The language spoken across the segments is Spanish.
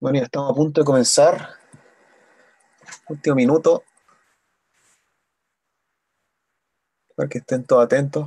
Bueno, ya estamos a punto de comenzar. Último minuto, para que estén todos atentos.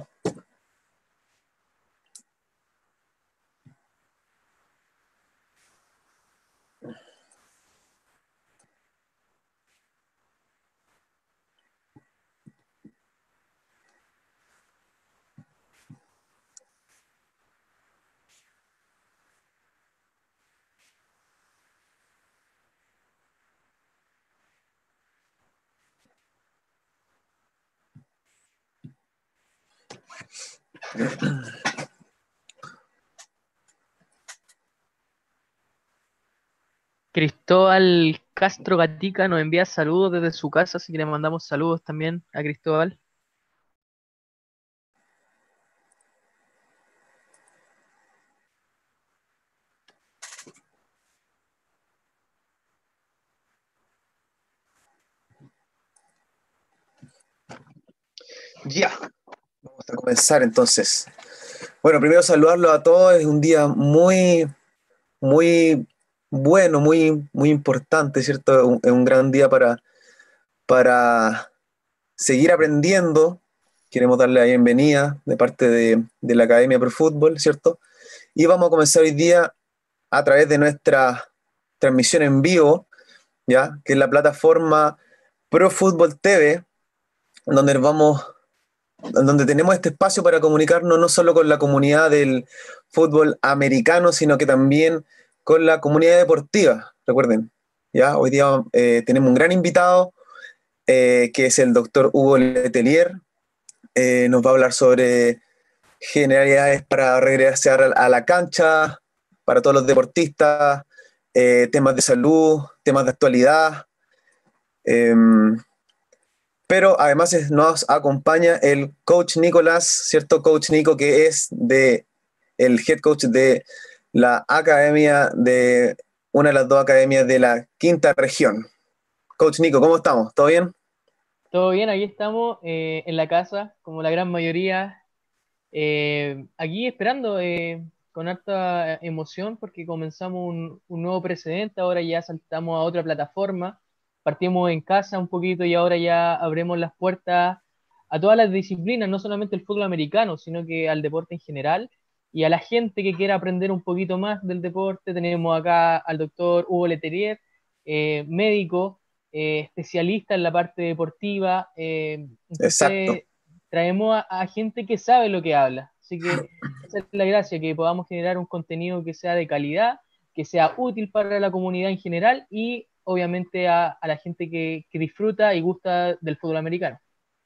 Cristóbal Castro Gatica nos envía saludos desde su casa, así que le mandamos saludos también a Cristóbal. Ya, vamos a comenzar entonces. Bueno, primero saludarlos a todos. Es un día muy bueno, muy importante, ¿cierto? Es un gran día para seguir aprendiendo. Queremos darle la bienvenida de parte de la Academia Pro Fútbol, ¿cierto? Y vamos a comenzar hoy día a través de nuestra transmisión en vivo, ¿ya? Que es la plataforma Pro Fútbol TV, donde vamos, donde tenemos este espacio para comunicarnos no solo con la comunidad del fútbol americano, sino que también con la comunidad deportiva. Recuerden, ya hoy día tenemos un gran invitado que es el doctor Hugo Letelier. Nos va a hablar sobre generalidades para regresar a la cancha, para todos los deportistas, temas de salud, temas de actualidad. Eh, pero además nos acompaña el coach Nicolás, ¿cierto? Coach Nico, que es el head coach de la academia, de una de las dos academias de la quinta región. Coach Nico, ¿cómo estamos? ¿Todo bien? Todo bien, aquí estamos en la casa, como la gran mayoría, aquí esperando con harta emoción porque comenzamos un nuevo precedente, ahora ya saltamos a otra plataforma, partimos en casa un poquito y ahora ya abrimos las puertas a todas las disciplinas, no solamente el fútbol americano, sino que al deporte en general y a la gente que quiera aprender un poquito más del deporte. Tenemos acá al doctor Hugo Leterrier, médico, especialista en la parte deportiva, Exacto. entonces traemos a gente que sabe lo que habla. Así que esa es la gracia, que podamos generar un contenido que sea de calidad, que sea útil para la comunidad en general y obviamente a la gente que disfruta y gusta del fútbol americano.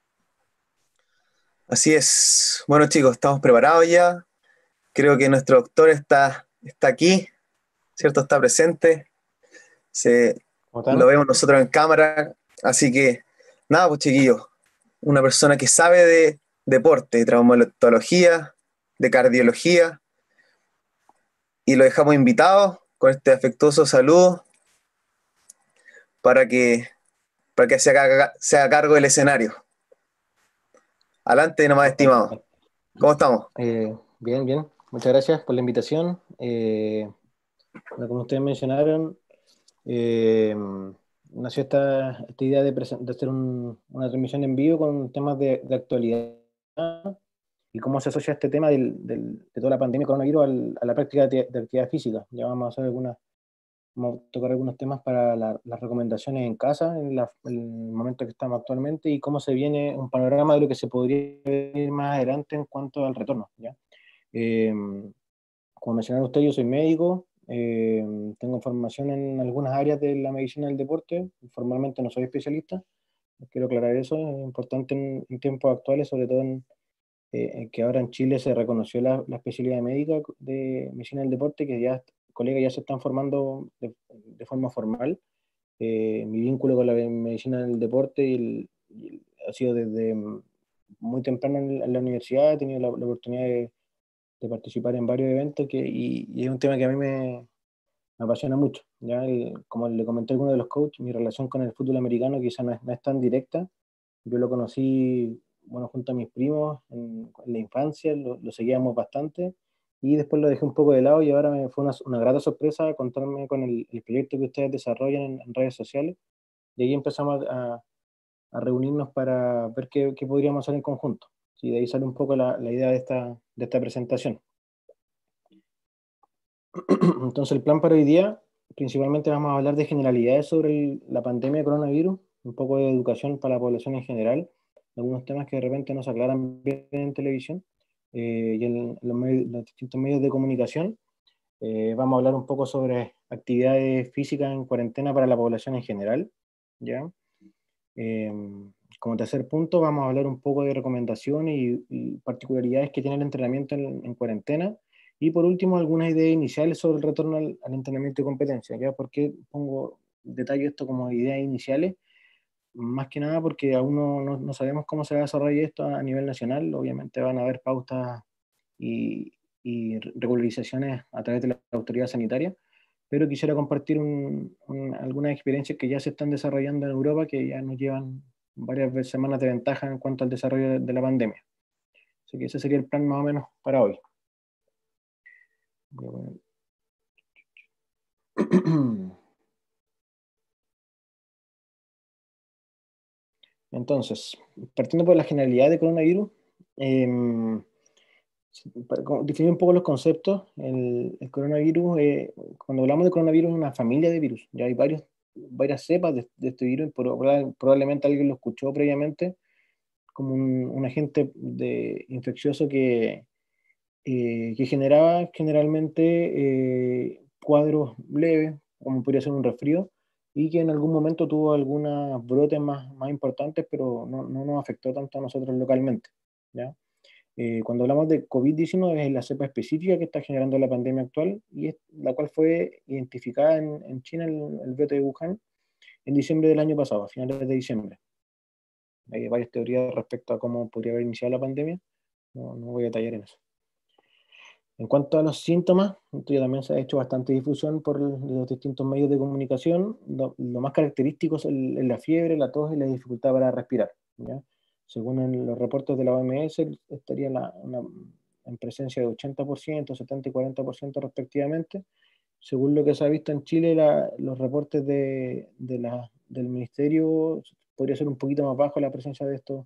Así es. Bueno, chicos, estamos preparados ya. Creo que nuestro doctor está aquí, ¿cierto? Está presente. Se, ¿Cómo lo están? vemos nosotros en cámara. Así que, nada, pues chiquillos, una persona que sabe de deporte, de traumatología, de cardiología, y lo dejamos invitado con este afectuoso saludo para que, para que se haga cargo del escenario. Adelante, nomás estimado. ¿Cómo estamos? Bien, bien. Muchas gracias por la invitación. Bueno, como ustedes mencionaron, eh, nació esta idea de hacer una transmisión en vivo con temas de actualidad y cómo se asocia este tema de toda la pandemia coronavirus a la práctica de actividad física. Ya vamos a hacer vamos a tocar algunos temas para las recomendaciones en casa, en el momento que estamos actualmente, y cómo se viene un panorama de lo que se podría venir más adelante en cuanto al retorno, ¿ya? Eh, Como mencionaron ustedes, yo soy médico, tengo formación en algunas áreas de la medicina del deporte, formalmente no soy especialista, quiero aclarar eso, es importante en tiempos actuales, sobre todo en que ahora en Chile se reconoció la especialidad médica de medicina del deporte, que ya colegas ya se están formando de forma formal. Mi vínculo con la medicina del deporte ha sido desde muy temprano en la universidad, he tenido la oportunidad de participar en varios eventos y es un tema que a mí me apasiona mucho. ¿Ya? Como le comenté a alguno de los coaches, mi relación con el fútbol americano quizá no es tan directa. Yo lo conocí, bueno, junto a mis primos en la infancia, lo seguíamos bastante y después lo dejé un poco de lado y ahora me fue una grata sorpresa contarme con el proyecto que ustedes desarrollan en redes sociales. Y ahí empezamos a reunirnos para ver qué podríamos hacer en conjunto. Y de ahí sale un poco la idea de esta presentación. Entonces, el plan para hoy día, principalmente vamos a hablar de generalidades sobre la pandemia de coronavirus, un poco de educación para la población en general, algunos temas que de repente no se aclaran bien en televisión y en los distintos medios de comunicación. Vamos a hablar un poco sobre actividades físicas en cuarentena para la población en general, ¿ya? Eh, Como tercer punto, vamos a hablar un poco de recomendaciones y particularidades que tiene el entrenamiento en cuarentena. Y por último, algunas ideas iniciales sobre el retorno al entrenamiento de competencia. ¿Ya? ¿Por qué pongo detalle esto como ideas iniciales? Más que nada porque aún no sabemos cómo se va a desarrollar esto a nivel nacional. Obviamente van a haber pautas y regularizaciones a través de la autoridad sanitaria, pero quisiera compartir algunas experiencias que ya se están desarrollando en Europa, que ya nos llevan varias semanas de ventaja en cuanto al desarrollo de la pandemia. Así que ese sería el plan más o menos para hoy. Entonces, partiendo por la generalidad de coronavirus, eh, para definir un poco los conceptos, el coronavirus, cuando hablamos de coronavirus, es una familia de virus. Ya hay varias cepas de este virus, probablemente alguien lo escuchó previamente, como un agente infeccioso que generaba generalmente cuadros leves, como podría ser un resfrío, y que en algún momento tuvo algunos brotes más importantes, pero no nos afectó tanto a nosotros localmente, ¿ya? Cuando hablamos de COVID-19 es la cepa específica que está generando la pandemia actual y es la cual fue identificada en China, el brote de Wuhan, en diciembre del año pasado, a finales de diciembre. Hay varias teorías respecto a cómo podría haber iniciado la pandemia, no voy a detallar en eso. En cuanto a los síntomas, esto ya también se ha hecho bastante difusión por los distintos medios de comunicación. Lo más característico es la fiebre, la tos y la dificultad para respirar, ¿ya? Según los reportes de la OMS, estaría en presencia de 80%, 70 y 40% respectivamente. Según lo que se ha visto en Chile, los reportes del ministerio podría ser un poquito más bajo la presencia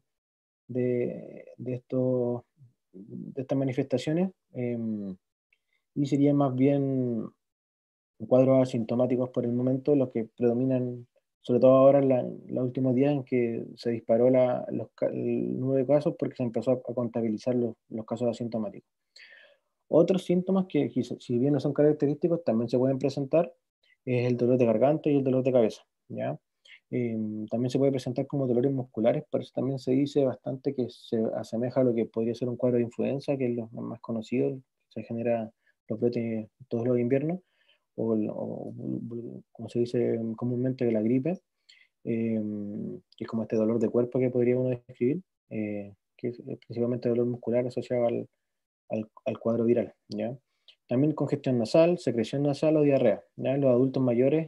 de estas manifestaciones, y serían más bien cuadros asintomáticos por el momento los que predominan, sobre todo ahora en los últimos días en que se disparó el número de casos porque se empezó a contabilizar los casos asintomáticos. Otros síntomas que si bien no son característicos también se pueden presentar es el dolor de garganta y el dolor de cabeza, ¿ya? También se puede presentar como dolores musculares, pero eso también se dice bastante que se asemeja a lo que podría ser un cuadro de influenza, que es lo más conocido, se genera los brotes todos los inviernos, o como se dice comúnmente la gripe, que es como este dolor de cuerpo que podría uno describir, que es principalmente dolor muscular asociado al cuadro viral, ¿ya? También congestión nasal, secreción nasal o diarrea, ¿ya? En los adultos mayores,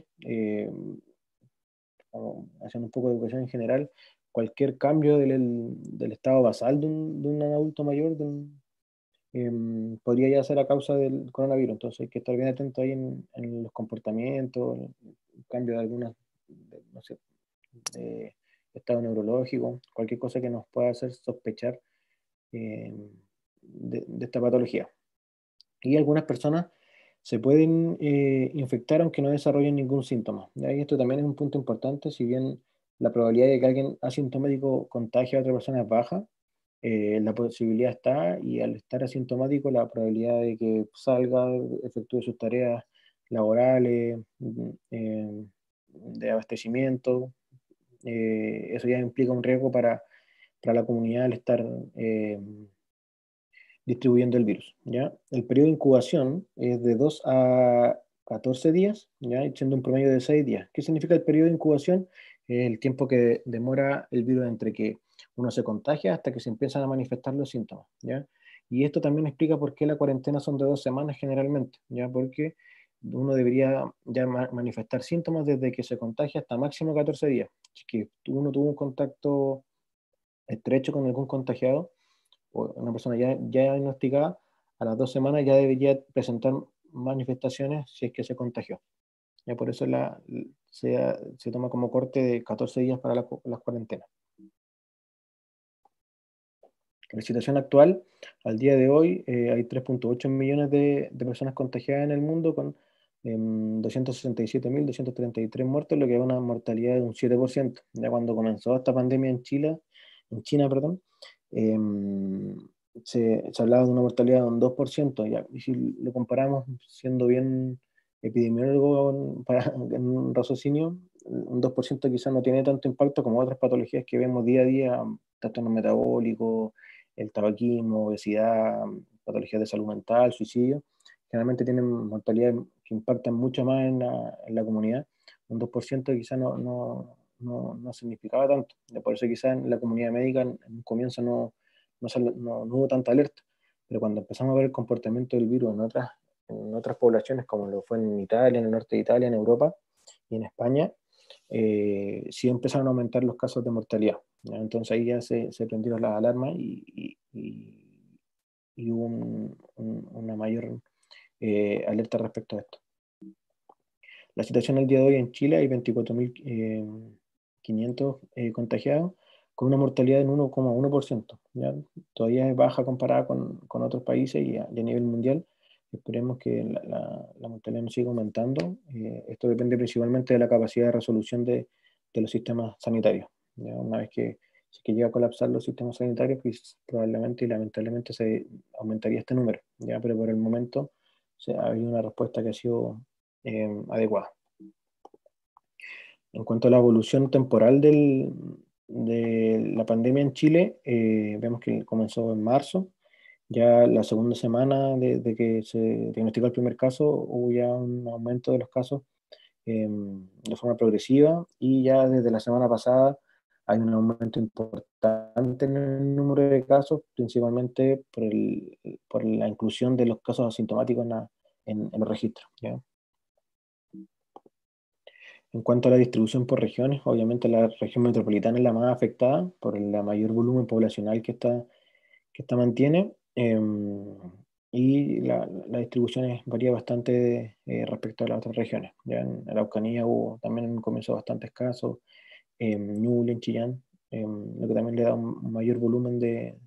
haciendo un poco de educación en general, cualquier cambio del estado basal de un adulto mayor podría ya ser a causa del coronavirus. Entonces hay que estar bien atento ahí en los comportamientos, el cambio de algunas, no sé, de estado neurológico, cualquier cosa que nos pueda hacer sospechar eh, de esta patología. Y algunas personas se pueden infectar aunque no desarrollen ningún síntoma. Y esto también es un punto importante, si bien la probabilidad de que alguien asintomático contagie a otra persona es baja, la posibilidad está, y al estar asintomático la probabilidad de que salga, efectúe sus tareas laborales, de abastecimiento, eso ya implica un riesgo para la comunidad al estar distribuyendo el virus, ¿ya? El periodo de incubación es de 2 a 14 días, ¿ya? Siendo un promedio de 6 días. ¿Qué significa el periodo de incubación? Es el tiempo que demora el virus entre que uno se contagia hasta que se empiezan a manifestar los síntomas, ¿ya? Y esto también explica por qué la cuarentena son de 2 semanas generalmente, ¿ya? Porque uno debería ya manifestar síntomas desde que se contagia hasta máximo 14 días. Si que uno tuvo un contacto estrecho con algún contagiado, o una persona ya diagnosticada, a las 2 semanas ya debería presentar manifestaciones si es que se contagió. Ya por eso se toma como corte de 14 días para las cuarentenas. La situación actual, al día de hoy, hay 3,8 millones de personas contagiadas en el mundo con 267.233 muertos, lo que es una mortalidad de un 7%. Ya cuando comenzó esta pandemia en China, perdón, se hablaba de una mortalidad de un 2%. Ya, y si lo comparamos, siendo bien epidemiólogo en un raciocinio, un 2% quizás no tiene tanto impacto como otras patologías que vemos día a día, trastornos metabólicos, el tabaquismo, obesidad, patologías de salud mental, suicidio. Generalmente tienen mortalidades que impactan mucho más en la comunidad. Un 2% quizás no significaba tanto. Por eso quizás en la comunidad médica en un comienzo no hubo tanta alerta. Pero cuando empezamos a ver el comportamiento del virus en otras poblaciones, como lo fue en Italia, en el norte de Italia, en Europa y en España, sí empezaron a aumentar los casos de mortalidad, ¿ya? Entonces ahí ya se prendieron las alarmas y hubo una mayor alerta respecto a esto. La situación al día de hoy en Chile hay 24.500 contagiados con una mortalidad del 1,1%. ¿Ya? Todavía es baja comparada con otros países y a nivel mundial. Esperemos que la mortalidad no siga aumentando. Esto depende principalmente de la capacidad de resolución de los sistemas sanitarios. ¿Ya? Una vez que llega a colapsar los sistemas sanitarios, pues probablemente y lamentablemente se aumentaría este número. ¿Ya? Pero por el momento ha habido una respuesta que ha sido adecuada. En cuanto a la evolución temporal de la pandemia en Chile, vemos que comenzó en marzo. Ya la segunda semana de que se diagnosticó el primer caso, hubo ya un aumento de los casos de forma progresiva, y ya desde la semana pasada hay un aumento importante en el número de casos, principalmente por la inclusión de los casos asintomáticos en los registros, ¿ya? En cuanto a la distribución por regiones, obviamente la región metropolitana es la más afectada por el mayor volumen poblacional que esta mantiene, y la distribución varía bastante respecto a las otras regiones. Ya en la Araucanía hubo también en un comienzo bastantes casos, en Ñuble, en Chillán, lo que también le da un mayor volumen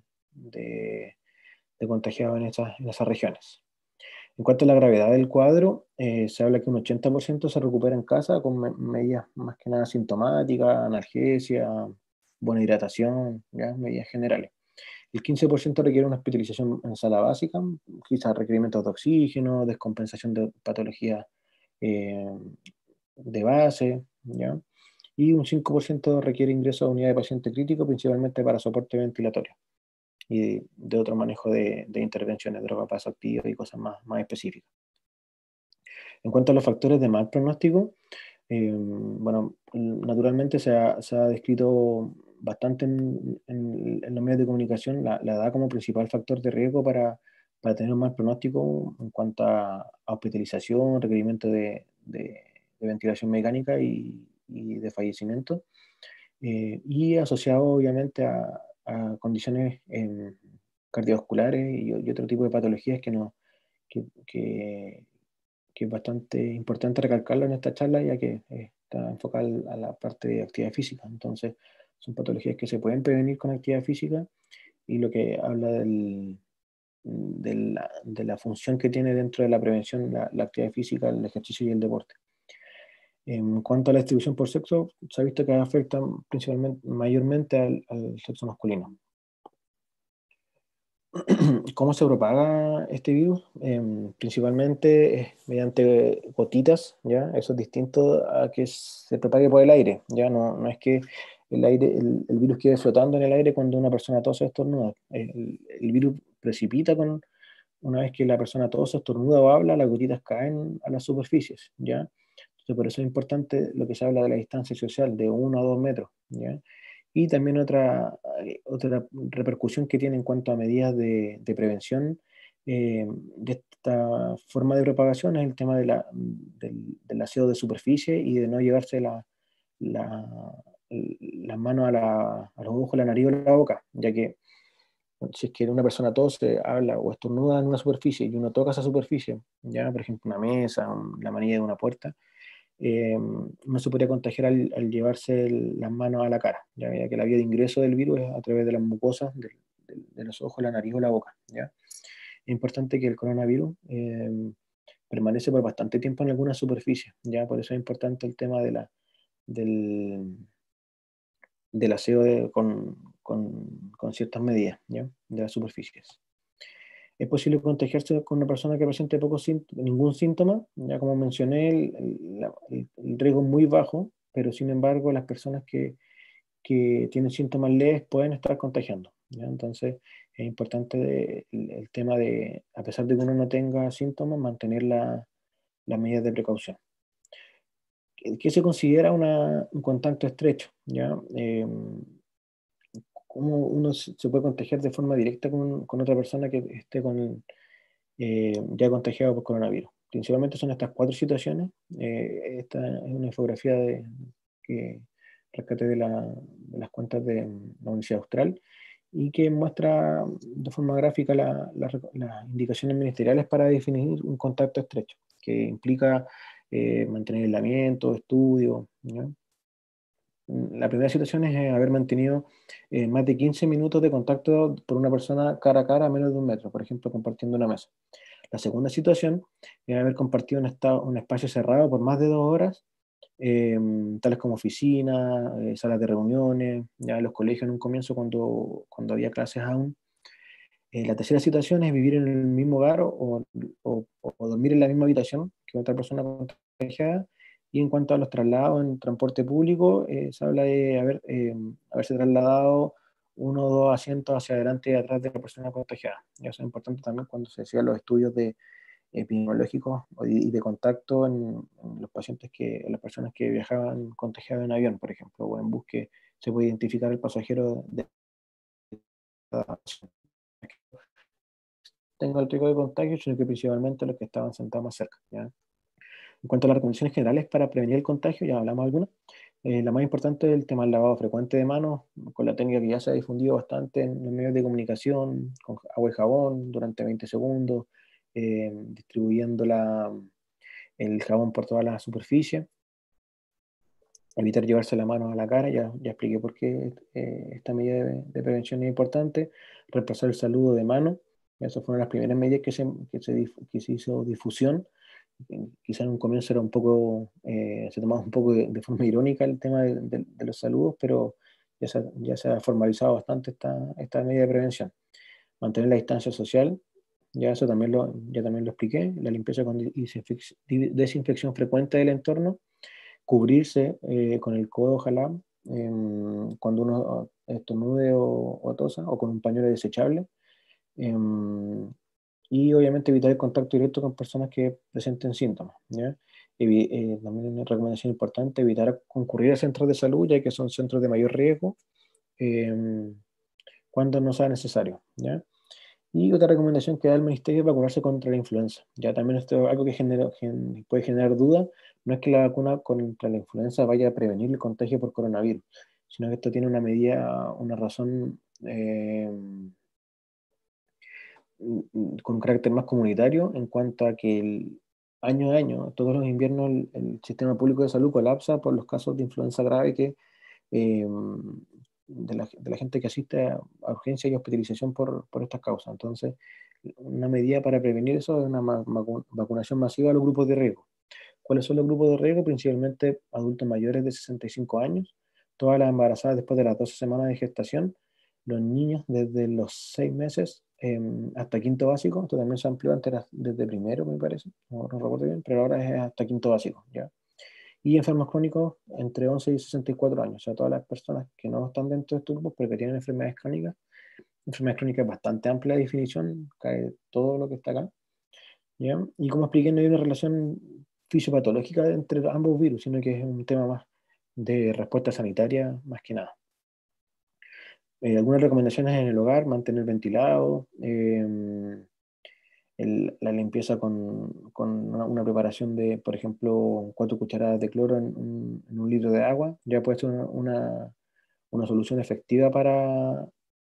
de contagiados en esas regiones. En cuanto a la gravedad del cuadro, se habla que un 80% se recupera en casa con medidas más que nada sintomáticas, analgesia, buena hidratación, ¿ya? Medidas generales. El 15% requiere una hospitalización en sala básica, quizás requerimientos de oxígeno, descompensación de patologías eh, de base, ¿ya? Y un 5% requiere ingreso a unidad de paciente crítico, principalmente para soporte ventilatorio y de otro manejo de intervenciones, drogas vasoactivas y cosas más específicas. En cuanto a los factores de mal pronóstico, bueno, naturalmente se ha descrito bastante en los medios de comunicación la edad como principal factor de riesgo para tener un mal pronóstico en cuanto a hospitalización, requerimiento de ventilación mecánica y de fallecimiento, y asociado obviamente a condiciones cardiovasculares y otro tipo de patologías que, que, que es bastante importante recalcarlo en esta charla, ya que está enfocada a la parte de actividad física. Entonces, son patologías que se pueden prevenir con actividad física, y lo que habla de la función que tiene dentro de la prevención la actividad física, el ejercicio y el deporte. En cuanto a la distribución por sexo, se ha visto que afecta principalmente, mayormente al sexo masculino. ¿Cómo se propaga este virus? Principalmente es mediante gotitas, ¿ya? Eso es distinto a que se propague por el aire, ¿ya? No es que el virus quede flotando en el aire cuando una persona tose o estornuda. El virus precipita una vez que la persona tose, estornuda o habla, las gotitas caen a las superficies, ¿ya? Entonces, por eso es importante lo que se habla de la distancia social de 1 a 2 metros, ¿ya? Y también otra repercusión que tiene en cuanto a medidas de prevención de esta forma de propagación es el tema del aseo de superficie y de no llevarse las manos a los ojos, la nariz o la boca, ya que si es que una persona tose, habla o estornuda en una superficie y uno toca esa superficie, ya, por ejemplo, una mesa, la manilla de una puerta, uno se podría contagiar al llevarse las manos a la cara, ya que la vía de ingreso del virus es a través de las mucosas de los ojos, la nariz o la boca, ¿ya? Es importante que el coronavirus permanece por bastante tiempo en alguna superficie, ¿ya? Por eso es importante el tema del, del aseo con ciertas medidas, ¿ya? De las superficies. Es posible contagiarse con una persona que presente ningún síntoma, ya como mencioné, el riesgo es muy bajo, pero sin embargo las personas que tienen síntomas leves pueden estar contagiando, ¿ya? Entonces es importante el tema de, a pesar de que uno no tenga síntomas, mantener las medidas de precaución. ¿Qué se considera un contacto estrecho? ¿Ya? ¿Cómo uno se puede contagiar de forma directa con otra persona que esté ya contagiado por coronavirus? Principalmente son estas 4 situaciones. Esta es una infografía que rescaté de las cuentas de la Universidad Austral y que muestra de forma gráfica las indicaciones ministeriales para definir un contacto estrecho, que implica mantener aislamiento, estudio, ¿no? La primera situación es haber mantenido más de 15 minutos de contacto por una persona cara a cara a menos de 1 metro, por ejemplo, compartiendo una mesa. La segunda situación es haber compartido un espacio cerrado por más de 2 horas, tales como oficinas, salas de reuniones, ya en los colegios en un comienzo cuando había clases aún. La tercera situación es vivir en el mismo hogar o dormir en la misma habitación que otra persona contagiada. Y en cuanto a los traslados en transporte público, se habla de haberse trasladado 1 o 2 asientos hacia adelante y atrás de la persona contagiada. Y eso es importante también cuando se hacían los estudios epidemiológicos y de contacto en los pacientes en las personas que viajaban contagiadas en avión, por ejemplo, o en bus, que se puede identificar el pasajero de cada tenga el riesgo de contagio, sino que principalmente los que estaban sentados más cerca, ¿ya? En cuanto a las recomendaciones generales para prevenir el contagio, ya hablamos algunas. La más importante es el tema del lavado frecuente de manos, con la técnica que ya se ha difundido bastante en los medios de comunicación, con agua y jabón durante 20 segundos, distribuyendo el jabón por toda la superficie. Evitar llevarse la mano a la cara, ya expliqué por qué esta medida de prevención es importante. Reemplazar el saludo de mano, esas fueron las primeras medidas que se hizo difusión. Quizá en un comienzo era un poco, se tomaba un poco de forma irónica el tema de los saludos, pero ya se ha formalizado bastante esta medida de prevención. Mantener la distancia social, ya también lo expliqué. La limpieza con desinfección frecuente del entorno. Cubrirse con el codo, ojalá, cuando uno estornude o tosa, o con un pañuelo desechable. Y obviamente evitar el contacto directo con personas que presenten síntomas, ¿ya? También una recomendación importante, evitar concurrir a centros de salud, ya que son centros de mayor riesgo, cuando no sea necesario, ¿ya? Y otra recomendación que da el ministerio es vacunarse contra la influenza. Ya también esto es algo que puede generar dudas. No es que la vacuna contra la influenza vaya a prevenir el contagio por coronavirus, sino que esto tiene una medida, una razón con un carácter más comunitario en cuanto a que año a año, todos los inviernos, el sistema público de salud colapsa por los casos de influenza grave eh, de la gente que asiste a urgencia y hospitalización por estas causas. Entonces, una medida para prevenir eso es una vacunación masiva a los grupos de riesgo. ¿Cuáles son los grupos de riesgo? Principalmente adultos mayores de 65 años, todas las embarazadas después de las 12 semanas de gestación, los niños desde los 6 meses hasta quinto básico. Esto también se amplió antes, era desde primero, me parece, no recuerdo bien, pero ahora es hasta quinto básico, ¿ya? Y enfermos crónicos entre 11 y 64 años, o sea, todas las personas que no están dentro de estos grupos, pero que tienen enfermedades crónicas. Enfermedades crónicas es bastante amplia definición, cae todo lo que está acá, ¿ya? Y como expliqué, no hay una relación fisiopatológica entre ambos virus, sino que es un tema más de respuesta sanitaria, más que nada. Algunas recomendaciones en el hogar: mantener ventilado, la limpieza con una preparación de, por ejemplo, 4 cucharadas de cloro en un litro de agua, ya puede ser una solución efectiva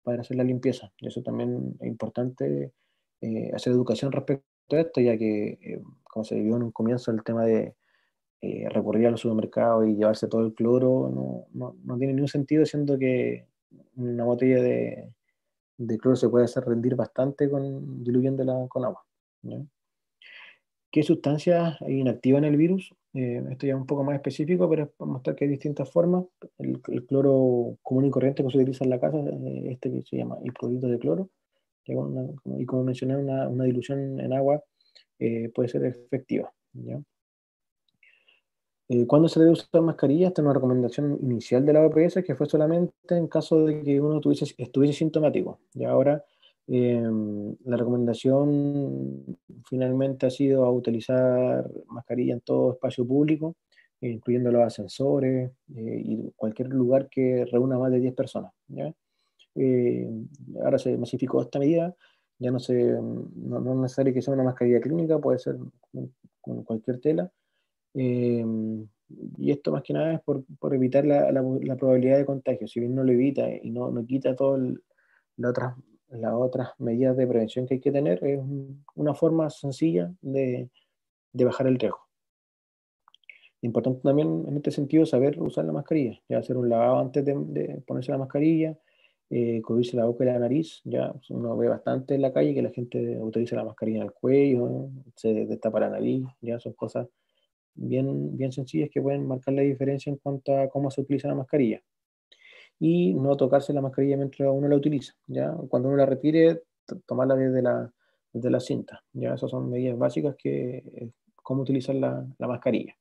para hacer la limpieza. Y eso también es importante, hacer educación respecto a esto, ya que, como se vio en un comienzo, el tema de recurrir a los supermercados y llevarse todo el cloro no tiene ningún sentido, siendo que una botella de cloro se puede hacer rendir bastante diluyéndola con agua, ¿ya? ¿Qué sustancias inactivan el virus? Esto ya es un poco más específico, pero es para mostrar que hay distintas formas. El cloro común y corriente que se utiliza en la casa, este que se llama hipoclorito de cloro, que y como mencioné, una dilución en agua puede ser efectiva, ¿ya? ¿Cuándo se debe usar mascarilla? Esta es una recomendación inicial de la OPS, que fue solamente en caso de que uno estuviese sintomático. Y ahora, la recomendación finalmente ha sido a utilizar mascarilla en todo espacio público, incluyendo los ascensores, y cualquier lugar que reúna más de 10 personas, ¿ya? Eh, Ahora se masificó esta medida, ya no es necesario que sea una mascarilla clínica, puede ser con cualquier tela. Eh, y esto más que nada es por evitar la probabilidad de contagio. Si bien no lo evita y no quita todas las otras medidas de prevención que hay que tener, es una forma sencilla de bajar el riesgo. Importante también en este sentido saber usar la mascarilla, ya hacer un lavado antes de ponerse la mascarilla, cubrirse la boca y la nariz. Ya uno ve bastante en la calle que la gente utiliza la mascarilla en el cuello, se destapa la nariz, ya son cosas bien sencillas que pueden marcar la diferencia en cuanto a cómo se utiliza la mascarilla. Y no tocarse la mascarilla mientras uno la utiliza, ¿ya? Cuando uno la retire, tomarla desde la cinta, ¿ya? Esas son medidas básicas cómo utilizar la mascarilla.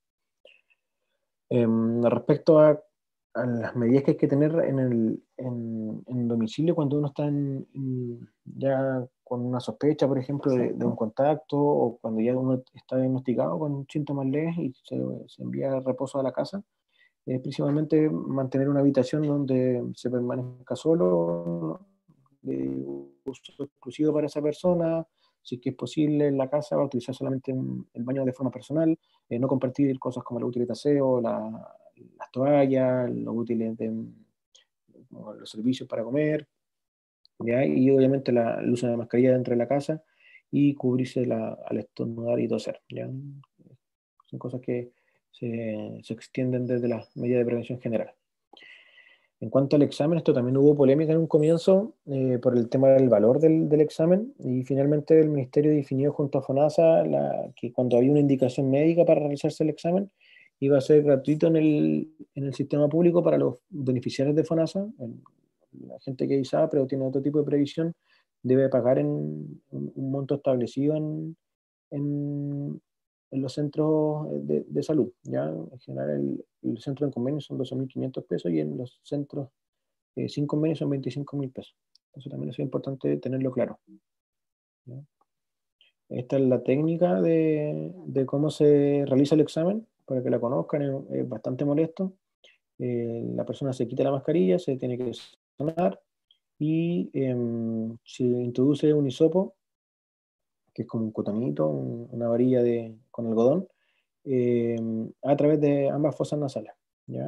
Respecto a las medidas que hay que tener en domicilio cuando uno está ya con una sospecha, por ejemplo, de un contacto, o cuando ya uno está diagnosticado con síntomas leves y se envía a reposo a la casa, es principalmente mantener una habitación donde se permanezca solo, de uso exclusivo para esa persona. Si es que es posible en la casa, va a utilizar solamente el baño de forma personal, no compartir cosas como los útiles de aseo, las toallas, los útiles como los servicios para comer, ¿ya? Y obviamente el uso de la mascarilla dentro de la casa y cubrirse al estornudar y toser, ¿ya? Son cosas que se extienden desde las medidas de prevención general. En cuanto al examen, esto también hubo polémica en un comienzo, por el tema del valor del examen, y finalmente el Ministerio definió junto a FONASA que cuando había una indicación médica para realizarse el examen, iba a ser gratuito en el sistema público para los beneficiarios de FONASA. La gente que es ISAPRE o tiene otro tipo de previsión debe pagar en un monto establecido en, en los centros de salud, ¿ya? En general, el centro en convenio son 12.500 pesos y en los centros sin convenio son 25.000 pesos. Entonces también es importante tenerlo claro, ¿ya? Esta es la técnica de cómo se realiza el examen, para que la conozcan. Es bastante molesto. La persona se quita la mascarilla, se tiene que sonar y se introduce un hisopo, que es como un cotonito, una varilla con algodón, eh, a través de ambas fosas nasales, ¿ya?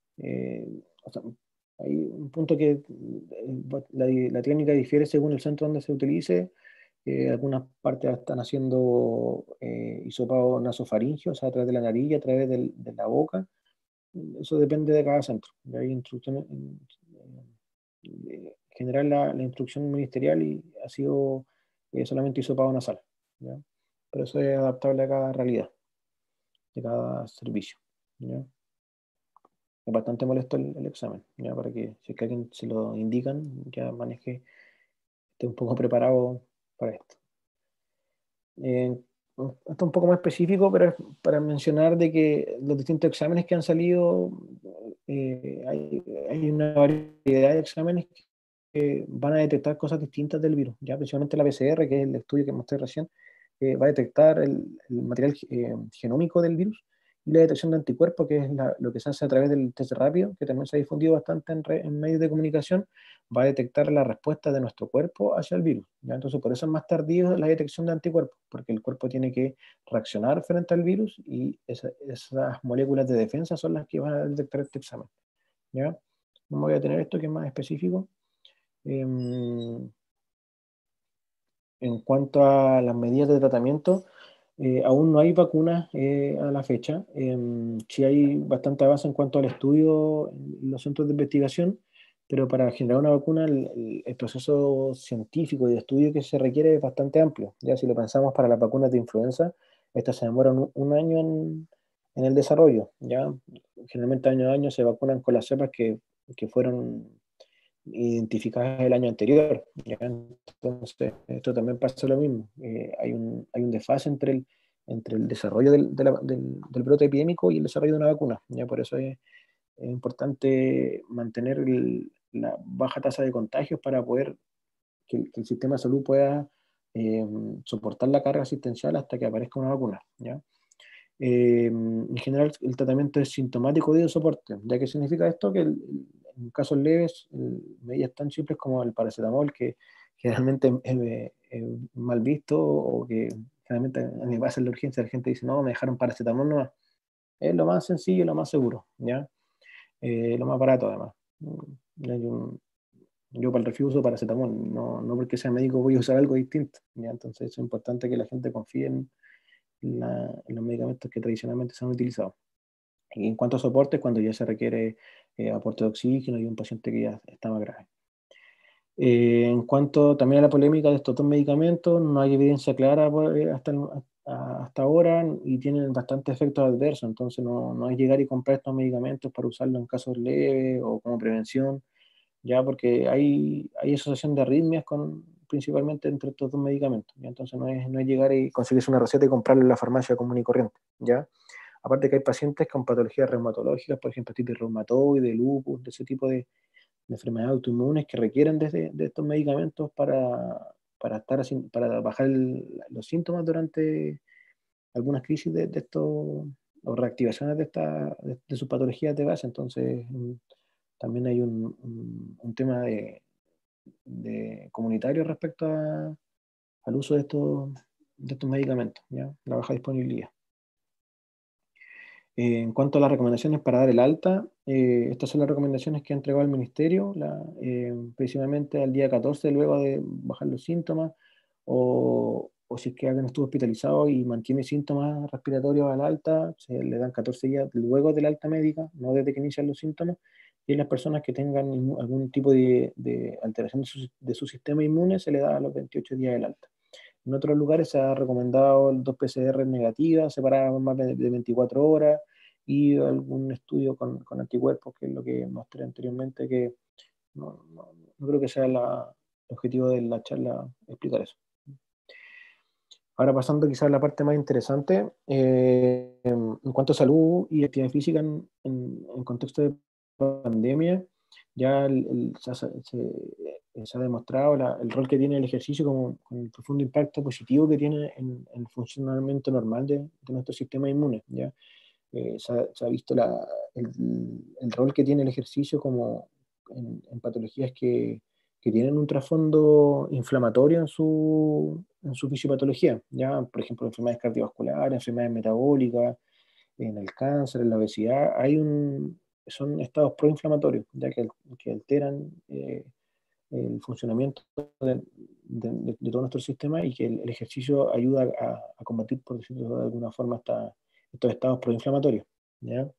O sea, hay un punto que la técnica difiere según el centro donde se utilice. Algunas partes están haciendo hisopado nasofaringio, o sea, a través de la nariz, a través de la boca. Eso depende de cada centro. Hay instrucciones. En general, la instrucción ministerial ha sido solamente hisopado nasal, ¿ya? Pero eso es adaptable a cada realidad, de cada servicio, ¿ya? Es bastante molesto el examen, ¿ya? Para que si es que alguien se lo indican, ya maneje, esté un poco preparado para esto. Esto es un poco más específico, pero es para mencionar de que los distintos exámenes que han salido, hay una variedad de exámenes que van a detectar cosas distintas del virus, ya principalmente la PCR, que es el estudio que mostré recién, va a detectar el material genómico del virus, y la detección de anticuerpos, que es lo que se hace a través del test rápido, que también se ha difundido bastante en medios de comunicación, va a detectar la respuesta de nuestro cuerpo hacia el virus, ¿ya? Entonces, por eso es más tardío la detección de anticuerpos, porque el cuerpo tiene que reaccionar frente al virus y esas moléculas de defensa son las que van a detectar este examen, ¿ya? No me voy a tener esto que es más específico. En cuanto a las medidas de tratamiento, aún no hay vacunas a la fecha. Sí hay bastante avance en cuanto al estudio en los centros de investigación, pero para generar una vacuna el proceso científico y de estudio que se requiere es bastante amplio. Ya si lo pensamos para las vacunas de influenza, estas se demoran un año en el desarrollo. ¿Ya? Generalmente año a año se vacunan con las cepas que fueron identificadas el año anterior. ¿Ya? Entonces, esto también pasa lo mismo. Hay un desfase entre el desarrollo del brote epidémico y el desarrollo de una vacuna. ¿Ya? Por eso es importante mantener la baja tasa de contagios para poder que el sistema de salud pueda eh, soportar la carga asistencial hasta que aparezca una vacuna. ¿Ya? En general, el tratamiento es sintomático y de soporte. ¿Ya qué significa esto? Que en casos leves, medidas tan simples como el paracetamol, que generalmente es mal visto o que generalmente en el base de la urgencia la gente dice, no, me dejaron paracetamol nomás. Es lo más sencillo y lo más seguro, ¿ya? Lo más barato además. Yo para el refugio uso paracetamol, no porque sea médico voy a usar algo distinto, ¿ya? Entonces es importante que la gente confíe en los medicamentos que tradicionalmente se han utilizado. Y en cuanto a soporte, cuando ya se requiere aporte de oxígeno y un paciente que ya está más grave. En cuanto también a la polémica de estos dos medicamentos, no hay evidencia clara hasta ahora y tienen bastantes efectos adversos, entonces no es llegar y comprar estos medicamentos para usarlos en casos leves o como prevención, ya porque hay asociación de arritmias principalmente entre estos dos medicamentos, ¿ya? Entonces no es llegar y conseguirse una receta y comprarla en la farmacia común y corriente, ¿ya? Aparte que hay pacientes con patologías reumatológicas, por ejemplo, artritis reumatoide, lupus, de ese tipo de enfermedades autoinmunes que requieren de estos medicamentos para bajar los síntomas durante algunas crisis de estos, o reactivaciones de sus patologías de base. Entonces, también hay un tema comunitario respecto al uso de estos medicamentos, ¿ya? La baja disponibilidad. En cuanto a las recomendaciones para dar el alta, estas son las recomendaciones que ha entregado el Ministerio, principalmente al día 14, luego de bajar los síntomas, o si es que alguien estuvo hospitalizado y mantiene síntomas respiratorios al alta, se le dan 14 días luego del alta médica, no desde que inician los síntomas, y las personas que tengan algún tipo de alteración de su sistema inmune, se le da a los 28 días del alta. En otros lugares se ha recomendado 2 PCR negativas, separadas más de 24 horas, y algún estudio con anticuerpos, que es lo que mostré anteriormente, que no creo que sea el objetivo de la charla explicar eso. Ahora pasando quizás a la parte más interesante, en cuanto a salud y actividad física en contexto de pandemia, ya se ha demostrado el rol que tiene el ejercicio con el profundo impacto positivo que tiene en el funcionamiento normal de nuestro sistema inmune, ¿ya? Se ha visto el rol que tiene el ejercicio como en patologías que tienen un trasfondo inflamatorio en su fisiopatología, ¿ya? Por ejemplo, enfermedades cardiovasculares, enfermedades metabólicas, en el cáncer, en la obesidad, son estados proinflamatorios, ya que alteran el funcionamiento de todo nuestro sistema, y que el ejercicio ayuda a combatir, por decirlo de alguna forma, estos estados proinflamatorios, ¿ya?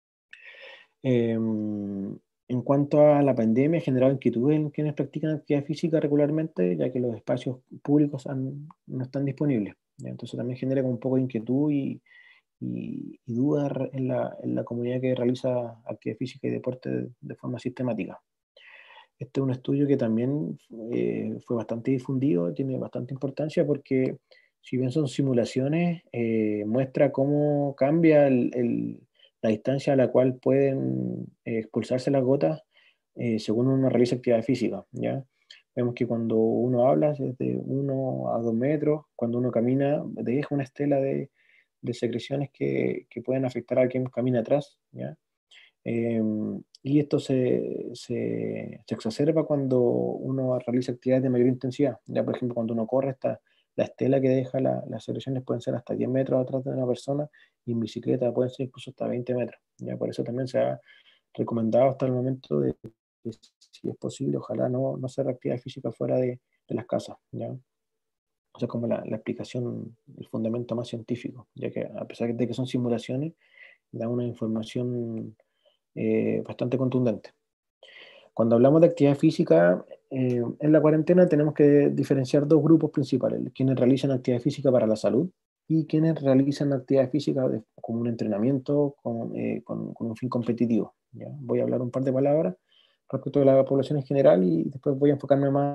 En cuanto a la pandemia, ha generado inquietud en quienes practican actividad física regularmente, ya que los espacios públicos no están disponibles, ¿ya? Entonces también genera como un poco de inquietud y duda en la comunidad que realiza actividad física y deporte de forma sistemática. Este es un estudio que también fue bastante difundido, tiene bastante importancia porque, si bien son simulaciones, muestra cómo cambia la distancia a la cual pueden expulsarse las gotas según uno realiza actividad física, ¿ya? Vemos que cuando uno habla es de 1 a 2 metros, cuando uno camina deja una estela de secreciones que pueden afectar a quien camina atrás, ¿ya? Y esto se exacerba cuando uno realiza actividades de mayor intensidad. Ya, por ejemplo, cuando uno corre, la estela que deja las secreciones pueden ser hasta 10 metros atrás de una persona, y en bicicleta pueden ser incluso hasta 20 metros. Ya, por eso también se ha recomendado hasta el momento de si es posible, ojalá no hacer actividad física fuera de las casas, ¿ya? O sea, como la explicación, el fundamento más científico, ya que a pesar de que son simulaciones, da una información bastante contundente. Cuando hablamos de actividad física, en la cuarentena tenemos que diferenciar dos grupos principales: quienes realizan actividad física para la salud y quienes realizan actividad física como un entrenamiento con un fin competitivo, ¿ya? Voy a hablar un par de palabras respecto de la población en general y después voy a enfocarme más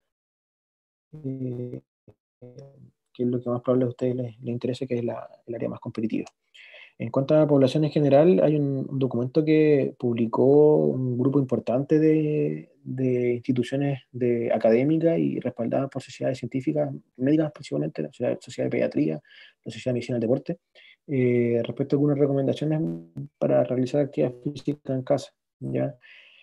eh, que es lo que más probable a ustedes les interese, que es el área más competitiva. En cuanto a la población en general, hay un documento que publicó un grupo importante de instituciones académicas y respaldadas por sociedades científicas, médicas principalmente, la Sociedad de Pediatría, la Sociedad de Medicina del Deporte, respecto a algunas recomendaciones para realizar actividad física en casa, ¿ya?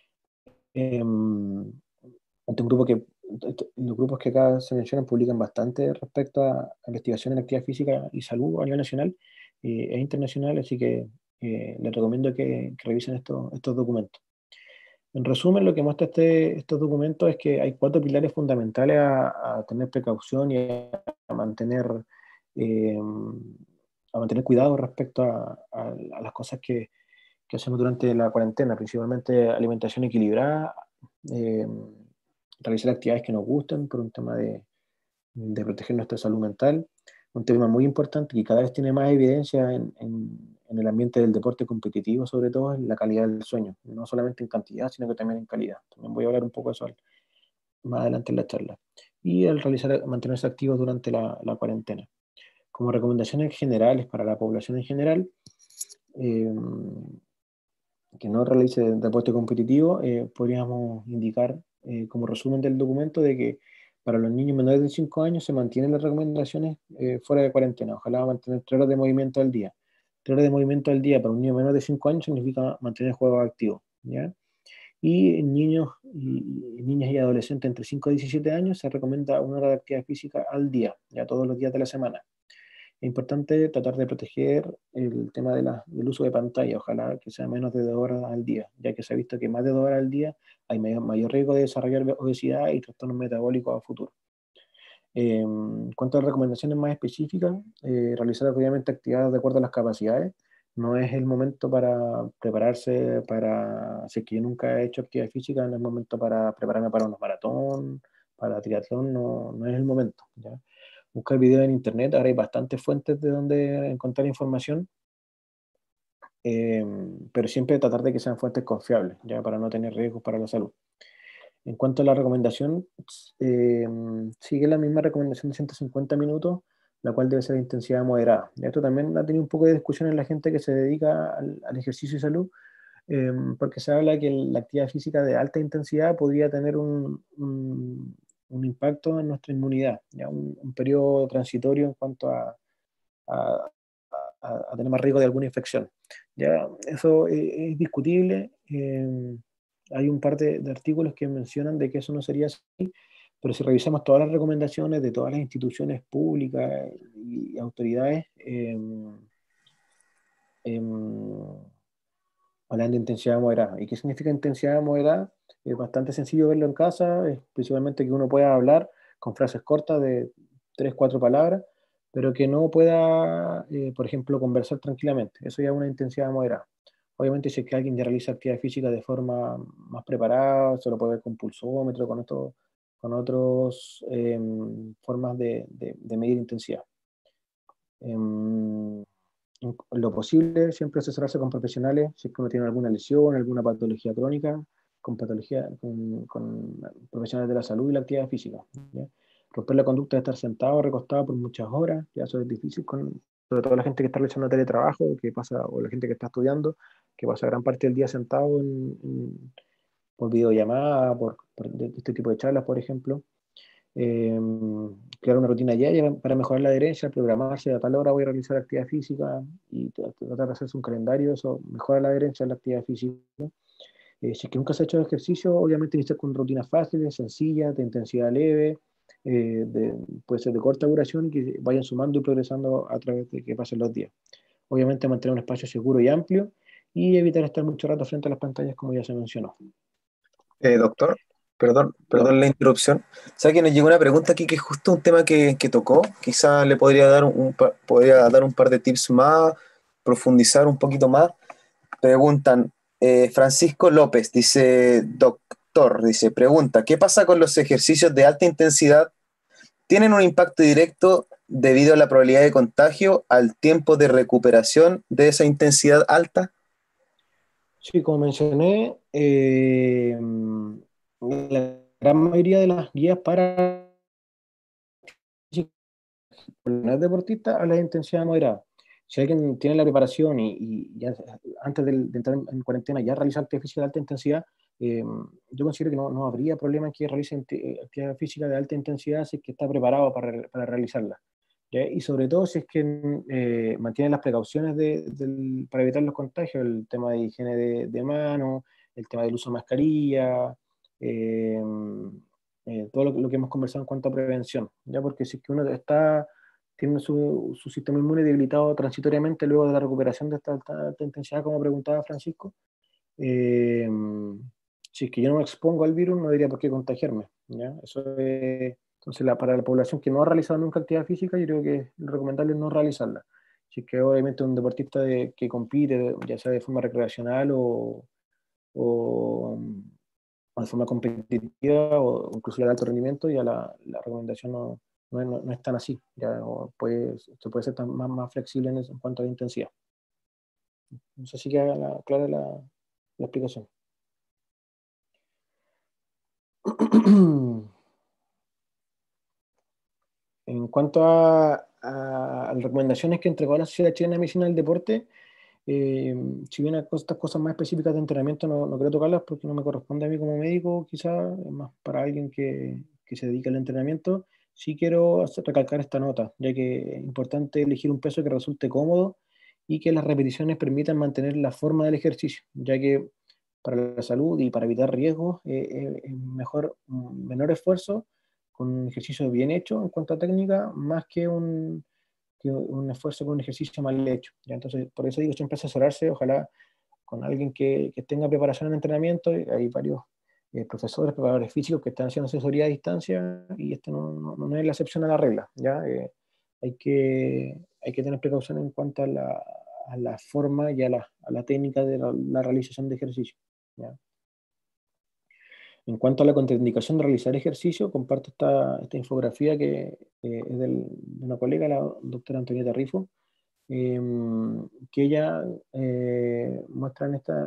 Ante un grupo los grupos que acá se mencionan publican bastante respecto a investigación en actividad física y salud a nivel nacional e internacional, así que les recomiendo que revisen estos documentos. En resumen, lo que muestra estos documentos es que hay 4 pilares fundamentales a tener precaución y mantener, eh, a mantener cuidado respecto a las cosas que hacemos durante la cuarentena, principalmente alimentación equilibrada, eh, realizar actividades que nos gusten por un tema de proteger nuestra salud mental. Un tema muy importante que cada vez tiene más evidencia en el ambiente del deporte competitivo, sobre todo, es la calidad del sueño, no solamente en cantidad, sino que también en calidad. También voy a hablar un poco de eso más adelante en la charla. Y el mantenerse activos durante la cuarentena. Como recomendaciones generales para la población en general, eh, que no realice deporte competitivo, podríamos indicar como resumen del documento de que para los niños menores de 5 años se mantienen las recomendaciones fuera de cuarentena. Ojalá mantener 3 horas de movimiento al día. 3 horas de movimiento al día para un niño menor de 5 años significa mantener juegos activos, ¿ya? Y en niños y niñas y adolescentes entre 5 y 17 años se recomienda 1 hora de actividad física al día, ya todos los días de la semana. Es importante tratar de proteger el tema del uso de pantalla, ojalá que sea menos de 2 horas al día, ya que se ha visto que más de 2 horas al día hay mayor riesgo de desarrollar obesidad y trastornos metabólicos a futuro. En cuanto a recomendaciones más específicas, realizar obviamente actividades de acuerdo a las capacidades. No es el momento para prepararse si es que yo nunca he hecho actividad física, no es el momento para prepararme para unos maratón, para triatlón, no es el momento, ¿ya? Buscar videos en internet, ahora hay bastantes fuentes de donde encontrar información, pero siempre tratar de que sean fuentes confiables, ya para no tener riesgos para la salud. En cuanto a la recomendación, eh, sigue la misma recomendación de 150 minutos, la cual debe ser de intensidad moderada. Y esto también ha tenido un poco de discusión en la gente que se dedica al ejercicio y salud, porque se habla que la actividad física de alta intensidad podría tener un impacto en nuestra inmunidad, ya un periodo transitorio en cuanto a, a tener más riesgo de alguna infección. Ya, eso es discutible. Hay un par de artículos que mencionan de que eso no sería así, pero si revisamos todas las recomendaciones de todas las instituciones públicas y autoridades, hablan de intensidad moderada. ¿Y qué significa intensidad moderada? Es bastante sencillo verlo en casa, es principalmente que uno pueda hablar con frases cortas de 3, 4 palabras, pero que no pueda, por ejemplo, conversar tranquilamente. Eso ya es una intensidad moderada. Obviamente, si es que alguien ya realiza actividad física de forma más preparada, se lo puede ver con pulsómetro, con otras formas de medir intensidad. En lo posible, siempre asesorarse con profesionales si es que uno tiene alguna lesión, alguna patología crónica, con profesionales de la salud y la actividad física, ¿ya? Romper la conducta de estar sentado o recostado por muchas horas, ya eso es difícil, sobre todo la gente que está realizando teletrabajo, o la gente que está estudiando, que pasa gran parte del día sentado por videollamada, por este tipo de charlas, por ejemplo. eh, Crear una rutina diaria para mejorar la adherencia, programarse a tal hora voy a realizar actividad física y tratar de hacerse un calendario, eso mejora la adherencia en la actividad física. Si es que nunca se ha hecho ejercicio, obviamente iniciar con rutinas fáciles, sencillas, de intensidad leve, puede ser de corta duración y que vayan sumando y progresando a través de que pasen los días. Obviamente mantener un espacio seguro y amplio y evitar estar mucho rato frente a las pantallas como ya se mencionó. Doctor, perdón, Dígame. perdón la interrupción. ¿Sabe que nos llegó una pregunta aquí que es justo un tema que tocó? Quizá le podría dar podría dar un par de tips más, profundizar un poquito más. Preguntan, Francisco López, dice, doctor, dice, pregunta, ¿qué pasa con los ejercicios de alta intensidad? ¿Tienen un impacto directo debido a la probabilidad de contagio al tiempo de recuperación de esa intensidad alta? Sí, como mencioné, la gran mayoría de las guías para no es deportista a la intensidad moderada. Si alguien tiene la preparación y ya antes de entrar en cuarentena ya realiza actividad física de alta intensidad, yo considero que no habría problema en que realice actividad física de alta intensidad si es que está preparado para realizarla. ¿Ya? Y sobre todo si es que mantiene las precauciones para evitar los contagios, el tema de higiene de mano, el tema del uso de mascarilla, eh, todo lo que hemos conversado en cuanto a prevención, ¿ya? Porque si es que uno tiene su sistema inmune debilitado transitoriamente luego de la recuperación de esta alta intensidad, como preguntaba Francisco, eh, si es que yo no me expongo al virus, no diría por qué contagiarme, ¿ya? Entonces, para la población que no ha realizado nunca actividad física, yo creo que es recomendable no realizarla. Si es que obviamente un deportista que compite, ya sea de forma recreacional o, o de forma competitiva o incluso de alto rendimiento, ya la recomendación no es tan así, ya se puede ser más flexible en cuanto a la intensidad. No sé si queda clara la explicación. En cuanto a las recomendaciones que entregó la Sociedad Chilena de Medicina del Deporte, eh, si bien estas cosas más específicas de entrenamiento no quiero tocarlas porque no me corresponde a mí como médico, quizás es más para alguien que se dedica al entrenamiento, sí quiero recalcar esta nota, ya que es importante elegir un peso que resulte cómodo y que las repeticiones permitan mantener la forma del ejercicio, ya que para la salud y para evitar riesgos es mejor un menor esfuerzo con un ejercicio bien hecho en cuanto a técnica, más que un esfuerzo con un ejercicio mal hecho. ¿Ya? Entonces, por eso digo, siempre asesorarse, ojalá con alguien que tenga preparación en entrenamiento. Hay varios profesores, preparadores físicos que están haciendo asesoría a distancia y esto no es la excepción a la regla. ¿Ya? Hay que tener precaución en cuanto a la forma y a la técnica de la realización de ejercicio. ¿Ya? En cuanto a la contraindicación de realizar ejercicio, comparto esta infografía que es de una colega, la doctora Antonieta Rifo, eh, que ella muestra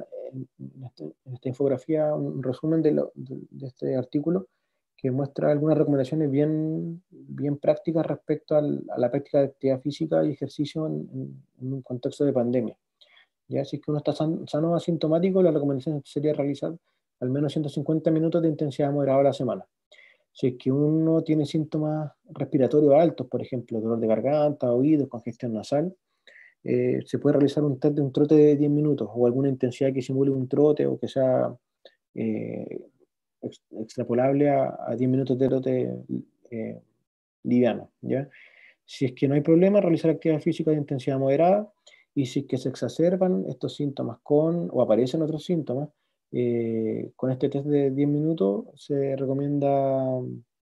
en esta infografía un resumen de este artículo que muestra algunas recomendaciones bien prácticas respecto a la práctica de actividad física y ejercicio en un contexto de pandemia. ¿Ya? Si es que uno está sano o asintomático, la recomendación sería realizar al menos 150 minutos de intensidad moderada a la semana. Si es que uno tiene síntomas respiratorios altos, por ejemplo, dolor de garganta, oídos, congestión nasal, se puede realizar un test de un trote de 10 minutos o alguna intensidad que simule un trote o que sea eh, extrapolable a 10 minutos de trote eh, liviano. ¿Ya? Si es que no hay problema, realizar actividad física de intensidad moderada y si es que se exacerban estos síntomas o aparecen otros síntomas, con este test de 10 minutos se recomienda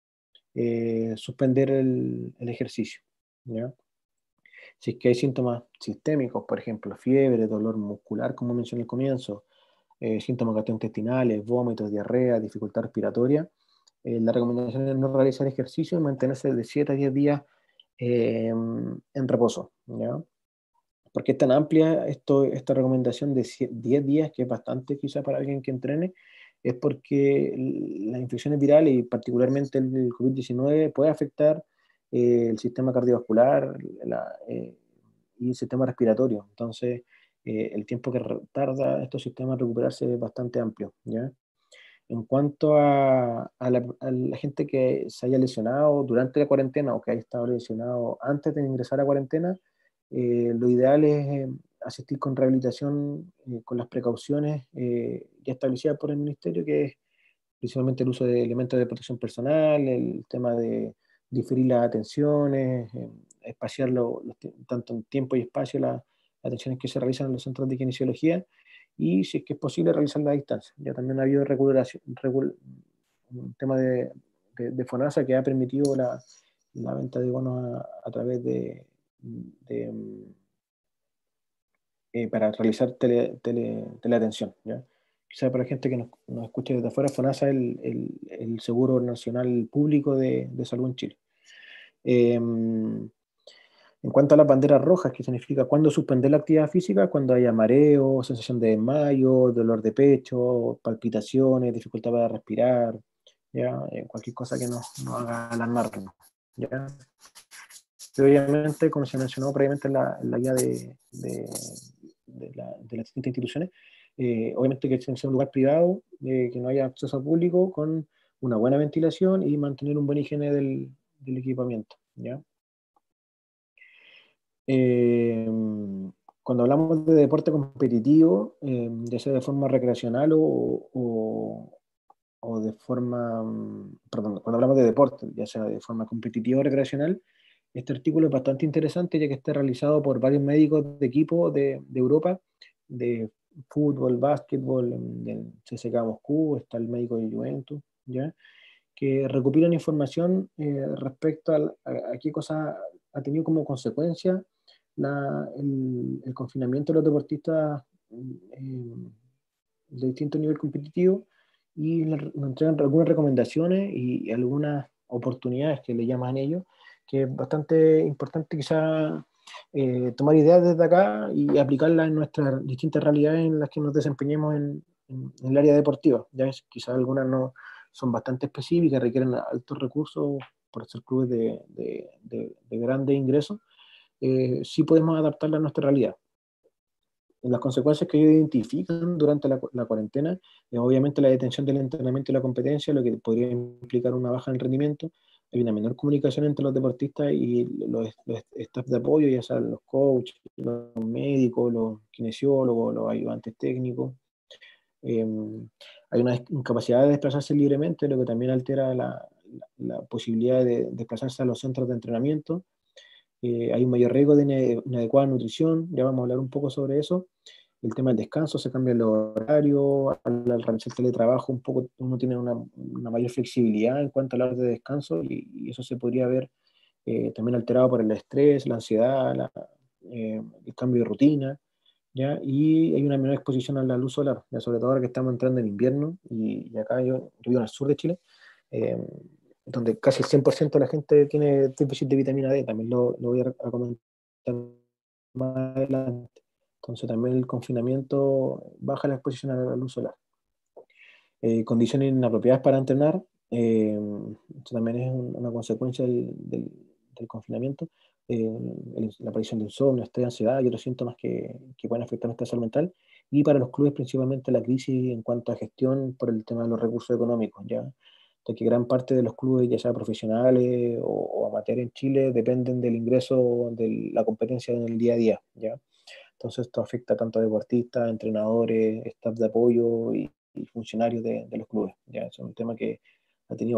suspender el ejercicio. ¿Ya? Si es que hay síntomas sistémicos, por ejemplo, fiebre, dolor muscular, como mencioné al comienzo, síntomas gastrointestinales, vómitos, diarrea, dificultad respiratoria, la recomendación es no realizar ejercicio y mantenerse de 7 a 10 días en reposo. ¿Ya? ¿Por qué es tan amplia esta recomendación de 10 días, que es bastante quizá para alguien que entrene? Es porque las infecciones virales y particularmente el COVID-19 puede afectar el sistema cardiovascular y el sistema respiratorio. Entonces, el tiempo que tarda estos sistemas en recuperarse es bastante amplio. ¿Ya? En cuanto a la gente que se haya lesionado durante la cuarentena o que haya estado lesionado antes de ingresar a cuarentena, lo ideal es asistir con rehabilitación con las precauciones ya establecidas por el Ministerio, que es principalmente el uso de elementos de protección personal, el tema de diferir las atenciones, espaciar tanto en tiempo y espacio las atenciones que se realizan en los centros de kinesiología y si es que es posible realizarla a distancia. Ya también ha habido un tema de FONASA que ha permitido la venta de bonos a través de para realizar teleatención, ¿ya? Quizá para la gente que nos escuche desde afuera, FONASA es el Seguro Nacional Público de Salud en Chile. En cuanto a las banderas rojas, que significa cuándo suspender la actividad física, cuando haya mareo, sensación de desmayo, dolor de pecho, palpitaciones, dificultad para respirar, ¿ya? Cualquier cosa que nos haga alarmarnos, ¿ya? Y obviamente, como se mencionó previamente en la guía de las distintas instituciones, obviamente que sea un lugar privado, que no haya acceso al público, con una buena ventilación y mantener un buen higiene del equipamiento, ¿ya? Eh, Cuando hablamos de deporte competitivo, ya sea de forma recreacional o de forma, perdón, cuando hablamos de deporte, ya sea de forma competitiva o recreacional, este artículo es bastante interesante ya que está realizado por varios médicos de equipo de Europa, de fútbol, básquetbol, del CSKA Moscú, está el médico de Juventus, ¿ya? Que recopilan información respecto a qué cosa ha tenido como consecuencia el confinamiento de los deportistas de distinto nivel competitivo y nos entregan algunas recomendaciones y algunas oportunidades que le llaman ellos, que es bastante importante quizá tomar ideas desde acá y aplicarlas en nuestras distintas realidades en las que nos desempeñemos en el área deportiva. Ya ves, quizás algunas no son bastante específicas, requieren altos recursos por ser clubes de grandes ingresos, sí podemos adaptarla a nuestra realidad. Las consecuencias que ellos identifican durante la cuarentena es obviamente la detención del entrenamiento y la competencia, lo que podría implicar una baja en el rendimiento. Hay una menor comunicación entre los deportistas y los staff de apoyo, ya sean los coaches, los médicos, los kinesiólogos, los ayudantes técnicos. Eh, Hay una incapacidad de desplazarse libremente, lo que también altera la posibilidad de desplazarse a los centros de entrenamiento. Hay un mayor riesgo de inadecuada nutrición, ya vamos a hablar un poco sobre eso. El tema del descanso, se cambia el horario, al realizar teletrabajo un poco uno tiene una mayor flexibilidad en cuanto a la hora de descanso y eso se podría ver también alterado por el estrés, la ansiedad, el cambio de rutina, ¿ya? Y hay una menor exposición a la luz solar, ya sobre todo ahora que estamos entrando en invierno y acá yo vivo en el sur de Chile, eh, donde casi el 100% de la gente tiene déficit de vitamina D, también lo voy a comentar más adelante. Entonces también el confinamiento baja la exposición a la luz solar. Condiciones inapropiadas para entrenar, esto también es una consecuencia del confinamiento, la aparición de insomnio, estrés, ansiedad y otros síntomas que pueden afectar nuestra salud mental, y para los clubes principalmente la crisis en cuanto a gestión por el tema de los recursos económicos, ya que gran parte de los clubes, ya sea profesionales o amateur en Chile, dependen del ingreso de la competencia en el día a día, ¿ya? Entonces esto afecta tanto a deportistas, entrenadores, staff de apoyo y funcionarios de los clubes. ¿Ya? Es un tema que ha tenido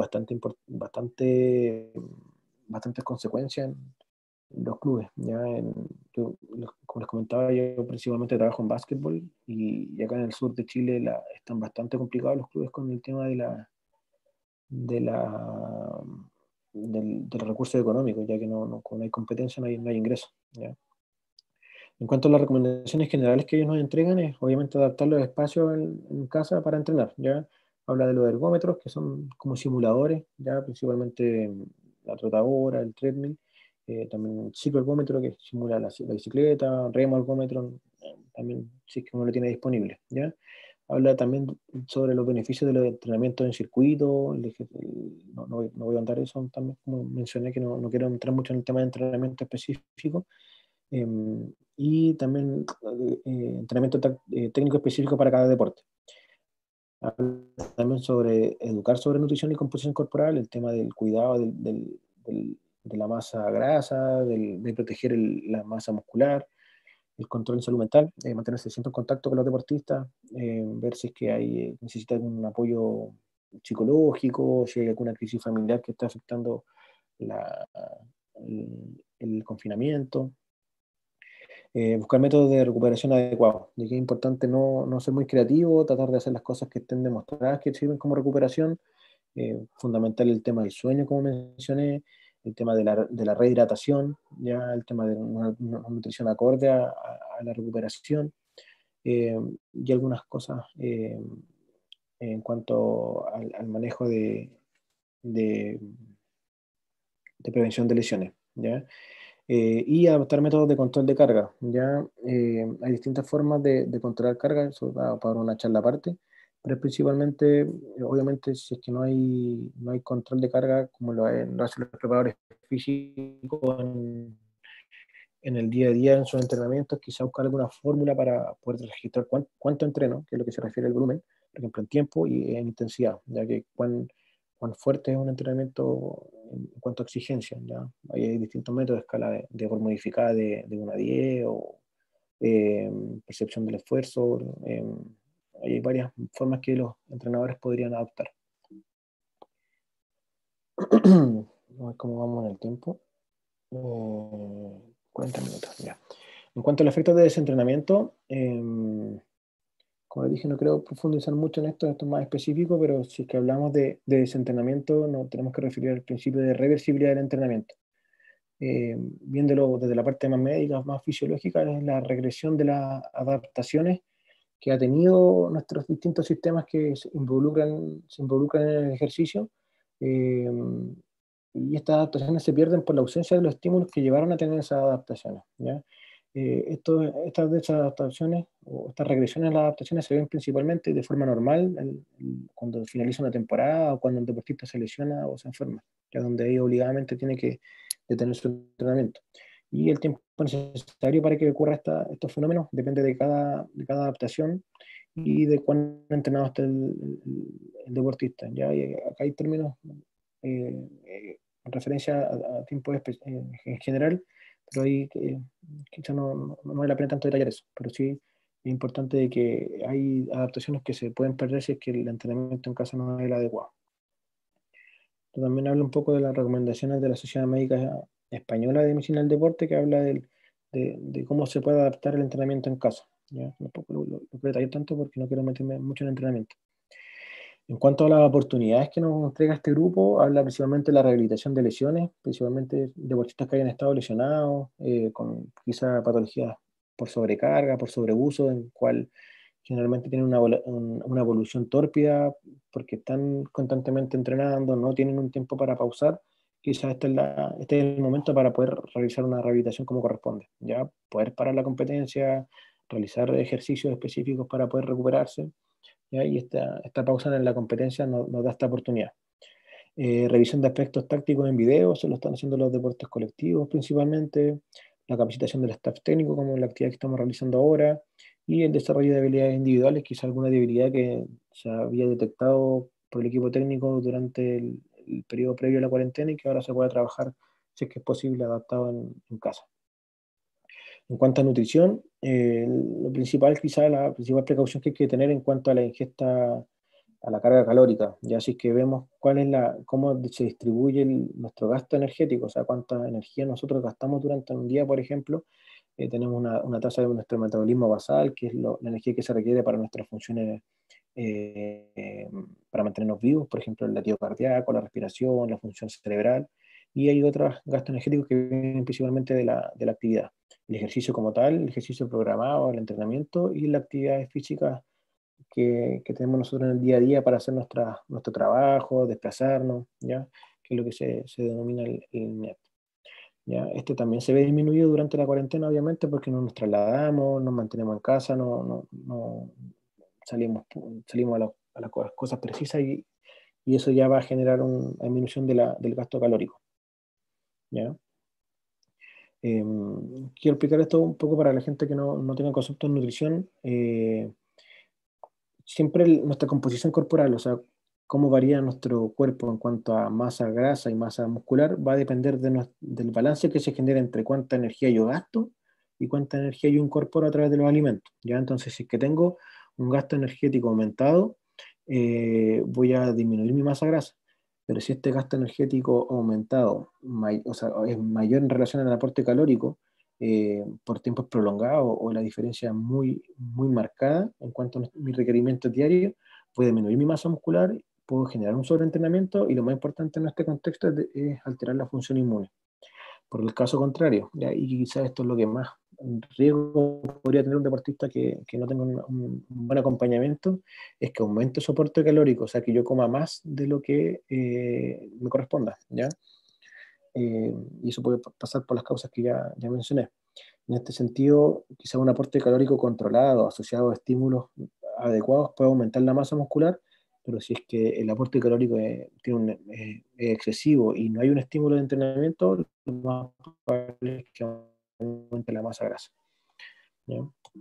bastantes consecuencias en los clubes. ¿Ya? Como les comentaba, yo principalmente trabajo en básquetbol y acá en el sur de Chile están bastante complicados los clubes con el tema de la, del recurso económico, ya que como no hay competencia, no hay ingreso. ¿Ya? En cuanto a las recomendaciones generales que ellos nos entregan, es obviamente adaptar los espacios en casa para entrenar, ¿ya? Habla de los ergómetros, que son como simuladores, ¿ya? Principalmente la trotadora, el treadmill, también el cicloergómetro, que simula la bicicleta, remo ergómetro, también si es que uno lo tiene disponible, ¿ya? Habla también sobre los beneficios de los entrenamientos en circuito, no voy a andar eso, también como mencioné que no quiero entrar mucho en el tema de entrenamiento específico, eh, y también entrenamiento técnico específico para cada deporte. Habla también sobre educar sobre nutrición y composición corporal, el tema del cuidado de la masa grasa, de proteger la masa muscular, el control en salud mental, mantenerse siempre en contacto con los deportistas, ver si es que necesita algún apoyo psicológico, si hay alguna crisis familiar que está afectando el confinamiento. Buscar métodos de recuperación adecuados. Y que es importante no ser muy creativo, tratar de hacer las cosas que estén demostradas que sirven como recuperación. Fundamental el tema del sueño, como mencioné, el tema de la rehidratación, ya el tema de una nutrición acorde a la recuperación, y algunas cosas en cuanto al manejo de, de prevención de lesiones, ¿ya? Y adoptar métodos de control de carga, ¿ya? Hay distintas formas de controlar carga, eso va para una charla aparte, pero principalmente, obviamente, si es que no hay control de carga, como lo hacen los preparadores físicos en el día a día, en sus entrenamientos, quizá buscar alguna fórmula para poder registrar cuánto entreno, que es lo que se refiere al volumen, por ejemplo, en tiempo y en intensidad, ya que cuán fuerte es un entrenamiento en cuanto a exigencia. ¿Ya? Hay distintos métodos de escala de forma modificada de 1 a 10 o percepción del esfuerzo. Hay varias formas que los entrenadores podrían adoptar. Vamos a ver cómo vamos en el tiempo. 40 minutos, ya. En cuanto al efecto de desentrenamiento, como dije, no creo profundizar mucho en esto es más específico, pero si es que hablamos de desentrenamiento, nos tenemos que referir al principio de reversibilidad del entrenamiento. Viéndolo desde la parte más médica, más fisiológica, es la regresión de las adaptaciones que ha tenido nuestros distintos sistemas que se involucran en el ejercicio, eh, y estas adaptaciones se pierden por la ausencia de los estímulos que llevaron a tener esas adaptaciones, ¿ya? Estas desadaptaciones o estas regresiones a las adaptaciones se ven principalmente de forma normal cuando finaliza una temporada o cuando un deportista se lesiona o se enferma, ya donde ahí obligadamente tiene que detener su entrenamiento. Y el tiempo necesario para que ocurra estos fenómenos depende de cada adaptación y de cuán entrenado está el deportista. ¿Ya? Y acá hay términos en referencia a tiempo en general, pero ahí quizá no vale la pena tanto detallar eso, pero sí es importante de que hay adaptaciones que se pueden perder si es que el entrenamiento en casa no es el adecuado. También habla un poco de las recomendaciones de la Sociedad Médica Española de Medicina del Deporte, que habla de cómo se puede adaptar el entrenamiento en casa. ¿Ya? Tampoco lo quiero detallar tanto porque no quiero meterme mucho en el entrenamiento. En cuanto a las oportunidades que nos entrega este grupo, habla principalmente de la rehabilitación de lesiones, principalmente deportistas que hayan estado lesionados, con quizá patologías por sobrecarga, por sobreuso, en cual generalmente tienen una evolución tórpida porque están constantemente entrenando, no tienen un tiempo para pausar. Quizás este es el momento para poder realizar una rehabilitación como corresponde, ya poder parar la competencia, realizar ejercicios específicos para poder recuperarse, ¿ya? Y esta pausa en la competencia nos da esta oportunidad. Revisión de aspectos tácticos en video, se lo están haciendo los deportes colectivos principalmente, la capacitación del staff técnico, como la actividad que estamos realizando ahora, y el desarrollo de habilidades individuales, quizá alguna debilidad que se había detectado por el equipo técnico durante el periodo previo a la cuarentena y que ahora se puede trabajar, si es que es posible, adaptado en casa. En cuanto a nutrición, lo principal, quizá la principal precaución que hay que tener en cuanto a la ingesta, a la carga calórica, ya así que vemos cómo se distribuye nuestro gasto energético, o sea, cuánta energía nosotros gastamos durante un día, por ejemplo. Tenemos una tasa de nuestro metabolismo basal, que es la energía que se requiere para nuestras funciones, para mantenernos vivos, por ejemplo, el latido cardíaco, la respiración, la función cerebral, y hay otros gastos energéticos que vienen principalmente de la actividad. El ejercicio como tal, el ejercicio programado, el entrenamiento y las actividades físicas que tenemos nosotros en el día a día para hacer nuestro trabajo, desplazarnos, ¿ya? Que es lo que se denomina el NET. ¿Ya? Este también se ve disminuido durante la cuarentena, obviamente, porque no nos trasladamos, nos mantenemos en casa, no salimos a las cosas precisas y eso ya va a generar una disminución del gasto calórico. ¿Ya? Quiero explicar esto un poco para la gente que no tenga concepto de nutrición. Siempre nuestra composición corporal, o sea, cómo varía nuestro cuerpo en cuanto a masa grasa y masa muscular, va a depender del balance que se genera entre cuánta energía yo gasto y cuánta energía yo incorporo a través de los alimentos. ¿Ya? Entonces, si es que tengo un gasto energético aumentado, voy a disminuir mi masa grasa. Pero si este gasto energético aumentado o sea, es mayor en relación al aporte calórico, por tiempos prolongados o la diferencia es muy, muy marcada en cuanto a mis requerimientos diarios, puede disminuir mi masa muscular, puedo generar un sobreentrenamiento y lo más importante en este contexto es alterar la función inmune. Por el caso contrario, ¿ya? Y quizás esto es lo que más riesgo podría tener un deportista que no tenga un buen acompañamiento, es que aumente el soporte calórico, o sea, que yo coma más de lo que me corresponda, ¿ya? Y eso puede pasar por las causas que ya mencioné. En este sentido, quizá un aporte calórico controlado, asociado a estímulos adecuados, puede aumentar la masa muscular, pero si es que el aporte calórico es excesivo y no hay un estímulo de entrenamiento, lo más probable es que aumente la masa grasa, ¿ya?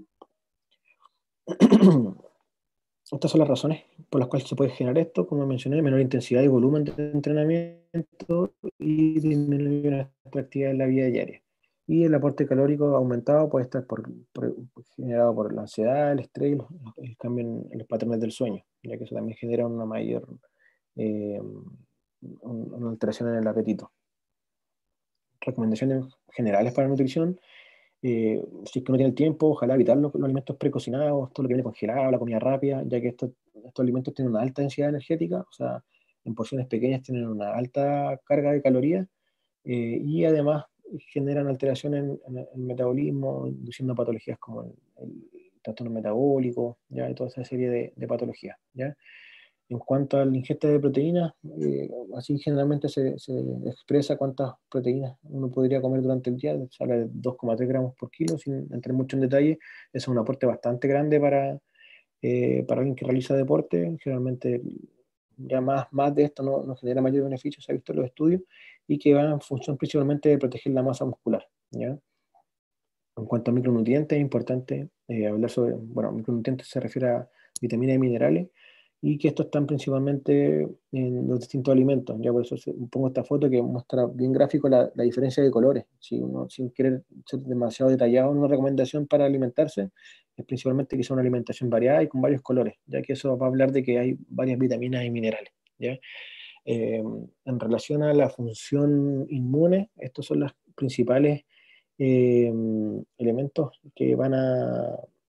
Estas son las razones por las cuales se puede generar esto, como mencioné, menor intensidad y volumen de entrenamiento y disminuir nuestra actividad en la vida diaria. Y el aporte calórico aumentado puede estar generado por la ansiedad, el estrés, el cambio en los patrones del sueño, ya que eso también genera una mayor eh, una alteración en el apetito. Recomendaciones generales para la nutrición: si es que no tiene el tiempo, ojalá evitar los alimentos precocinados, todo lo que viene congelado, la comida rápida, ya que estos alimentos tienen una alta densidad energética, o sea, en porciones pequeñas tienen una alta carga de calorías, y además generan alteraciones en el metabolismo, induciendo patologías como el trastorno metabólico, ¿ya? Y toda esa serie de patologías, ¿ya? En cuanto a la ingesta de proteínas, así generalmente se expresa cuántas proteínas uno podría comer durante el día. Se habla de 2,3 gramos por kilo, sin entrar mucho en detalle. Es un aporte bastante grande para alguien que realiza deporte. Generalmente ya más de esto no genera mayor beneficio, se ha visto en los estudios, y que va en función principalmente de proteger la masa muscular, ¿ya? En cuanto a micronutrientes, es importante hablar sobre, bueno, micronutrientes se refiere a vitaminas y minerales, y que estos están principalmente en los distintos alimentos. Ya por eso pongo esta foto que muestra bien gráfico la diferencia de colores. Si uno, sin querer ser demasiado detallado en una recomendación para alimentarse, es principalmente que sea una alimentación variada y con varios colores, ya que eso va a hablar de que hay varias vitaminas y minerales, ¿ya? En relación a la función inmune, estos son las principales eh, elementos que van a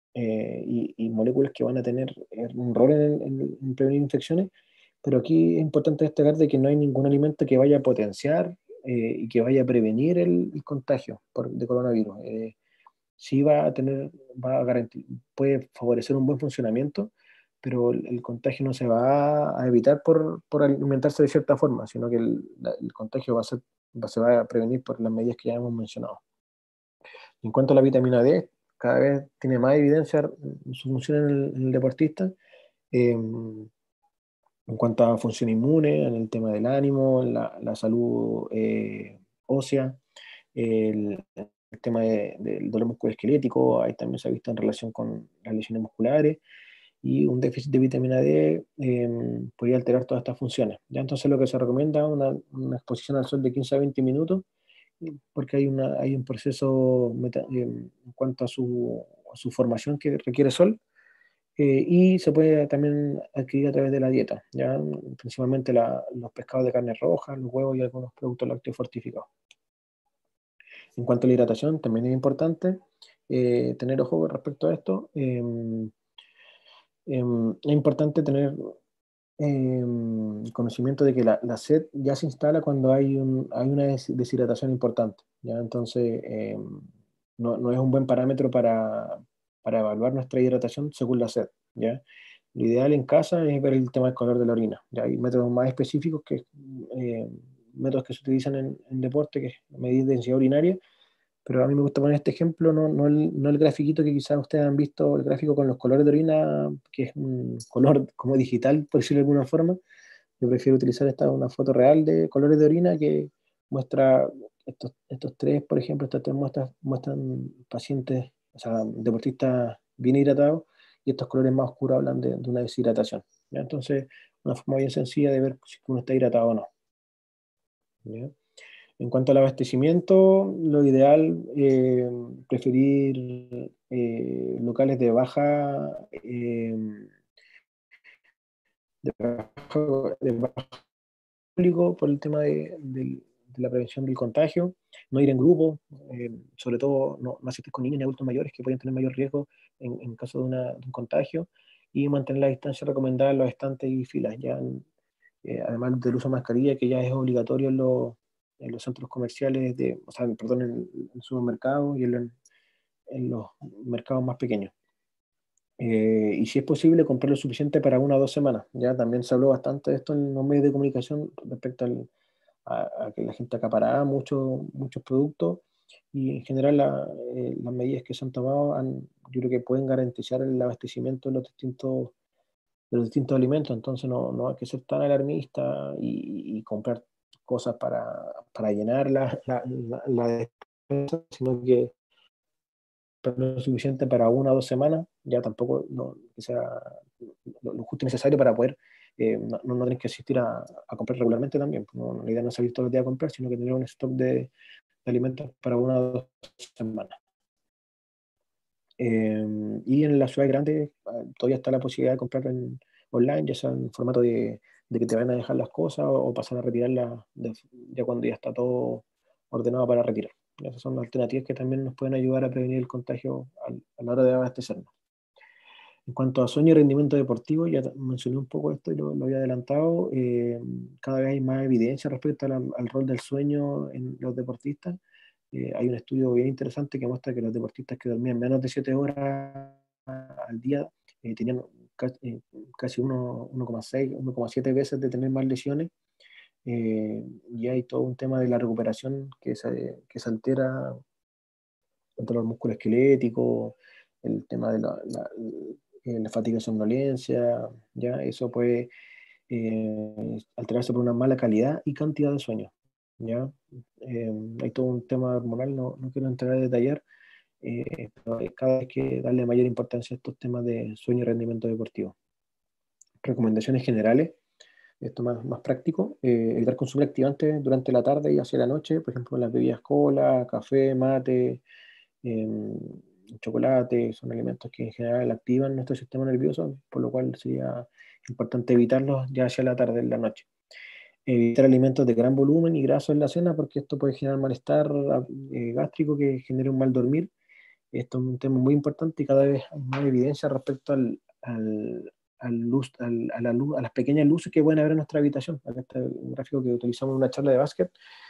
y moléculas que van a tener un rol en prevenir infecciones, pero aquí es importante destacar de que no hay ningún alimento que vaya a potenciar y que vaya a prevenir el contagio de coronavirus. Sí va a tener, puede favorecer un buen funcionamiento, pero el contagio no se va a evitar por alimentarse de cierta forma, sino que el contagio se va a prevenir por las medidas que ya hemos mencionado. En cuanto a la vitamina D, cada vez tiene más evidencia su función en el deportista. En cuanto a función inmune, en el tema del ánimo, la salud ósea, el tema del dolor musculoesquelético, ahí también se ha visto en relación con las lesiones musculares, y un déficit de vitamina D podría alterar todas estas funciones. Ya entonces lo que se recomienda es una exposición al sol de 15 a 20 minutos, porque hay un proceso en cuanto a su formación que requiere sol, y se puede también adquirir a través de la dieta, ¿ya? Principalmente los pescados de carne roja, los huevos y algunos productos lácteos fortificados. En cuanto a la hidratación, también es importante tener ojo respecto a esto. Es importante tener conocimiento de que la sed ya se instala cuando hay una deshidratación importante, ¿ya? Entonces, no es un buen parámetro para evaluar nuestra hidratación según la sed, ¿ya? Lo ideal en casa es ver el tema del color de la orina. Ya hay métodos más específicos eh, métodos que se utilizan en deporte, que es medir densidad urinaria, pero a mí me gusta poner este ejemplo, no el grafiquito que quizás ustedes han visto, el gráfico con los colores de orina, que es un color como digital, por decirlo de alguna forma. Yo prefiero utilizar una foto real de colores de orina que muestra estos tres, por ejemplo, estas tres muestran pacientes, o sea, deportistas bien hidratados, y estos colores más oscuros hablan de una deshidratación, ¿ya? Entonces, una forma bien sencilla de ver si uno está hidratado o no, ¿ya? En cuanto al abastecimiento, lo ideal, preferir locales de baja público por el tema la prevención del contagio, no ir en grupo, sobre todo no asistir con niños ni adultos mayores que pueden tener mayor riesgo en caso de un contagio, y mantener la distancia recomendada en los estantes y filas, ya además del uso de mascarilla, que ya es obligatorio en los centros comerciales, o sea, perdón, en supermercados y en los mercados más pequeños. Y si es posible, comprar lo suficiente para 1 o 2 semanas. Ya también se habló bastante de esto en los medios de comunicación respecto a que la gente acaparaba muchos productos, y en general las medidas que se han tomado yo creo que pueden garantizar el abastecimiento de los distintos alimentos. Entonces no hay que ser tan alarmista y comprar cosas para llenar la despensa, sino que lo suficiente para 1 o 2 semanas, ya tampoco que sea lo justo y necesario para poder no tener que asistir a comprar regularmente también. La idea no es salir todos los días a comprar, sino que tener un stock de alimentos para 1 o 2 semanas. Y en las ciudades grandes todavía está la posibilidad de comprar online, ya sea en formato de que te van a dejar las cosas o pasar a retirarlas ya cuando ya está todo ordenado para retirar. Esas son alternativas que también nos pueden ayudar a prevenir el contagio a la hora de abastecernos. En cuanto a sueño y rendimiento deportivo, ya mencioné un poco esto y lo había adelantado. Cada vez hay más evidencia respecto al rol del sueño en los deportistas. Hay un estudio bien interesante que muestra que los deportistas que dormían menos de 7 horas al día tenían casi 1,6, 1,7 veces de tener más lesiones. Y hay todo un tema de la recuperación que se altera entre los músculos esqueléticos, el tema de la fatiga y somnolencia, ya eso puede alterarse por una mala calidad y cantidad de sueño. ¿Ya? Hay todo un tema hormonal, no quiero entrar a detallar, pero cada vez hay que darle mayor importancia a estos temas de sueño y rendimiento deportivo. Recomendaciones generales, esto más práctico: evitar consumir activantes durante la tarde y hacia la noche, por ejemplo, las bebidas cola, café, mate, chocolate, son alimentos que en general activan nuestro sistema nervioso, por lo cual sería importante evitarlos ya hacia la tarde, en la noche. Evitar alimentos de gran volumen y grasos en la cena, porque esto puede generar malestar gástrico que genere un mal dormir. Esto es un tema muy importante y cada vez hay más evidencia respecto a las pequeñas luces que pueden haber en nuestra habitación. Acá está un gráfico que utilizamos en una charla de básquet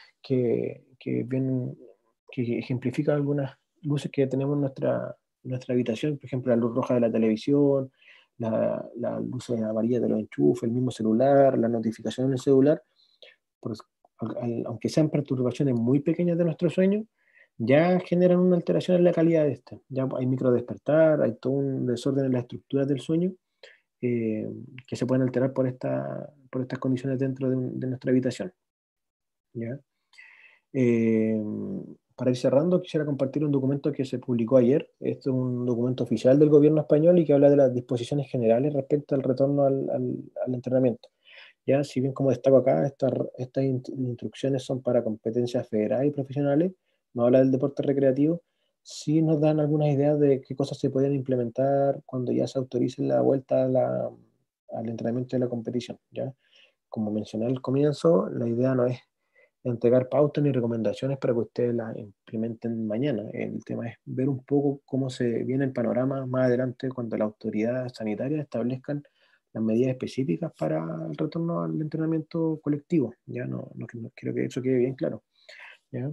que ejemplifica algunas luces que tenemos en nuestra habitación, por ejemplo, la luz roja de la televisión, la luz amarilla de los enchufes, el mismo celular, la notificación en el celular. Pues, aunque sean perturbaciones muy pequeñas de nuestro sueño, ya generan una alteración en la calidad de este. Ya hay microdespertar, hay todo un desorden en las estructuras del sueño que se pueden alterar por estas condiciones dentro de nuestra habitación. ¿Ya? Eh, para ir cerrando, quisiera compartir un documento que se publicó ayer. Este es un documento oficial del gobierno español y que habla de las disposiciones generales respecto al retorno al entrenamiento. Ya, si bien, como destaco acá, estas instrucciones son para competencias federales y profesionales, no habla del deporte recreativo, sí nos dan algunas ideas de qué cosas se pueden implementar cuando ya se autorice la vuelta al entrenamiento de la competición. ¿Ya? Como mencioné al comienzo, la idea no es entregar pautas ni recomendaciones para que ustedes las implementen mañana. El tema es ver un poco cómo se viene el panorama más adelante cuando las autoridades sanitarias establezcan las medidas específicas para el retorno al entrenamiento colectivo. Ya no quiero que eso quede bien claro. ¿Ya?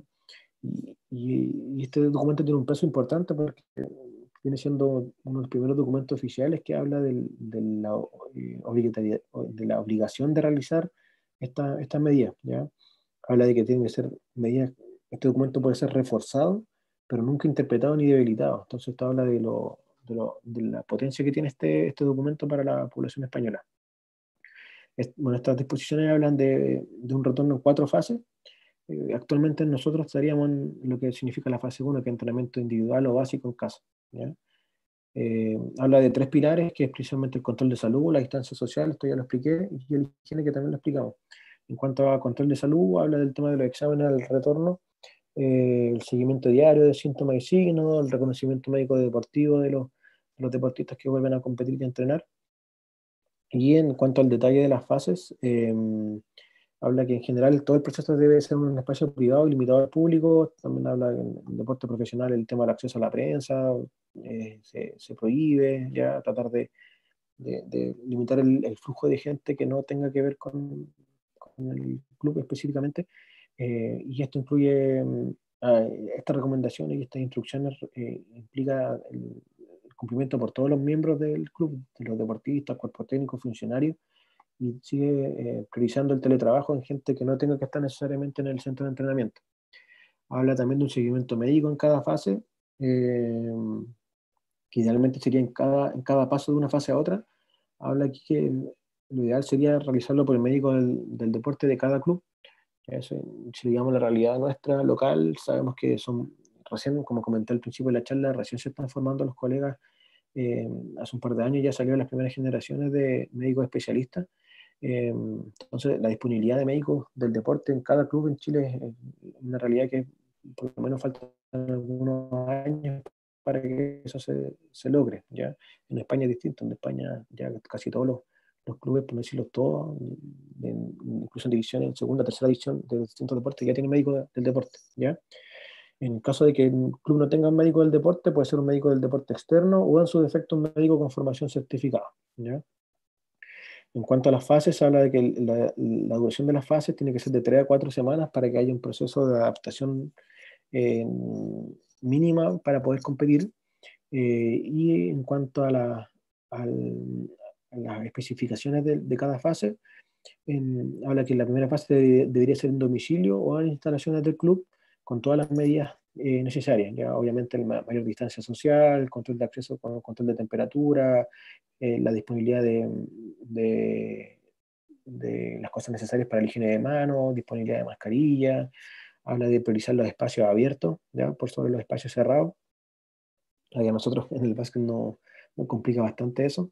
Y este documento tiene un peso importante porque viene siendo uno de los primeros documentos oficiales que habla de la obligación de realizar estas medidas. ¿Ya? Habla de que tienen que ser medidas. Este documento puede ser reforzado, pero nunca interpretado ni debilitado. Entonces esto habla de la potencia que tiene este documento para la población española. Bueno, estas disposiciones hablan de un retorno en 4 fases. Actualmente nosotros estaríamos en lo que significa la fase 1, que es entrenamiento individual o básico en casa. ¿Ya? Habla de 3 pilares, que es precisamente el control de salud, la distancia social, esto ya lo expliqué, y el higiene, que también lo explicamos. En cuanto a control de salud, habla del tema de los exámenes al retorno, el seguimiento diario de síntomas y signos, el reconocimiento médico deportivo de los deportistas que vuelven a competir y a entrenar. Y en cuanto al detalle de las fases, habla que en general todo el proceso debe ser un espacio privado y limitado al público. También habla que en el deporte profesional el tema del acceso a la prensa se prohíbe, ya tratar de limitar el flujo de gente que no tenga que ver con el club específicamente. Y esto incluye, estas recomendaciones y estas instrucciones implica el cumplimiento por todos los miembros del club, de los deportistas, cuerpo técnico, funcionarios, y sigue priorizando el teletrabajo en gente que no tenga que estar necesariamente en el centro de entrenamiento. Habla también de un seguimiento médico en cada fase, eh, que idealmente sería en cada paso de una fase a otra. Habla aquí que lo ideal sería realizarlo por el médico del deporte de cada club. Eso, si digamos la realidad nuestra local, sabemos que son, recién, como comenté al principio de la charla, recién se están formando los colegas. Hace un par de años ya salieron las primeras generaciones de médicos especialistas. Entonces, la disponibilidad de médicos del deporte en cada club en Chile es una realidad que por lo menos faltan algunos años para que eso se logre. ¿Ya? En España es distinto, en España ya casi todos los clubes, por no decirlo todos, incluso en divisiones, en segunda, tercera división de distintos deportes, ya tienen médicos del deporte. ¿Ya? En caso de que el club no tenga un médico del deporte, puede ser un médico del deporte externo o en su defecto un médico con formación certificada. ¿Ya? En cuanto a las fases, se habla de que la duración de las fases tiene que ser de 3 a 4 semanas para que haya un proceso de adaptación eh, mínima para poder competir. Y en cuanto a las especificaciones de cada fase, habla que la primera fase debería ser en domicilio o en instalaciones del club con todas las medidas necesarias. Ya, obviamente, mayor distancia social, control de acceso, control de temperatura, la disponibilidad de las cosas necesarias para la higiene de manos, disponibilidad de mascarilla. Habla de priorizar los espacios abiertos, ¿ya? Por sobre los espacios cerrados. A nosotros en el básquet nos complica bastante eso.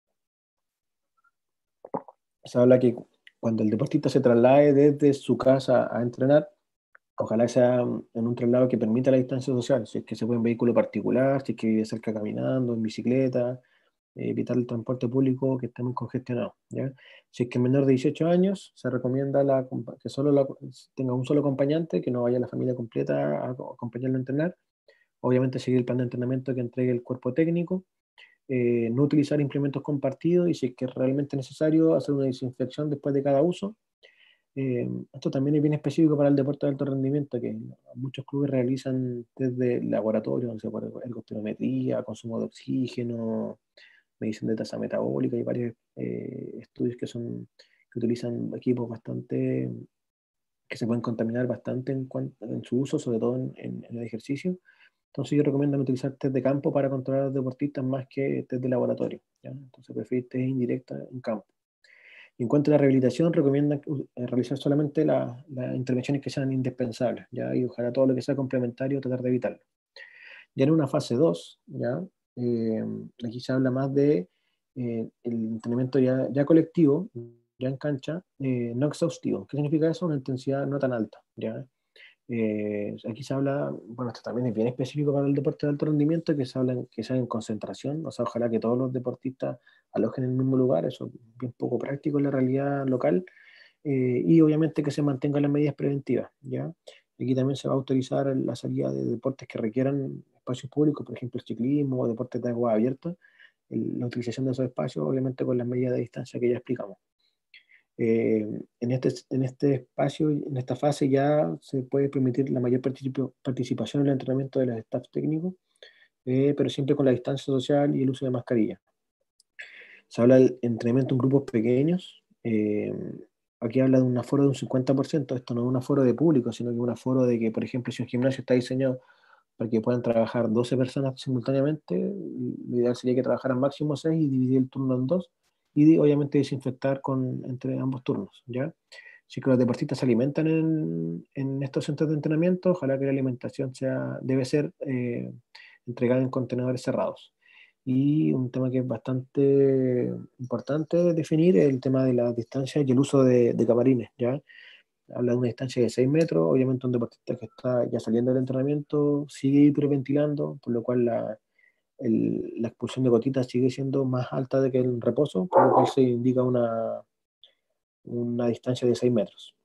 Se habla que cuando el deportista se traslade desde su casa a entrenar, ojalá sea en un traslado que permita la distancia social, si es que se puede en vehículo particular, si es que vive cerca caminando, en bicicleta, evitar el transporte público que esté muy congestionado. ¿Ya? Si es que es menor de 18 años, se recomienda que tenga un solo acompañante, que no vaya la familia completa a acompañarlo a entrenar. Obviamente seguir el plan de entrenamiento que entregue el cuerpo técnico. No utilizar implementos compartidos y si es que es realmente necesario hacer una desinfección después de cada uso. Esto también es bien específico para el deporte de alto rendimiento, que muchos clubes realizan desde laboratorios, no sé, por ergospirometría, consumo de oxígeno, medición de tasa metabólica y varios estudios que utilizan equipos bastante que se pueden contaminar bastante en su uso, sobre todo en el ejercicio. Entonces yo recomiendo utilizar test de campo para controlar a los deportistas más que test de laboratorio. ¿Ya? Entonces prefiero test indirecta en campo. Y en cuanto a la rehabilitación, recomiendan realizar solamente las intervenciones que sean indispensables, ¿ya? Y ojalá todo lo que sea complementario tratar de evitarlo. Ya en una fase 2, ¿ya? Eh, aquí se habla más de el entrenamiento ya colectivo, ya en cancha, no exhaustivo. ¿Qué significa eso? Una intensidad no tan alta, ¿ya? Aquí se habla, bueno, esto también es bien específico para el deporte de alto rendimiento, que se haga en concentración, o sea, ojalá que todos los deportistas alojen en el mismo lugar, eso es bien poco práctico en la realidad local, y obviamente que se mantengan las medidas preventivas, ¿ya? Aquí también se va a autorizar la salida de deportes que requieran espacios públicos, por ejemplo, el ciclismo o deportes de agua abierta, la utilización de esos espacios, obviamente con las medidas de distancia que ya explicamos. En este espacio, en esta fase ya se puede permitir la mayor participación en el entrenamiento de los staff técnicos, pero siempre con la distancia social y el uso de mascarilla. Se habla del entrenamiento en grupos pequeños. Aquí habla de un aforo de un 50%. Esto no es un aforo de público, sino que es un aforo de que, por ejemplo, si un gimnasio está diseñado para que puedan trabajar 12 personas simultáneamente, lo ideal sería que trabajaran máximo 6 y dividir el turno en dos y obviamente desinfectar entre ambos turnos, ¿ya? Si que los deportistas se alimentan en estos centros de entrenamiento, ojalá que la alimentación debe ser entregada en contenedores cerrados. Y un tema que es bastante importante definir es el tema de las distancias y el uso de camarines, ¿ya? Habla de una distancia de 6 metros, obviamente un deportista que está ya saliendo del entrenamiento sigue hiperventilando, por lo cual la expulsión de gotitas sigue siendo más alta de que el reposo, por lo cual se indica una distancia de 6 metros.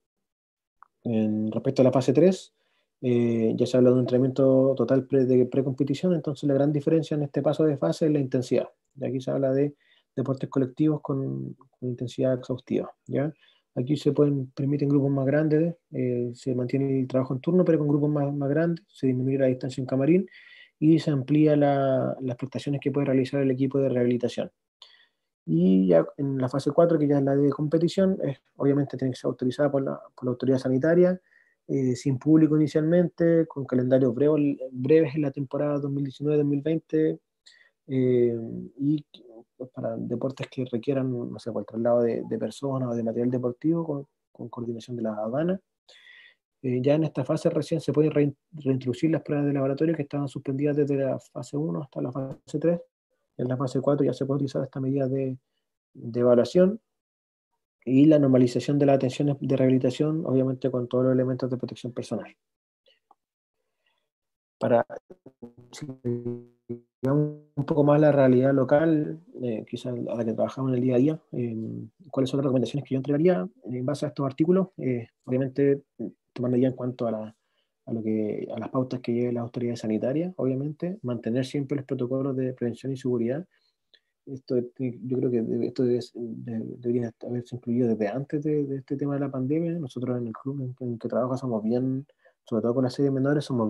Respecto a la fase 3, ya se habla de un entrenamiento total de precompetición, entonces la gran diferencia en este paso de fase es la intensidad. Y aquí se habla de deportes colectivos con intensidad exhaustiva, ¿ya? Aquí permiten grupos más grandes, se mantiene el trabajo en turno, pero con grupos más grandes, se disminuye la distancia en camarín y se amplía las prestaciones que puede realizar el equipo de rehabilitación. Y ya en la fase 4, que ya es la de competición, obviamente tiene que ser autorizada por la autoridad sanitaria, sin público inicialmente, con calendarios breves en la temporada 2019-2020, y pues, para deportes que requieran, no sé, por el traslado de personas o de material deportivo con coordinación de las aduanas. Ya en esta fase recién se pueden reintroducir las pruebas de laboratorio que estaban suspendidas desde la fase 1 hasta la fase 3. En la fase 4 ya se puede utilizar esta medida de evaluación y la normalización de las atenciones de rehabilitación, obviamente con todos los elementos de protección personal. Para digamos, un poco más la realidad local, quizás a la que trabajamos en el día a día, cuáles son las recomendaciones que yo entregaría en base a estos artículos, obviamente tomando ya en cuanto a las pautas que lleven las autoridades sanitarias, obviamente, mantener siempre los protocolos de prevención y seguridad. Yo creo que debería haberse incluido desde antes de este tema de la pandemia. Nosotros en el club en que trabajo somos bien, sobre todo con las series menores, somos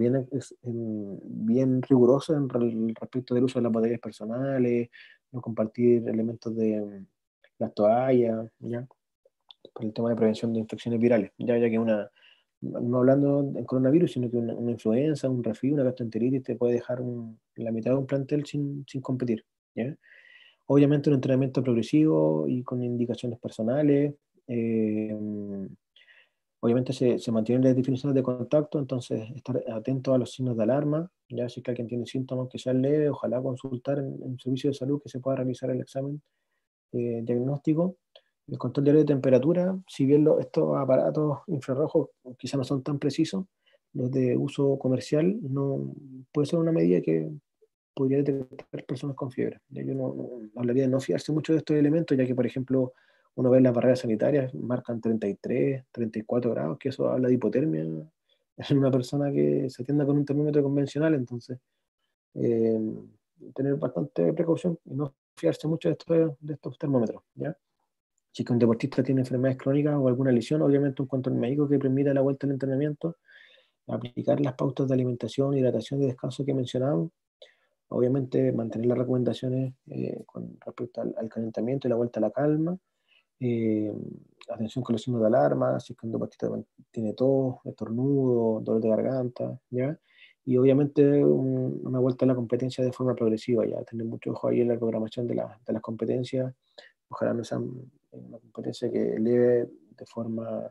bien rigurosos respecto del uso de las botellas personales, no compartir elementos de las toallas, ¿ya? Por el tema de prevención de infecciones virales, ya que no hablando de coronavirus, sino que una influenza, un resfrío, una gastroenteritis te puede dejar en la mitad de un plantel sin competir, ¿ya? Obviamente un entrenamiento progresivo y con indicaciones personales. eh, Obviamente se mantienen las definiciones de contacto, entonces estar atento a los signos de alarma. Ya si es que alguien tiene síntomas que sean leves, ojalá consultar en servicio de salud que se pueda realizar el examen diagnóstico. El control diario de temperatura, si bien estos aparatos infrarrojos quizás no son tan precisos, los de uso comercial no puede ser una medida que podría detectar personas con fiebre. Ya yo no hablaría de no fiarse mucho de estos elementos, ya que, por ejemplo, uno ve las barreras sanitarias, marcan 33, 34 grados, que eso habla de hipotermia en una persona que se atienda con un termómetro convencional. Entonces, eh, tener bastante precaución y no fiarse mucho de estos termómetros, ¿ya? Si es que un deportista tiene enfermedades crónicas o alguna lesión, obviamente un control médico que permita la vuelta al entrenamiento, aplicar las pautas de alimentación, hidratación y descanso que mencionamos. Obviamente mantener las recomendaciones con respecto al calentamiento y la vuelta a la calma. eh, Atención con los signos de alarma, si es que un deportista tiene tos, estornudo, dolor de garganta, ¿ya? Y obviamente una vuelta a la competencia de forma progresiva, ya tener mucho ojo ahí en la programación de las competencias. Ojalá no sean una competencia que eleve de forma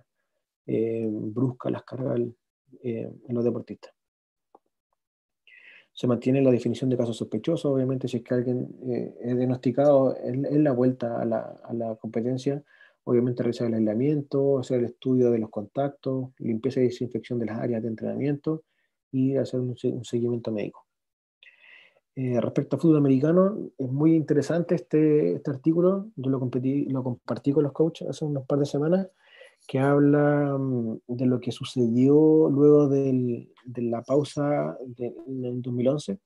brusca las cargas en los deportistas. Se mantiene la definición de casos sospechosos, obviamente si es que alguien es diagnosticado en la vuelta a la competencia, obviamente realizar el aislamiento, hacer el estudio de los contactos, limpieza y desinfección de las áreas de entrenamiento y hacer un seguimiento médico. Respecto a fútbol americano, es muy interesante este artículo, yo lo compartí con los coaches hace unos par de semanas, que habla de lo que sucedió luego de la pausa en el 2011.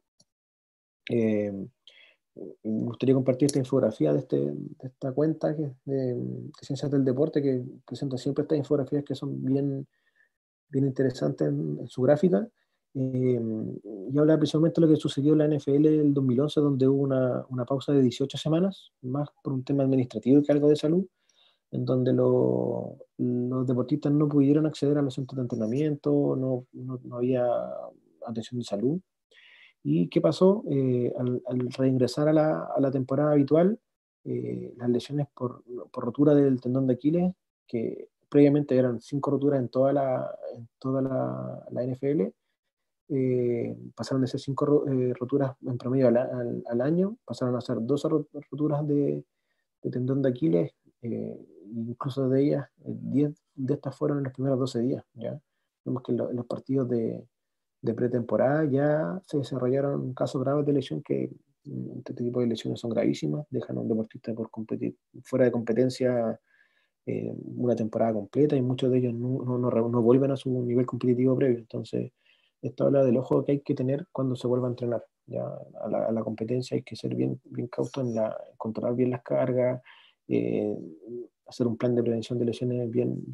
Me gustaría compartir esta infografía de esta cuenta de Ciencias del Deporte, que presenta siempre estas infografías que son bien interesantes en su gráfica. Y habla precisamente de lo que sucedió en la NFL en el 2011, donde hubo una pausa de 18 semanas, más por un tema administrativo que algo de salud, en donde los deportistas no pudieron acceder a los centros de entrenamiento, no había atención de salud. ¿Y qué pasó? Al reingresar a la temporada habitual, las lesiones por rotura del tendón de Aquiles, que previamente eran 5 roturas en toda la NFL, pasaron de ser 5 roturas en promedio al año, pasaron a ser 12 roturas de tendón de Aquiles, incluso de ellas, 10 de estas fueron en los primeros 12 días, ¿ya? Vemos que en los partidos de pretemporada ya se desarrollaron casos graves de lesión que este tipo de lesiones son gravísimas, dejan a un deportista por competir fuera de competencia una temporada completa y muchos de ellos no vuelven a su nivel competitivo previo. Entonces, esto habla del ojo que hay que tener cuando se vuelva a entrenar. Ya a la competencia hay que ser bien cauto en controlar bien las cargas, eh, hacer un plan de prevención de lesiones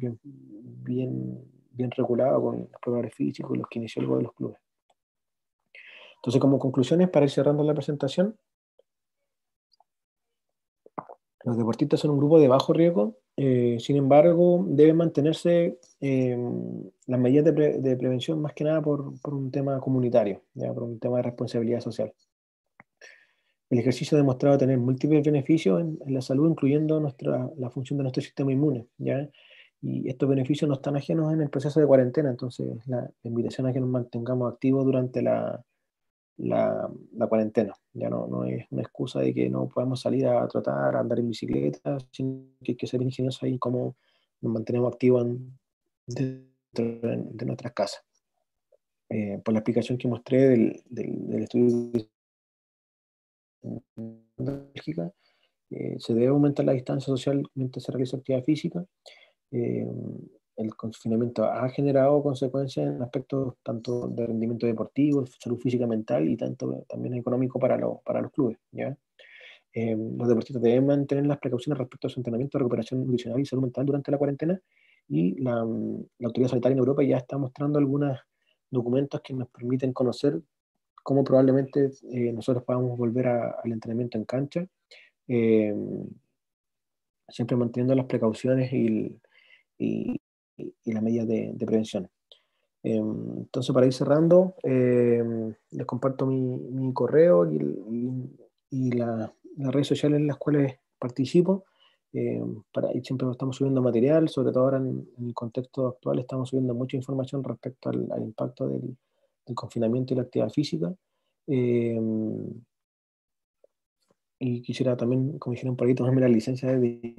bien regulado con los preparadores físicos y los kinesiólogos de los clubes. Entonces, como conclusiones, para ir cerrando la presentación, los deportistas son un grupo de bajo riesgo, sin embargo, deben mantenerse las medidas de prevención más que nada por un tema comunitario, ¿ya? Por un tema de responsabilidad social. El ejercicio ha demostrado tener múltiples beneficios en la salud, incluyendo la función de nuestro sistema inmune, ¿ya? Y estos beneficios no están ajenos en el proceso de cuarentena, entonces la invitación a que nos mantengamos activos durante la cuarentena. Ya no es una excusa de que no podamos salir a trotar, a andar en bicicleta, sino que hay que ser ingeniosos ahí en cómo nos mantenemos activos dentro de nuestras casas. Por la explicación que mostré del estudio Bélgica, se debe aumentar la distancia social mientras se realiza actividad física. Eh, el confinamiento ha generado consecuencias en aspectos tanto de rendimiento deportivo, salud física, mental y tanto también económico para los clubes, ¿ya? Los deportistas deben mantener las precauciones respecto a su entrenamiento, recuperación nutricional y salud mental durante la cuarentena, y la autoridad sanitaria en Europa ya está mostrando algunos documentos que nos permiten conocer cómo probablemente nosotros podamos volver al entrenamiento en cancha, eh, siempre manteniendo las precauciones y, y las medidas de prevención. Entonces, para ir cerrando, les comparto mi correo y las redes sociales en las cuales participo. Y siempre estamos subiendo material, sobre todo ahora en el contexto actual estamos subiendo mucha información respecto al impacto del confinamiento y la actividad física. Eh, y quisiera también, como dijeron por ahí, tomarme la licencia de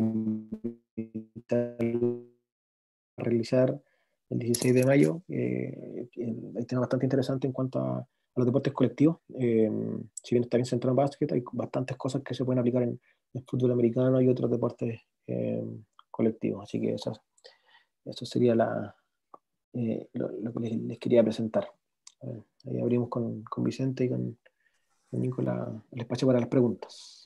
realizar el 16 de mayo. Hay tema bastante interesante en cuanto a los deportes colectivos. Si bien está bien centrado en básquet, hay bastantes cosas que se pueden aplicar en el fútbol americano y otros deportes colectivos. Así que eso sería lo que les quería presentar. Ahí abrimos con Vicente y con Nicolás el espacio para las preguntas.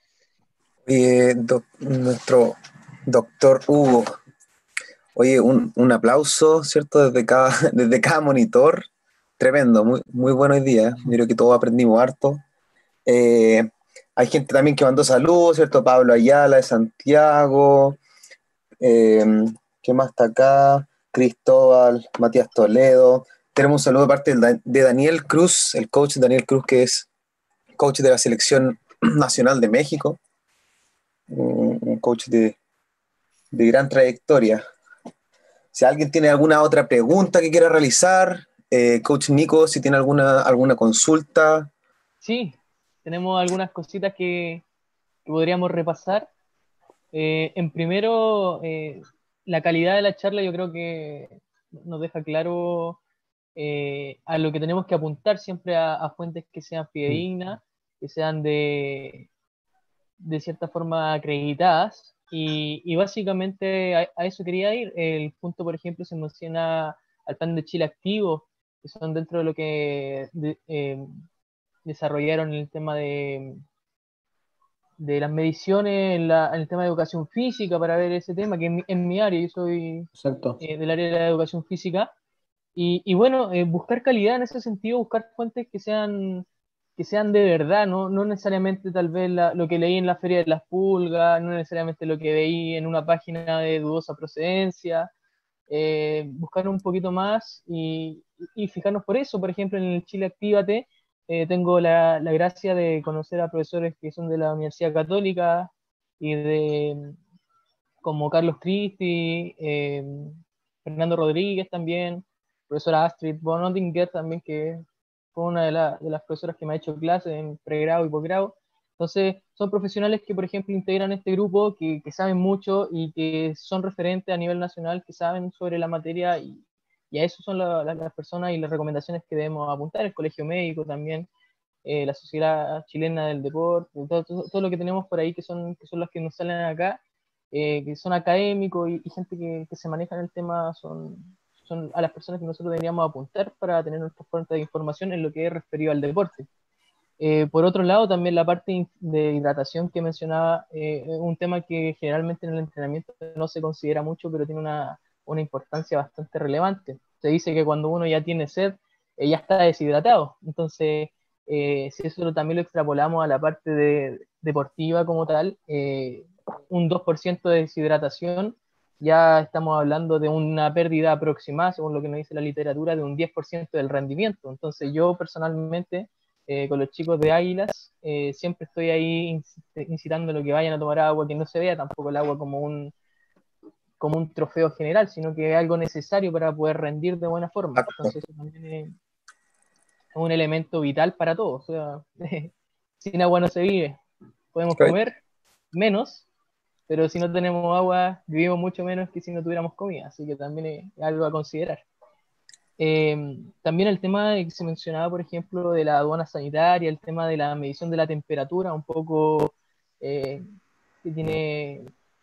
Nuestro doctor Hugo. Oye, un aplauso, ¿cierto? Desde cada monitor. Tremendo, muy bueno hoy día. Yo creo que todos aprendimos harto. Hay gente también que mandó saludos, ¿cierto? Pablo Ayala de Santiago. Eh, ¿Qué más está acá? Cristóbal, Matías Toledo. Tenemos un saludo de parte de Daniel Cruz, el coach Daniel Cruz, que es coach de la Selección Nacional de México. Un coach de gran trayectoria. Si alguien tiene alguna otra pregunta que quiera realizar, coach Nico, si tiene alguna consulta. Sí, tenemos algunas cositas que podríamos repasar. En primero, la calidad de la charla yo creo que nos deja claro a lo que tenemos que apuntar siempre a fuentes que sean fidedignas, que sean de cierta forma acreditadas, y básicamente a eso quería ir. El punto, por ejemplo, se menciona al plan de Chile activo, que son dentro de lo que desarrollaron el tema de las mediciones en el tema de educación física para ver ese tema, que en mi área, yo soy Exacto. del área de la educación física, y bueno, buscar calidad en ese sentido, buscar fuentes que sean de verdad, no necesariamente tal vez lo que leí en la Feria de las Pulgas, no necesariamente lo que veí en una página de dudosa procedencia, buscar un poquito más y fijarnos por eso. Por ejemplo, en el Chile Actívate tengo la gracia de conocer a profesores que son de la Universidad Católica y como Carlos Cristi, Fernando Rodríguez también, profesora Astrid von Ottinger también, que fue una de las profesoras que me ha hecho clases en pregrado y posgrado. Entonces, son profesionales que, por ejemplo, integran este grupo, que saben mucho y que son referentes a nivel nacional, que saben sobre la materia, y a eso son las personas y las recomendaciones que debemos apuntar. El Colegio Médico también, la Sociedad Chilena del Deporte, todo lo que tenemos por ahí que son los que nos salen acá. que son académicos y gente que se maneja en el tema, son a las personas que nosotros deberíamos apuntar para tener nuestra fuente de información en lo que es referido al deporte. Por otro lado, también la parte de hidratación que mencionaba, es un tema que generalmente en el entrenamiento no se considera mucho, pero tiene una importancia bastante relevante. Se dice que cuando uno ya tiene sed, ya está deshidratado. Entonces, si eso también lo extrapolamos a la parte deportiva como tal, un 2% de deshidratación, ya estamos hablando de una pérdida aproximada, según lo que nos dice la literatura, de un 10% del rendimiento. Entonces, yo personalmente con los chicos de Águilas, siempre estoy ahí incitando a lo que vayan a tomar agua, que no se vea tampoco el agua como un trofeo general, sino que es algo necesario para poder rendir de buena forma. Exacto. Entonces, eso también es un elemento vital para todos. O sea, sin agua no se vive. Podemos Ok. comer menos, pero si no tenemos agua, vivimos mucho menos que si no tuviéramos comida. Así que también es algo a considerar. También el tema que se mencionaba, por ejemplo, de la aduana sanitaria, el tema de la medición de la temperatura, un poco eh, que tiene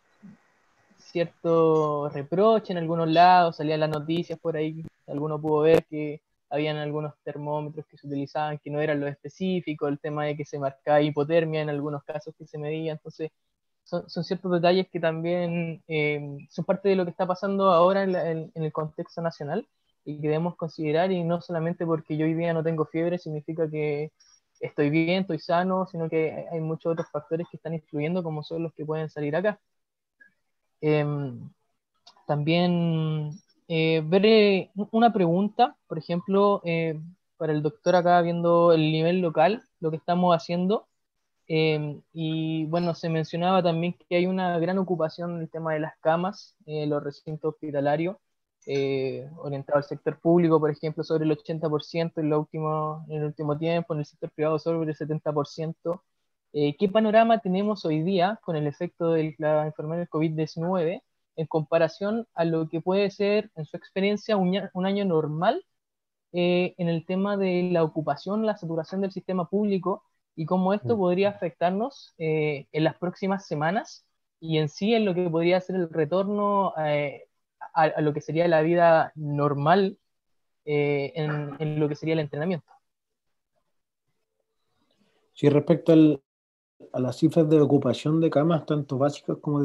cierto reproche en algunos lados, salían las noticias por ahí, alguno pudo ver que habían algunos termómetros que se utilizaban que no eran lo específico, el tema de que se marcaba hipotermia en algunos casos que se medía, entonces son ciertos detalles que también son parte de lo que está pasando ahora en el contexto nacional y que debemos considerar, y no solamente porque yo hoy día no tengo fiebre significa que estoy bien, estoy sano, sino que hay muchos otros factores que están influyendo como son los que pueden salir acá. Em, También ver una pregunta, por ejemplo, para el doctor acá viendo el nivel local, lo que estamos haciendo. Y bueno, se mencionaba también que hay una gran ocupación en el tema de las camas, los recintos hospitalarios, orientado al sector público, por ejemplo, sobre el 80% en el último tiempo, en el sector privado sobre el 70%. ¿Qué panorama tenemos hoy día con el efecto de la enfermedad del COVID-19 en comparación a lo que puede ser, en su experiencia, un año normal en el tema de la ocupación, la saturación del sistema público y cómo esto podría afectarnos en las próximas semanas y en sí en lo que podría ser el retorno a lo que sería la vida normal en lo que sería el entrenamiento? Sí, respecto a las cifras de ocupación de camas, tanto básicas como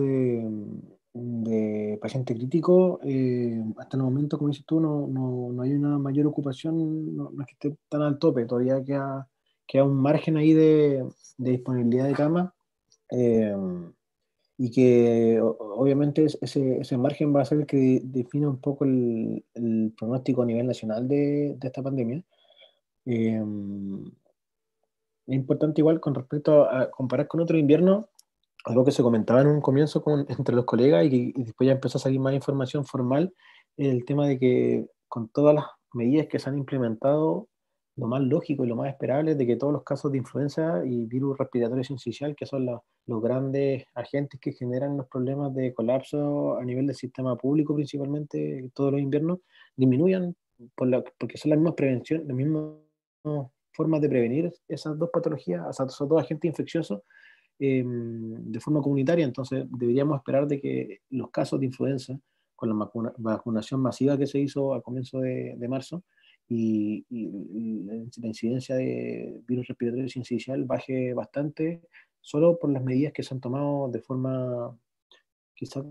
de paciente crítico, hasta el momento, como dices tú, no hay una mayor ocupación, no es que esté tan al tope, todavía queda un margen ahí de disponibilidad de camas, eh, y que obviamente ese margen va a ser el que define un poco el pronóstico a nivel nacional de esta pandemia. Eh, es importante igual con respecto a comparar con otro invierno, algo que se comentaba en un comienzo entre los colegas y después ya empezó a salir más información formal, el tema de que con todas las medidas que se han implementado, lo más lógico y lo más esperable es de que todos los casos de influenza y virus respiratorio sincicial, que son los grandes agentes que generan los problemas de colapso a nivel del sistema público principalmente todos los inviernos, disminuyan porque son las mismas prevención, las mismas formas de prevenir esas dos patologías, o sea, esos dos agentes infecciosos de forma comunitaria. Entonces deberíamos esperar de que los casos de influenza, con la vacunación masiva que se hizo a comienzo de marzo, y la incidencia de virus respiratorio sincicial baje bastante, solo por las medidas que se han tomado de forma, quizás,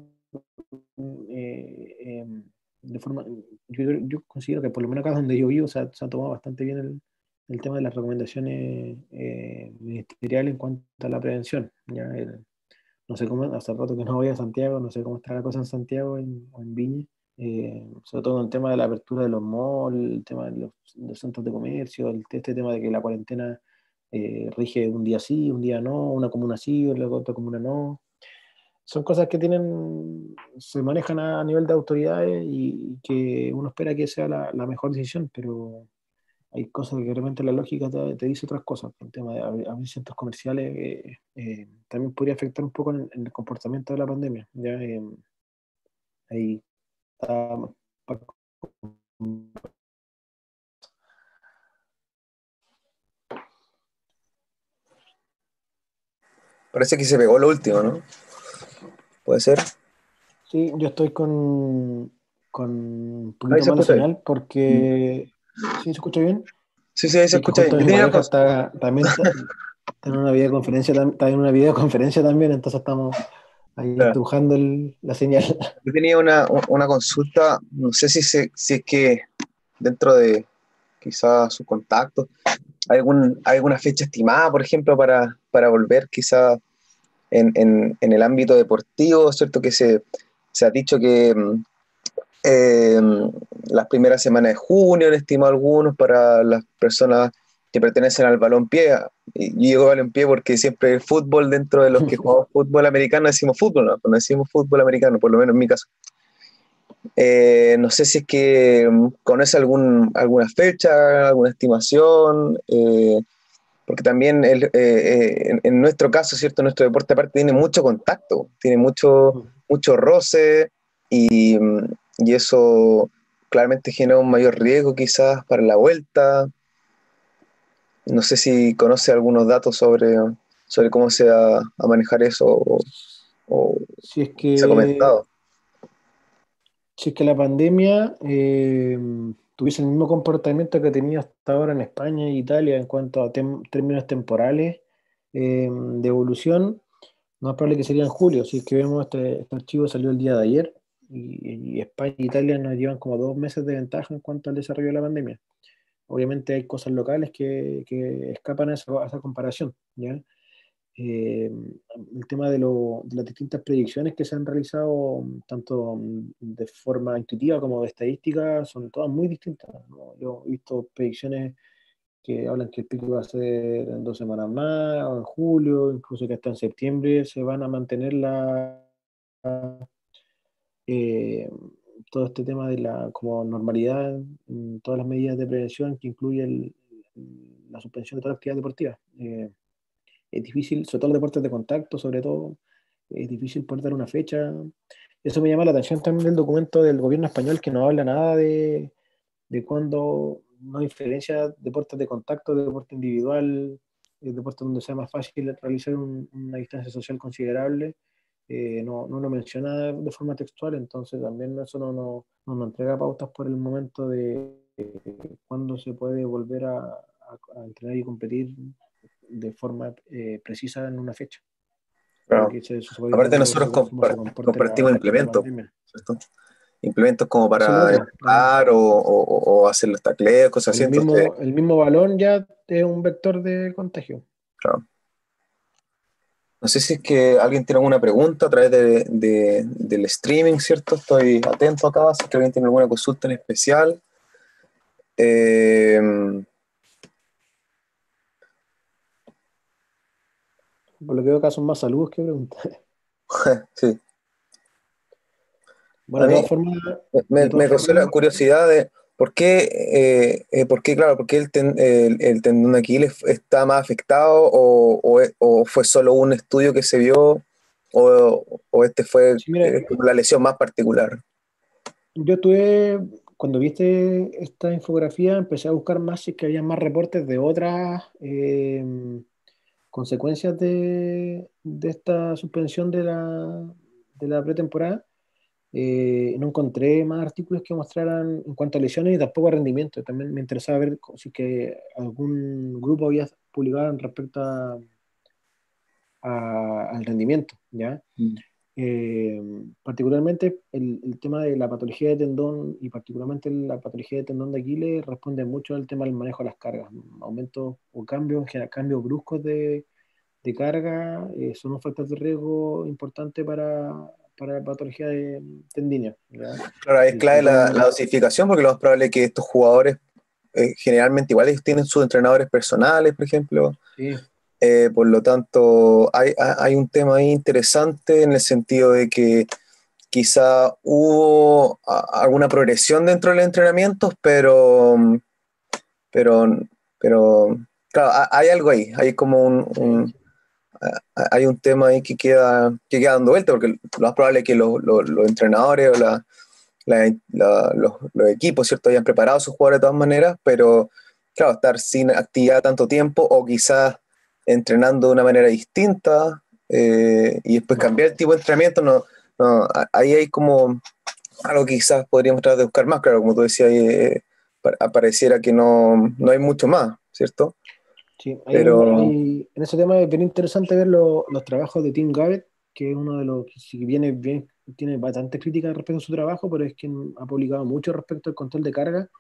de forma, yo considero que por lo menos acá donde yo vivo se ha tomado bastante bien el tema de las recomendaciones ministeriales en cuanto a la prevención. ¿Ya? No sé cómo, hace rato que no voy a Santiago, no sé cómo está la cosa en Santiago o en Viña, sobre todo en el tema de la apertura de los malls, el tema de los centros de comercio, este tema de que la cuarentena rige un día sí, un día no, una comuna sí, luego otra comuna no. Son cosas que se manejan a nivel de autoridades y que uno espera que sea la mejor decisión, pero hay cosas que realmente la lógica te dice otras cosas. El tema de abrir centros comerciales también podría afectar un poco en el comportamiento de la pandemia. ¿Ya? Ahí está. Parece que se pegó lo último, ¿no? ¿Puede ser? Sí, yo estoy con un Ahí poquito se mala escucha bien. señal porque... ¿Sí se escucha bien? Sí, sí, ahí se Sí, que escucha bien. justo Yo mi tenía una pareja cosa. está también está en una videoconferencia, está en una videoconferencia también, entonces estamos ahí estrujando la señal. Yo tenía una consulta, no sé si es que dentro de quizás su contacto, ¿hay alguna fecha estimada, por ejemplo, para volver quizás en el ámbito deportivo, ¿cierto? Que se ha dicho que eh, las primeras semanas de junio han estimado algunos para las personas que pertenecen al balompié. Y yo digo balompié porque siempre el fútbol, dentro de los que jugamos fútbol americano, decimos fútbol, no decimos fútbol americano, por lo menos en mi caso. No sé si es que conoce alguna fecha, alguna estimación, porque también en nuestro caso, ¿cierto? Nuestro deporte aparte tiene mucho contacto, tiene mucho roce y eso claramente genera un mayor riesgo quizás para la vuelta. No sé si conoce algunos datos sobre cómo se va a manejar eso o Si es se ha que, comentado. si es que la pandemia tuviese el mismo comportamiento que tenía hasta ahora en España e Italia en cuanto a términos temporales de evolución, no es probable que sería en julio. Si es que vemos este archivo salió el día de ayer y España e Italia nos llevan como 2 meses de ventaja en cuanto al desarrollo de la pandemia. Obviamente hay cosas locales que escapan a esa comparación, ¿ya? El tema de las distintas predicciones que se han realizado, tanto de forma intuitiva como de estadística, son todas muy distintas, ¿no? Yo he visto predicciones que hablan que el pico va a ser en 2 semanas más, o en julio, incluso que hasta en septiembre se van a mantener eh, todo este tema de la como normalidad, todas las medidas de prevención que incluye la suspensión de toda la actividad deportiva. Es difícil, sobre todo los deportes de contacto, sobre todo, es difícil poder dar una fecha. Eso me llama la atención también del documento del gobierno español que no habla nada de cuándo no diferencia deportes de contacto, deporte individual, deportes donde sea más fácil realizar una distancia social considerable. No lo menciona de forma textual, entonces también eso no nos entrega pautas por el momento de cuándo se puede volver a entrenar y competir de forma precisa en una fecha, dado Claro. que se supone que Aparte uno nosotros según cómo se comporte compartimos la implementos, pandemia. ¿cierto? Implementos como Eso es lo para otro. empujar o hacer los tacleos, cosas así. Entonces, El mismo balón ya es un vector de contagio. claro. No sé si es que alguien tiene alguna pregunta a través del streaming, ¿cierto? Estoy atento acá, si es que alguien tiene alguna consulta en especial. Eh, Por lo que veo acá son más saludos que preguntas. sí. Bueno, A mí de todas me causó la formas, curiosidad de por qué el tendón de Aquiles está más afectado o fue solo un estudio que se vio o este fue sí, mira, como la lesión más particular. yo tuve, cuando viste esta infografía, empecé a buscar más si es que había más reportes de otras consecuencias de esta suspensión de la pretemporada. No encontré más artículos que mostraran en cuanto a lesiones y tampoco a rendimiento. También me interesaba ver si que algún grupo había publicado respecto al rendimiento, ¿ya? Mm. Particularmente el tema de la patología de tendón y particularmente la patología de tendón de Aquiles responde mucho al tema del manejo de las cargas. Aumentos o cambios, en general, cambios bruscos de carga son un factor de riesgo importante para la patología de tendinea, ¿ya? Claro, es Sobre clave la todo, dosificación porque lo más probable es que estos jugadores generalmente igual ellos tienen sus entrenadores personales, por ejemplo. sí, Por lo tanto, hay un tema ahí interesante en el sentido de que quizá hubo alguna progresión dentro de los entrenamientos, pero, pero claro, hay algo ahí, hay como hay un tema ahí que queda dando vuelta, porque lo más probable es que los entrenadores o los equipos, ¿cierto?, hayan preparado a sus jugadores de todas maneras, pero claro, estar sin actividad tanto tiempo o quizás entrenando de una manera distinta y después cambiar el tipo de entrenamiento No, ahí hay como algo que quizás podríamos tratar de buscar más, claro, como tú decías, pareciera que no hay mucho más, ¿cierto? Sí, Pero, en ese tema es bien interesante ver los trabajos de Tim Garrett, que es uno de los que si viene bien, tiene bastante crítica respecto a su trabajo, pero es quien ha publicado mucho respecto al control de carga.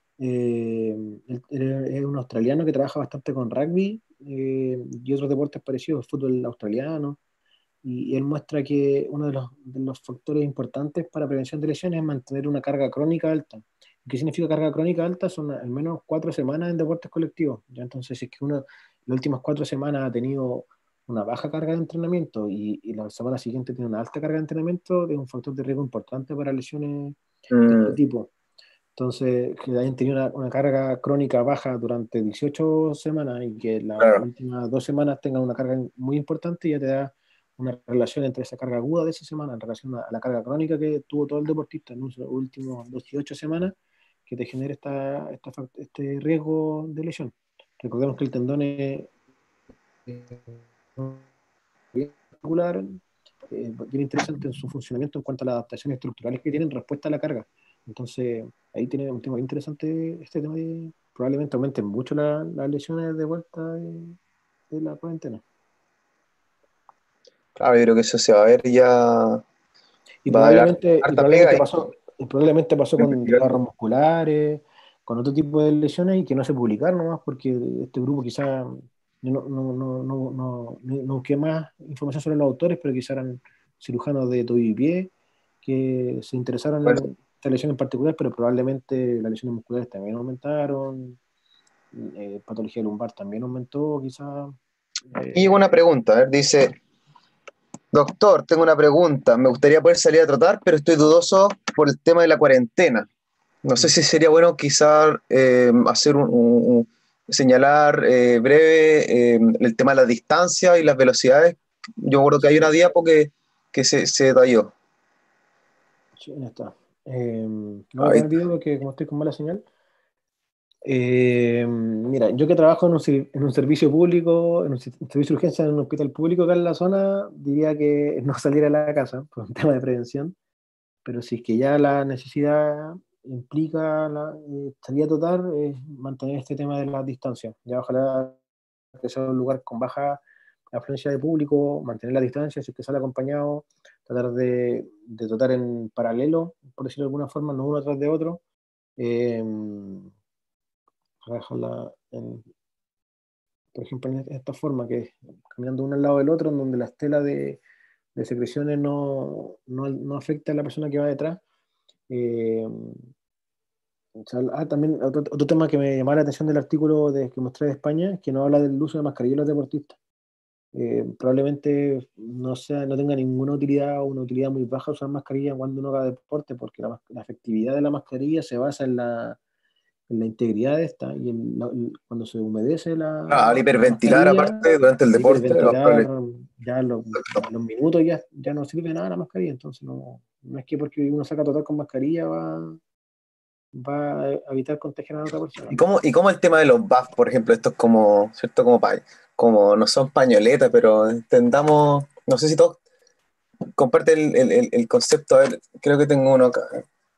Él es un australiano que trabaja bastante con rugby y otros deportes parecidos, fútbol australiano, y él muestra que uno de los factores importantes para prevención de lesiones es mantener una carga crónica alta. ¿Qué significa carga crónica alta? Son al menos 4 semanas en deportes colectivos. ¿Ya? Entonces, si es que uno las últimas 4 semanas ha tenido una baja carga de entrenamiento y la semana siguiente tiene una alta carga de entrenamiento, es un factor de riesgo importante para lesiones de este mm, tipo. Entonces, que hayan tenido una carga crónica baja durante 18 semanas y que las claro. últimas 2 semanas tengan una carga muy importante, ya te da una relación entre esa carga aguda de esa semana en relación a la carga crónica que tuvo todo el deportista en las últimas 18 semanas, que te genera este riesgo de lesión. Recordemos que el tendón es bien particular, bien interesante en su funcionamiento en cuanto a las adaptaciones estructurales que tienen respuesta a la carga. Entonces, ahí tiene un tema bien interesante este tema de probablemente aumenten mucho las lesiones de vuelta de la cuarentena. Claro, yo creo que eso se va a ver ya, Y va a haber harta pega ahí. probablemente pasó en con investigar. desgarros musculares, con otro tipo de lesiones y que no se publicaron nomás porque este grupo quizá no busqué más información sobre los autores, pero quizá eran cirujanos de tobillo y pie que se interesaron Bueno, en esta lesión en particular, pero probablemente las lesiones musculares también aumentaron, patología lumbar también aumentó, quizá. y eh, una pregunta, a ver, dice, doctor, tengo una pregunta, me gustaría poder salir a trotar, pero estoy dudoso por el tema de la cuarentena. No sé si sería bueno quizás hacer señalar breve el tema de las distancias y las velocidades. Yo creo que hay una diapo que se detalló. sí, ya está. No voy a Ahí poner está. video porque como estoy con mala señal. Mira, yo que trabajo en un servicio público, en un servicio de urgencia en un hospital público acá en la zona, diría que no salir a la casa por un tema de prevención, pero si es que ya la necesidad implica salir a trotar, mantener este tema de las distancias. Ya ojalá que sea un lugar con baja afluencia de público, mantener la distancia, si es que sale acompañado, tratar de trotar en paralelo, por decirlo de alguna forma, no uno atrás de otro. Eh, Dejarla por ejemplo, en esta forma, que es caminando uno al lado del otro, en donde la estela de secreciones no afecta a la persona que va detrás. O sea, también otro tema que me llamaba la atención del artículo que mostré de España, que no habla del uso de mascarilla en los deportistas. Probablemente no tenga ninguna utilidad o una utilidad muy baja usar mascarilla cuando uno haga deporte, porque la efectividad de la mascarilla se basa en la integridad de esta y cuando se humedece Ah, al la hiperventilar mascarilla, aparte durante el al deporte, lo más hiperventilar, probable. ya a los minutos ya no sirve nada la mascarilla, entonces no es que porque uno saca total con mascarilla va a evitar contagiar a otra persona. ¿Y cómo el tema de los buffs, por ejemplo? Esto es como, ¿cierto? Como no son pañoletas, pero entendamos, no sé si todos comparten el concepto. A ver, creo que tengo uno acá.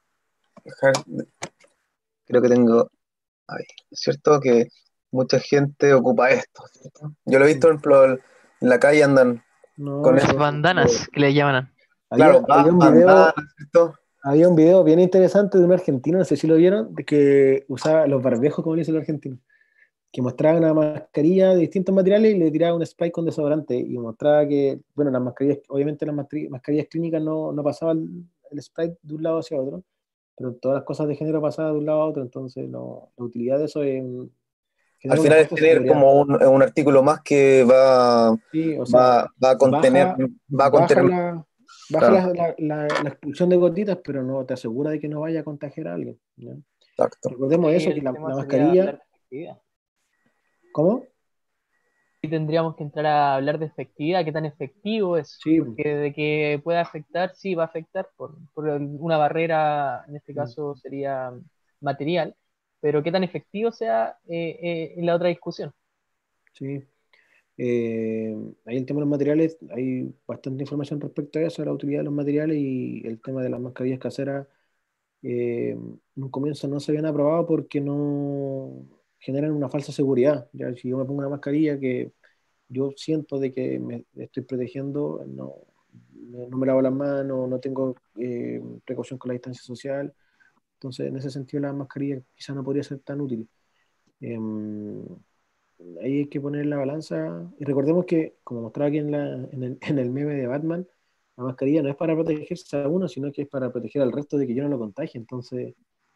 Creo que tengo ahí, ¿cierto? Que mucha gente ocupa esto, ¿cierto? Yo lo he visto, Mm. por ejemplo, en la calle andan No, con Las esto. bandanas que le llaman. Claro, había un bandanas, video, ¿cierto? había un video bien interesante de un argentino, no sé si lo vieron, de que usaba los barbejos, como le dice el argentino, que mostraba una mascarilla de distintos materiales y le tiraba un spray con desodorante y mostraba que, bueno, las mascarillas, obviamente las mascarillas clínicas no pasaban el spray de un lado hacia otro, pero todas las cosas de género pasaban de un lado a otro, entonces la utilidad de eso es Al generar una final es fuerte tener seguridad. como un artículo más que Sí, o sea, va a contener, baja, va a baja contener, la, baja claro, la expulsión de gotitas, pero no te asegura de que no vaya a contagiar a alguien, ¿ya? exacto. Recordemos Ahí eso, que el la tema sería mascarilla, hablar de efectividad. ¿cómo? Y tendríamos que entrar a hablar de efectividad, qué tan efectivo es, Sí. porque de que pueda afectar, sí va a afectar por una barrera, en este Mm, caso sería material, pero qué tan efectivo sea en la otra discusión. sí. Ahí el tema de los materiales, hay bastante información respecto a eso, a la utilidad de los materiales y el tema de las mascarillas caseras. En un comienzo no se habían aprobado porque no generan una falsa seguridad. Ya, si yo me pongo una mascarilla que yo siento de que me estoy protegiendo, no me lavo las manos, no tengo precaución con la distancia social. Entonces, en ese sentido, la mascarilla quizá no podría ser tan útil. Em, Ahí hay que poner la balanza. Y recordemos que, como mostraba aquí en el meme de Batman, la mascarilla no es para protegerse a uno, sino que es para proteger al resto de que yo no lo contagie. Entonces,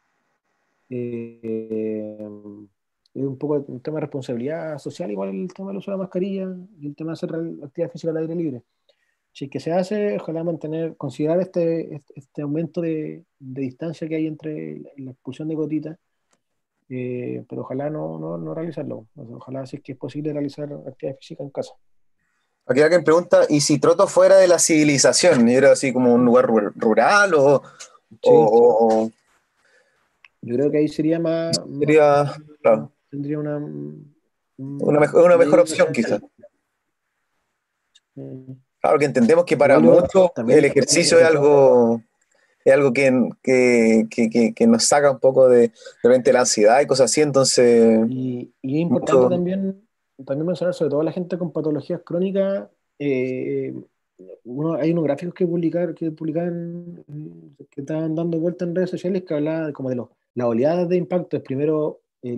eh, es un poco un tema de responsabilidad social, igual el tema del uso de la mascarilla y el tema de hacer actividad física al aire libre. Si es que se hace, ojalá considerar este aumento de distancia que hay entre la expulsión de gotitas, pero ojalá no realizarlo. O sea, ojalá si es que es posible realizar actividad física en casa. Aquí alguien pregunta, ¿y si Troto fuera de la civilización? ¿Y era así como un lugar rural Sí, o yo creo que ahí sería sería, claro, tendría una una mejor idea opción quizás? residencial. Eh, Claro que entendemos que para Igual yo muchos el también ejercicio es algo que nos saca un poco de repente la ansiedad y cosas así, entonces y es importante mucho, también mencionar, sobre todo la gente con patologías crónicas, eh, hay unos gráficos que estaban dando vuelta en redes sociales que hablaban como de las oleadas de impacto. Es primero,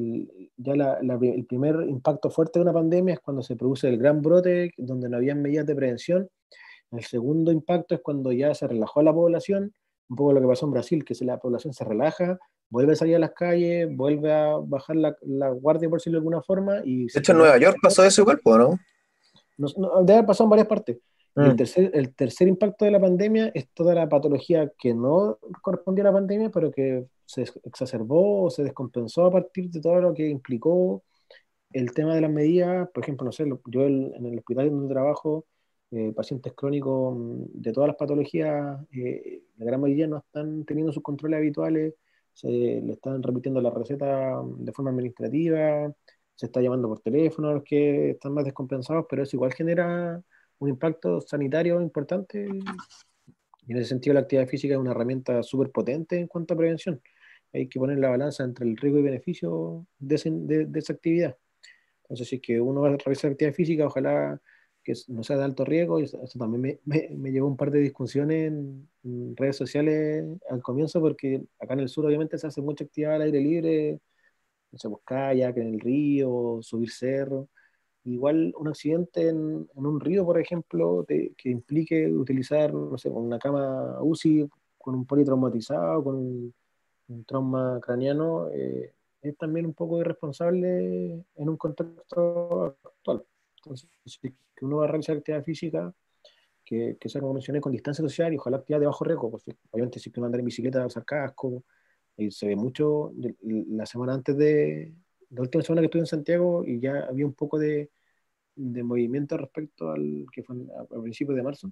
el primer impacto fuerte de una pandemia es cuando se produce el gran brote, donde no había medidas de prevención. El segundo impacto es cuando ya se relajó la población, un poco lo que pasó en Brasil, que si la población se relaja, vuelve a salir a las calles, vuelve a bajar la guardia, por decirlo de alguna forma, y de se hecho en genera Nueva York pasó eso igual, pues, ¿no? debe haber pasado en varias partes. Y Mm. el tercer impacto de la pandemia es toda la patología que no correspondía a la pandemia, pero que se exacerbó o se descompensó a partir de todo lo que implicó el tema de las medidas. Por ejemplo, no sé, yo en el hospital donde trabajo, pacientes crónicos de todas las patologías, la gran mayoría no están teniendo sus controles habituales, se le están repitiendo la receta de forma administrativa, se está llamando por teléfono a los que están más descompensados, pero eso igual genera un impacto sanitario importante. Y en ese sentido, la actividad física es una herramienta súper potente en cuanto a prevención. Hay que poner la balanza entre el riesgo y beneficio de esa actividad. Entonces, si es que uno va a realizar actividad física, ojalá que no sea de alto riesgo. Y eso también me llevó un par de discusiones en redes sociales al comienzo, porque acá en el sur obviamente se hace mucha actividad al aire libre, no sé, pues kayak en el río, subir cerro. Igual un accidente en un río, por ejemplo, que implique utilizar, no sé, una cama UCI con un politraumatizado, con un trauma craneano, es también un poco irresponsable en un contexto actual. Entonces, si que uno va a realizar actividad física, que sea como mencioné, con distancia social y ojalá actividad de bajo riesgo, pues obviamente si que uno anda en bicicleta, usar casco, y se ve mucho, la semana antes la última semana que estuve en Santiago y ya había un poco de movimiento respecto al que fue a principios de marzo.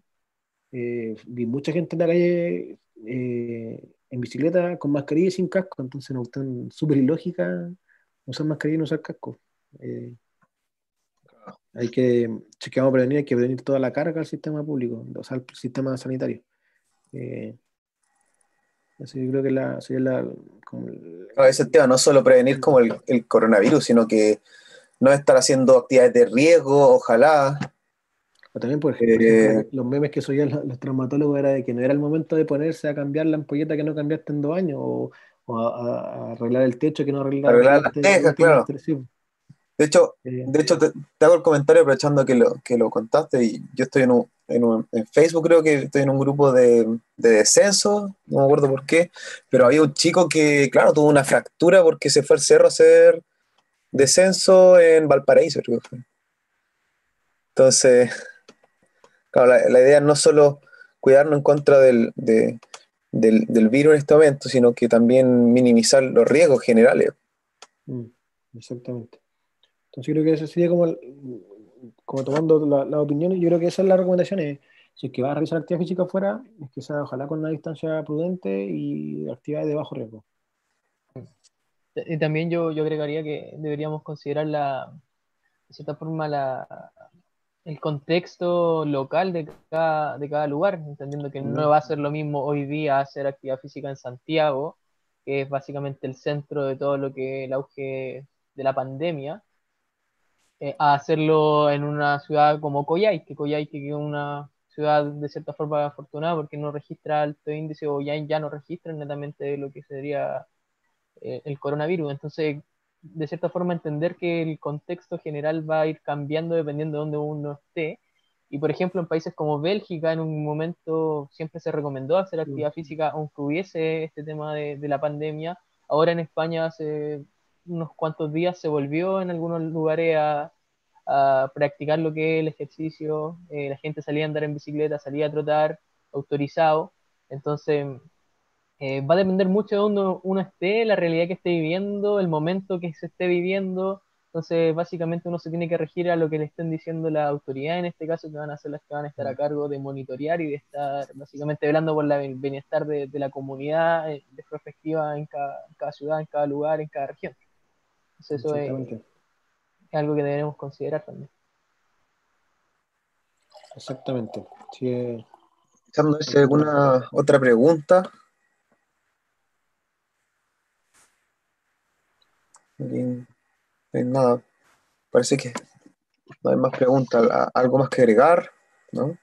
Vi mucha gente en la calle en bicicleta con mascarilla y sin casco, entonces no están súper ilógica usar mascarilla y no usar casco. Eh, Hay que, si queremos prevenir, hay que prevenir toda la carga al sistema público, o sea, al sistema sanitario. Eh, Eso yo creo que sería como Claro, ese es el tema, no solo prevenir como el coronavirus, sino que no estar haciendo actividades de riesgo, ojalá. o también, por ejemplo, Eh, los memes que subían los traumatólogos era de que no era el momento de ponerse a cambiar la ampolleta que no cambiaste en 2 años, o a arreglar el techo que no Arreglar las arreglaste en los tejas, últimos claro. 3 sí. De hecho, Eh, de hecho te hago el comentario aprovechando que lo contaste y yo estoy en Facebook, creo que estoy en un grupo de descenso, no me acuerdo por qué, pero había un chico que, claro, tuvo una fractura porque se fue al cerro a hacer descenso en Valparaíso, creo que fue. Entonces, claro, la idea es no solo cuidarnos en contra del virus en este momento, sino que también minimizar los riesgos generales. mm, exactamente. Entonces yo creo que eso sería como, como tomando la opinión, yo creo que esa es la recomendación, si es que vas a realizar actividad física afuera, es que sea ojalá con una distancia prudente y actividades de bajo riesgo. Y también yo agregaría que deberíamos considerar de cierta forma, el contexto local de cada lugar, entendiendo que no va a ser lo mismo hoy día hacer actividad física en Santiago, que es básicamente el centro de todo lo que el auge de la pandemia, a hacerlo en una ciudad como Coyhaique, que es una ciudad de cierta forma afortunada porque no registra alto índice o ya no registra netamente lo que sería el coronavirus. Entonces, de cierta forma, entender que el contexto general va a ir cambiando dependiendo de donde uno esté. Y, por ejemplo, en países como Bélgica, en un momento siempre se recomendó hacer actividad física, aunque hubiese este tema de la pandemia. Ahora en España, hace unos cuantos días, se volvió en algunos lugares a practicar lo que es el ejercicio. La gente salía a andar en bicicleta, salía a trotar, autorizado. Entonces, va a depender mucho de donde uno esté, la realidad que esté viviendo, el momento que se esté viviendo. Entonces, básicamente uno se tiene que regir a lo que le estén diciendo la autoridad, en este caso, que van a ser las que van a estar a cargo de monitorear y de estar básicamente velando por el bienestar de la comunidad, de perspectiva en cada ciudad, en cada lugar, en cada región. Entonces, eso Exactamente. es algo que debemos considerar también. Exactamente. Sí, Pensando si hay alguna otra pregunta. No hay nada. Parece que no hay más preguntas. ¿Algo más que agregar? ¿No?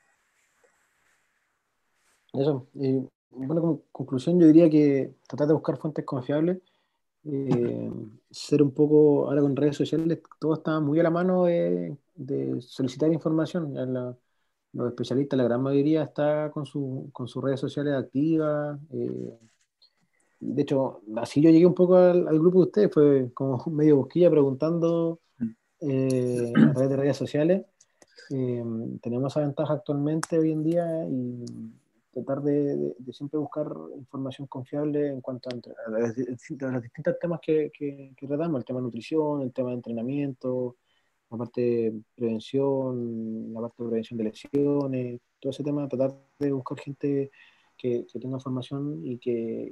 eso. Y, bueno, como conclusión, yo diría que tratar de buscar fuentes confiables, eh, ser un poco, ahora con redes sociales, todo está muy a la mano de solicitar información. Ya los especialistas, la gran mayoría está con sus redes sociales activas. De hecho, así yo llegué un poco al grupo de ustedes, fue como medio busquilla preguntando a través de redes sociales. Eh, Tenemos esa ventaja actualmente hoy en día y tratar de siempre buscar información confiable en cuanto a los distintos temas que tratamos, el tema de nutrición, el tema de entrenamiento, la parte de prevención, la parte de prevención de lesiones, todo ese tema, tratar de buscar gente que tenga formación y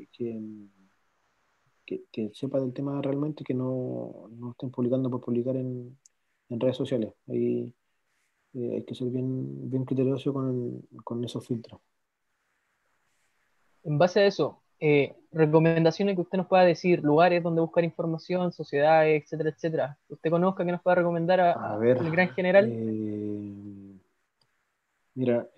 que sepa del tema realmente y que no estén publicando por publicar en redes sociales. Ahí hay que ser bien criterioso con esos filtros. En base a eso, recomendaciones que usted nos pueda decir, lugares donde buscar información, sociedades, etcétera, etcétera. Que usted conozca, que nos pueda recomendar A ver, al gran general. mira,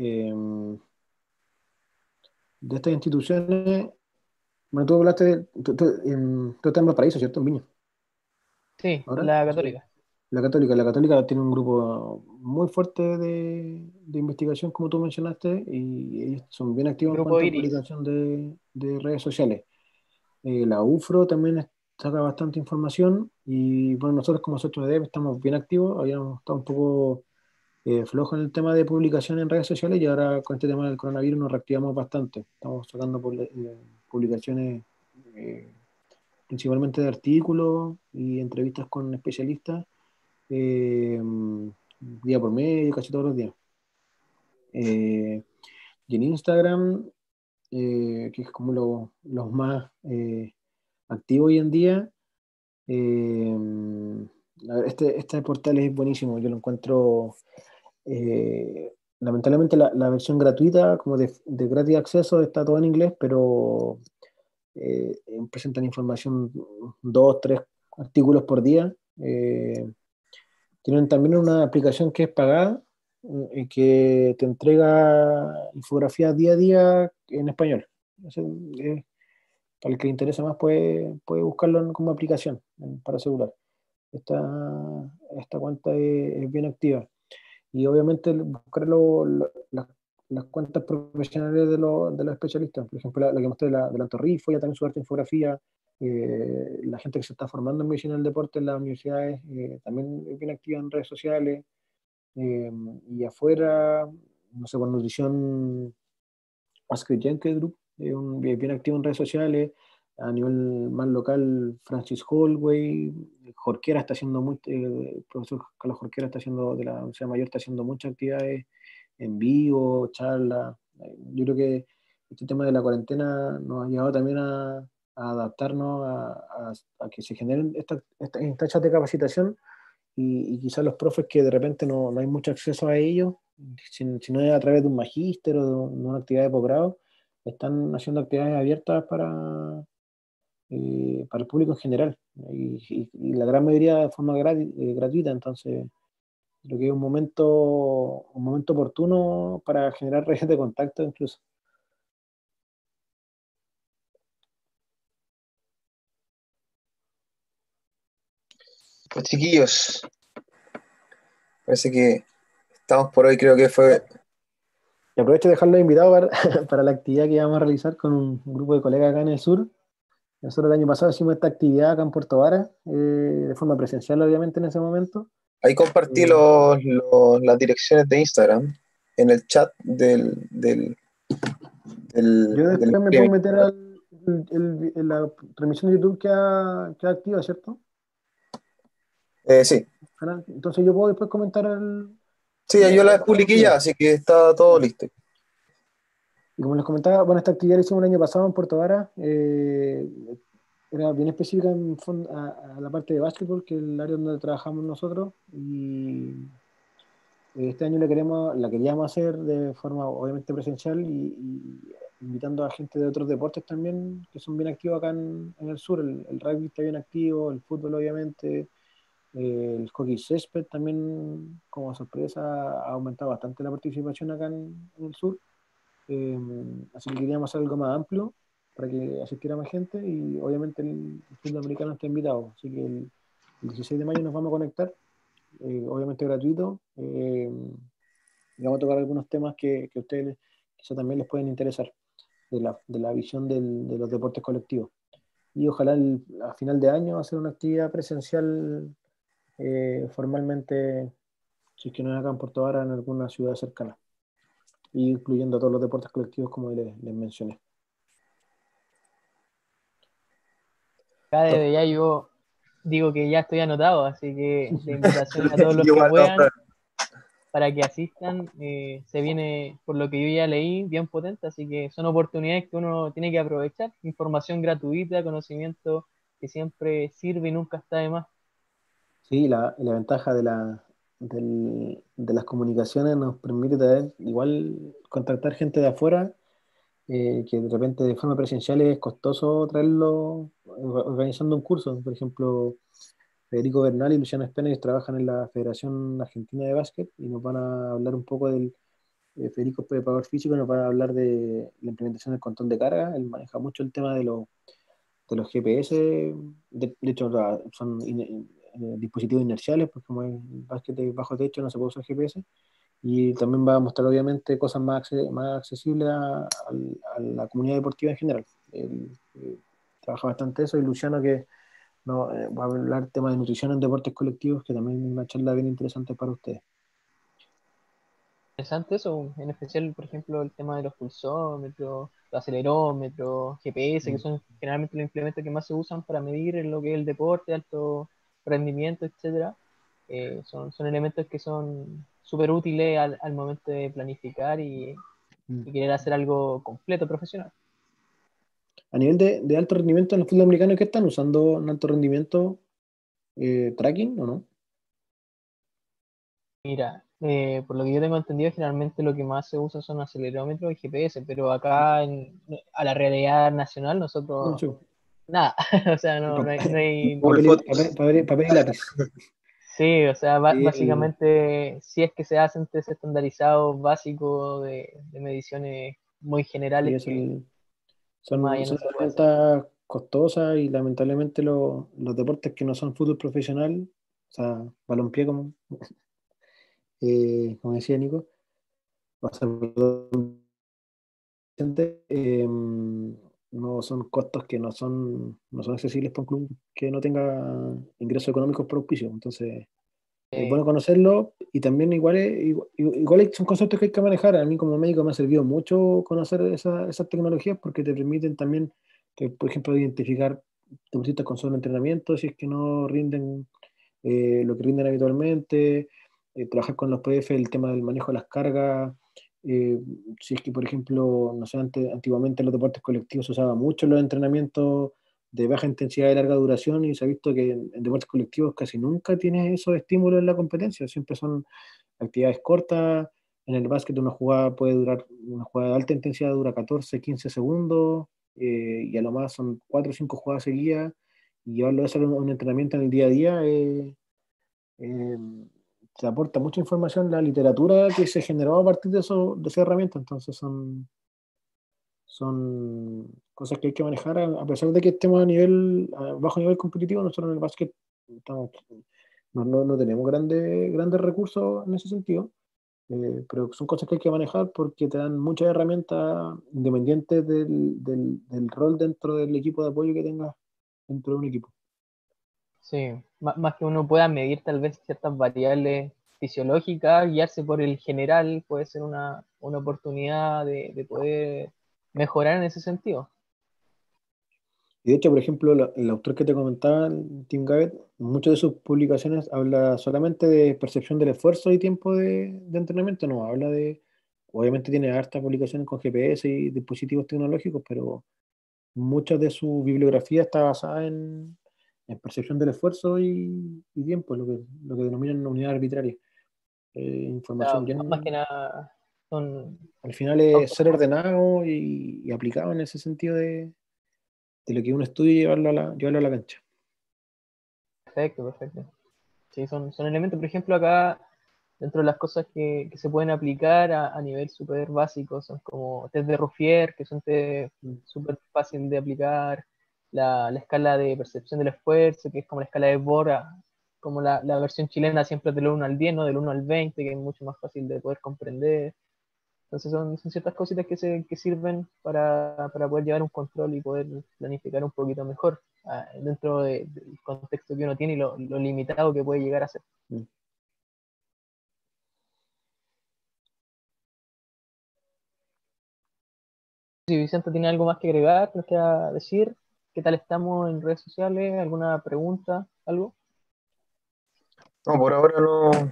de estas instituciones, bueno, tú hablaste tú estás en Valparaíso, ¿cierto? En Viña. Sí, ¿Ahora? la Sí. Católica. La Católica tiene un grupo muy fuerte de investigación, como tú mencionaste, y ellos son bien El activos en grupo cuanto a Iris. publicación de redes sociales. La UFRO también saca bastante información y bueno, nosotros como Socio de Dev estamos bien activos, habíamos estado un poco flojos en el tema de publicación en redes sociales y ahora con este tema del coronavirus nos reactivamos bastante. Estamos sacando publicaciones principalmente de artículos y entrevistas con especialistas eh, día por medio, casi todos los días. Eh, y en Instagram, que es como los más activos hoy en día, Eh, a ver, este portal es buenísimo, yo lo encuentro, lamentablemente la versión gratuita, como de gratis acceso, está todo en inglés, pero presentan información, dos, tres artículos por día. Tienen también una aplicación que es pagada y que te entrega infografías día a día en español. Eh, para el que le interese más puede buscarlo como aplicación para celular. Esta, esta cuenta es bien activa. Y obviamente buscar las cuentas profesionales de los especialistas. Por ejemplo, la que mostré de la Torrifo, ya también su arte infografía. La gente que se está formando en medicina del deporte en las universidades también es bien activa en redes sociales. Y afuera, no sé, con nutrición, Ask Jenkins Group, bien activo en redes sociales. A nivel más local, Francis Holloway, Jorquera está haciendo el profesor Carlos Jorquera está haciendo, de la Universidad Mayor, está haciendo muchas actividades en vivo, charlas. Yo creo que este tema de la cuarentena nos ha llevado también a adaptarnos a que se generen estas instancias de capacitación y quizás los profes que de repente no hay mucho acceso a ellos, si no es a través de un magíster o de una actividad de posgrado, están haciendo actividades abiertas para el público en general, y la gran mayoría de forma gratuita. Entonces creo que es un momento oportuno para generar redes de contacto incluso. Pues chiquillos, parece que estamos por hoy, creo que fue... Y aprovecho de dejarlos invitados para la actividad que vamos a realizar con un grupo de colegas acá en el sur. Nosotros el año pasado hicimos esta actividad acá en Puerto Vara, de forma presencial obviamente en ese momento. Ahí compartí Eh, las direcciones de Instagram en el chat yo del después me puedo streaming. meter en la transmisión de YouTube que ha activa, ¿cierto? Sí, Canal. Entonces yo puedo después comentar sí, yo la la publiqué ya, actividad. así que está todo listo. Y como les comentaba, bueno, esta actividad la hicimos el año pasado en Puerto Vara. Era bien específica a la parte de básquetbol, que es el área donde trabajamos nosotros. Y este año la queríamos hacer de forma obviamente presencial, y invitando a gente de otros deportes también que son bien activos acá en el sur. El rugby está bien activo, el fútbol obviamente, el hockey césped también, como sorpresa, ha aumentado bastante la participación acá en el sur. Eh, Así que queríamos hacer algo más amplio para que asistiera más gente, y obviamente el fútbol americano está invitado. Así que el 16 de mayo nos vamos a conectar, obviamente gratuito. Y vamos a tocar algunos temas que a ustedes quizá también les pueden interesar, de la visión de los deportes colectivos. Y ojalá a final de año hacer una actividad presencial, formalmente, si es que no es acá en Puerto Vara, en alguna ciudad cercana, incluyendo todos los deportes colectivos como les mencioné. Acá desde ya yo digo que ya estoy anotado, así que la invitación a todos los que Igual, puedan para que asistan, se viene, por lo que yo ya leí, bien potente, así que son oportunidades que uno tiene que aprovechar, información gratuita, conocimiento que siempre sirve y nunca está de más. Sí, la ventaja de las comunicaciones nos permite también igual contactar gente de afuera, que de repente de forma presencial es costoso traerlo organizando un curso. Por ejemplo, Federico Bernal y Luciano Espena trabajan en la Federación Argentina de Básquet, y nos van a hablar un poco Federico es preparador físico, nos va a hablar de la implementación del control de carga. Él maneja mucho el tema de los GPS. De hecho, son dispositivos inerciales, porque como es básquet de bajo techo no se puede usar GPS. Y también va a mostrar obviamente cosas más accesibles a la comunidad deportiva en general. Él trabaja bastante eso. Y Luciano, que no, va a hablar temas de nutrición en deportes colectivos, que también es una charla bien interesante para ustedes. Interesante eso, en especial, por ejemplo, el tema de los pulsómetros, los acelerómetros, GPS, que Mm. son generalmente los implementos que más se usan para medir en lo que es el deporte, alto rendimiento, etcétera. Son elementos que son súper útiles al momento de planificar Mm. y querer hacer algo completo profesional. A nivel de alto rendimiento en el fútbol americano, ¿qué están usando en alto rendimiento? ¿Tracking o no? Mira, por lo que yo tengo entendido, generalmente lo que más se usa son acelerómetros y GPS, pero acá a la realidad nacional No, nosotros sí. nada, o sea, no hay. Google Fotos. Papel y lápiz. Sí, o sea, Sí, básicamente, si es que se hacen test estandarizados básicos de mediciones muy sí, generales que más allá no son se puede hacer. herramientas costosas, y lamentablemente los deportes que no son fútbol profesional, o sea, balompié, como decía Nico, o sea, no son costos que no son accesibles para un club que no tenga ingresos económicos por auspicio. Entonces, es Eh, bueno conocerlo, y también igual son conceptos que hay que manejar. A mí como médico me ha servido mucho conocer esas tecnologías, porque te permiten también, por ejemplo, identificar deportistas con solo entrenamiento, si es que no rinden lo que rinden habitualmente, trabajar con los PF el tema del manejo de las cargas. eh, si es que, por ejemplo, no sé, antiguamente en los deportes colectivos se usaba mucho en los entrenamientos de baja intensidad y larga duración, y se ha visto que en deportes colectivos casi nunca tienes esos estímulos en la competencia, siempre son actividades cortas. En el básquet una jugada puede durar, una jugada de alta intensidad dura 14, 15 segundos, y a lo más son 4 o 5 jugadas seguidas, y llevarlo a eso a un entrenamiento en el día a día, eh, te aporta mucha información la literatura que se generó a partir de, eso, de esa herramienta. Entonces son cosas que hay que manejar a pesar de que estemos a bajo nivel competitivo. Nosotros en el básquet estamos, no tenemos grandes recursos en ese sentido, pero son cosas que hay que manejar porque te dan muchas herramientas independientes del rol dentro del equipo de apoyo que tengas dentro de un equipo. Sí, más que uno pueda medir tal vez ciertas variables fisiológicas, guiarse por el general puede ser una oportunidad de poder mejorar en ese sentido. Y de hecho, por ejemplo, el autor que te comentaba, Tim Gabbett, en muchas de sus publicaciones habla solamente de percepción del esfuerzo y tiempo de entrenamiento, no habla de, obviamente tiene hartas publicaciones con GPS y dispositivos tecnológicos, pero mucha de su bibliografía está basada en percepción del esfuerzo y tiempo, lo que denominan unidad arbitraria. O sea, Información más que bien, nada son al final es ser autos. ordenado y aplicado en ese sentido de lo que uno estudia y llevarlo a la cancha. Perfecto, perfecto. Sí, son elementos, por ejemplo, acá, dentro de las cosas que se pueden aplicar a nivel súper básico, son como test de Ruffier, que son test súper fácil de aplicar, la escala de percepción del esfuerzo, que es como la escala de Bora, como la versión chilena siempre es del 1 al 10, ¿no? Del 1 al 20, que es mucho más fácil de poder comprender. Entonces son ciertas cositas que sirven para poder llevar un control y poder planificar un poquito mejor dentro del contexto que uno tiene y lo limitado que puede llegar a ser. Mm. Si Vicente tiene algo más que agregar, nos queda decir, ¿qué tal estamos en redes sociales? ¿Alguna pregunta? ¿Algo? No, por ahora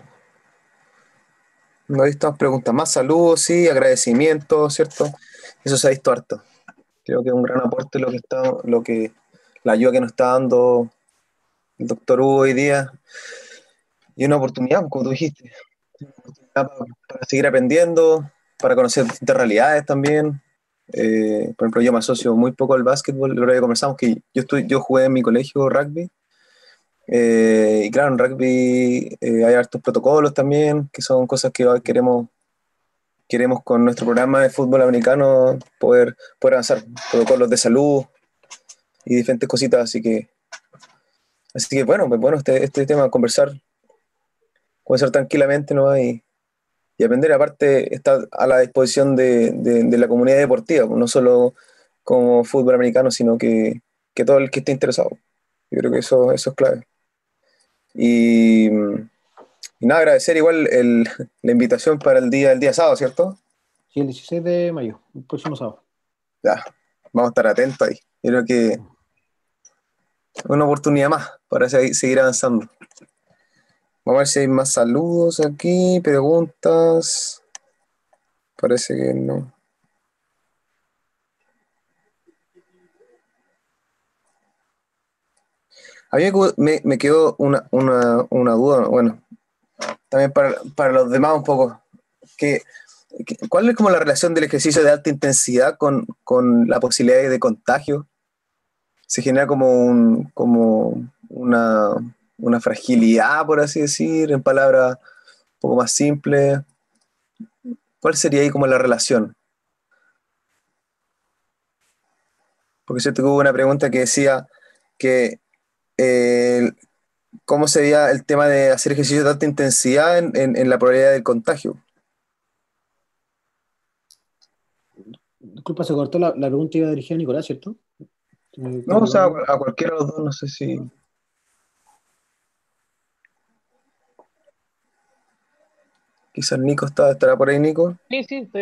no he visto más preguntas. Más saludos, sí, agradecimientos, ¿cierto? Eso se ha visto harto. Creo que es un gran aporte la ayuda que nos está dando el doctor Hugo hoy día. Y una oportunidad, como tú dijiste, una oportunidad para seguir aprendiendo, para conocer distintas realidades también. Por ejemplo, yo me asocio muy poco al básquetbol. Lo que conversamos que yo jugué en mi colegio rugby. Y claro, en rugby hay hartos protocolos también, que son cosas que queremos con nuestro programa de fútbol americano poder avanzar. Protocolos de salud y diferentes cositas. Así que bueno, pues bueno, este tema, conversar tranquilamente, ¿no? Y aprender. Aparte, está a la disposición de la comunidad deportiva, no solo como fútbol americano, sino que todo el que esté interesado. Yo creo que eso es clave. Y, y nada, agradecer igual la invitación para el día sábado, ¿cierto? Sí, el 16 de mayo, el próximo sábado. Ya, vamos a estar atentos ahí. Yo creo que es una oportunidad más para seguir avanzando. Vamos a ver si hay más saludos aquí, preguntas. Parece que no. A mí me quedó una duda, bueno, también para los demás un poco. Que, ¿Cuál es como la relación del ejercicio de alta intensidad con la posibilidad de contagio? Se genera como una fragilidad, por así decir, en palabras un poco más simples. ¿Cuál sería ahí como la relación? Porque yo tuve una pregunta que decía que eh, cómo sería el tema de hacer ejercicio de alta intensidad en la probabilidad del contagio. Disculpa, se cortó la pregunta, iba dirigida a Nicolás, ¿cierto? No, ¿Estás o sea, hablando? a cualquiera de los dos, no sé si. Quizás Nico estará por ahí, Nico. Sí, sí, estoy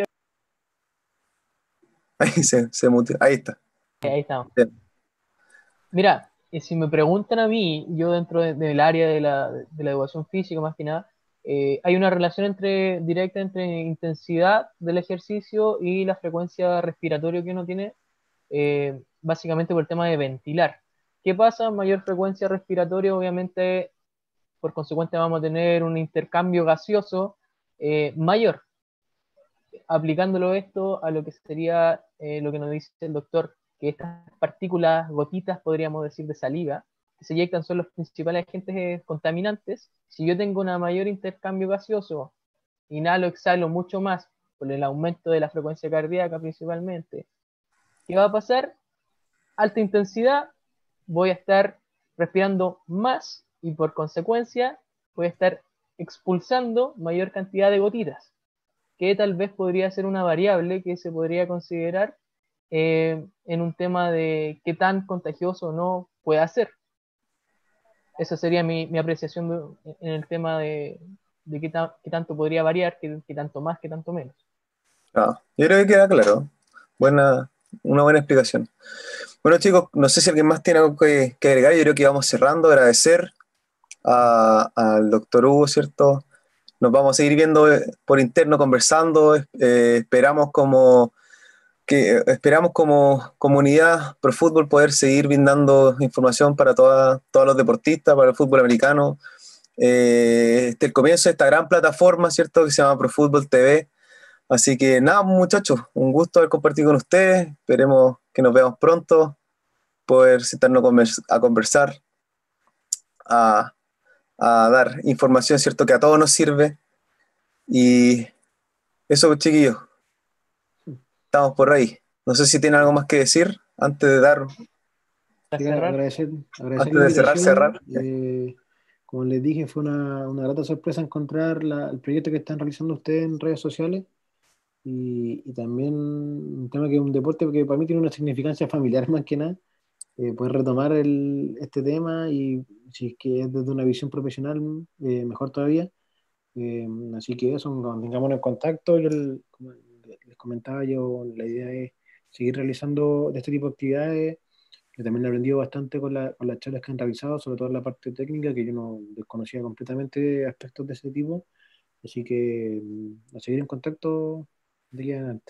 Ahí se muteó. Ahí está. ahí estamos. Bien. Mira, si me preguntan a mí, yo dentro del área de la educación física más que nada, hay una relación directa entre intensidad del ejercicio y la frecuencia respiratoria que uno tiene, básicamente por el tema de ventilar. ¿Qué pasa? Mayor frecuencia respiratoria, obviamente, por consecuente vamos a tener un intercambio gaseoso mayor. Aplicándolo esto a lo que sería lo que nos dice el doctor, que estas partículas, gotitas, podríamos decir, de saliva, que se eyectan son los principales agentes contaminantes. Si yo tengo un mayor intercambio gaseoso, inhalo, exhalo mucho más, por el aumento de la frecuencia cardíaca principalmente, ¿qué va a pasar? Alta intensidad, voy a estar respirando más y por consecuencia voy a estar expulsando mayor cantidad de gotitas, que tal vez podría ser una variable que se podría considerar en un tema de qué tan contagioso o no puede ser. Esa sería mi apreciación en el tema de qué tanto podría variar, qué tanto más, qué tanto menos. Ah, yo creo que queda claro. Una buena explicación. Bueno, chicos, no sé si alguien más tiene algo que agregar. Yo creo que vamos cerrando. Agradecer al doctor Hugo, ¿cierto? Nos vamos a seguir viendo por interno, conversando. Esperamos como comunidad Pro Fútbol poder seguir brindando información para todos los deportistas, para el fútbol americano. El comienzo de esta gran plataforma, ¿cierto? Que se llama Pro Fútbol TV. Así que nada, muchachos, un gusto haber compartido con ustedes. Esperemos que nos veamos pronto, poder sentarnos a conversar, a, a dar información, ¿cierto? Que a todos nos sirve. Y eso, pues, chiquillos, estamos por ahí. No sé si tienen algo más que decir antes de dar, Para Sí, cerrar, agradecer antes la de cerrar, invitación. cerrar. Como les dije, fue una grata sorpresa encontrar el proyecto que están realizando ustedes en redes sociales y también un tema que es un deporte que para mí tiene una significancia familiar más que nada. Poder retomar este tema y si es que es desde una visión profesional, mejor todavía. Así que eso, mantengámonos en contacto. Como les comentaba yo, la idea es seguir realizando de este tipo de actividades. Yo también he aprendido bastante con las charlas que han realizado, sobre todo en la parte técnica, que yo no desconocía completamente aspectos de ese tipo. Así que a seguir en contacto de aquí en adelante.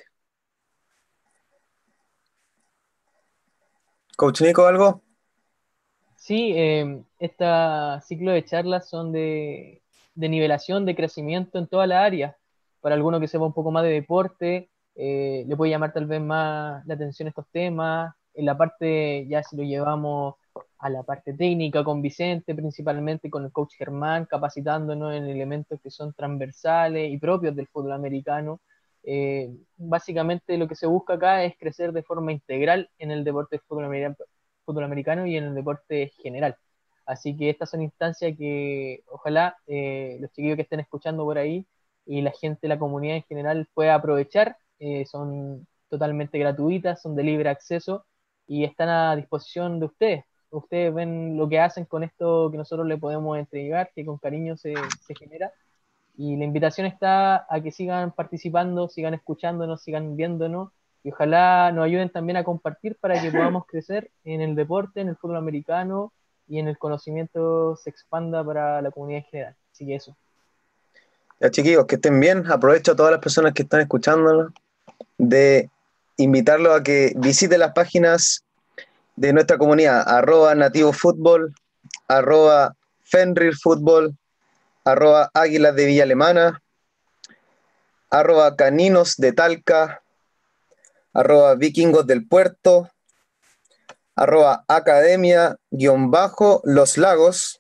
Coach Nico, ¿algo? sí, este ciclo de charlas son de nivelación, de crecimiento en toda la área. Para alguno que sepa un poco más de deporte, le puede llamar tal vez más la atención estos temas. En la parte, ya si lo llevamos a la parte técnica con Vicente, principalmente con el coach Germán, capacitándonos en elementos que son transversales y propios del fútbol americano. Básicamente lo que se busca acá es crecer de forma integral en el deporte del fútbol americano y en el deporte general. Así que estas son instancias que ojalá los chiquillos que estén escuchando por ahí y la gente, la comunidad en general pueda aprovechar. Son totalmente gratuitas, son de libre acceso y están a disposición de ustedes. Ustedes ven lo que hacen con esto que nosotros le podemos entregar, que con cariño se genera. Y la invitación está a que sigan participando, sigan escuchándonos, sigan viéndonos y ojalá nos ayuden también a compartir para que podamos crecer en el deporte, en el fútbol americano y en el conocimiento se expanda para la comunidad en general. Así que eso. Ya, chiquillos, que estén bien. Aprovecho a todas las personas que están escuchándonos de invitarlos a que visiten las páginas de nuestra comunidad, @nativofutbol, @fenrirfutbol, @águilas de Villa Alemana, @caninos de Talca, @vikingos del puerto, @academia-los lagos,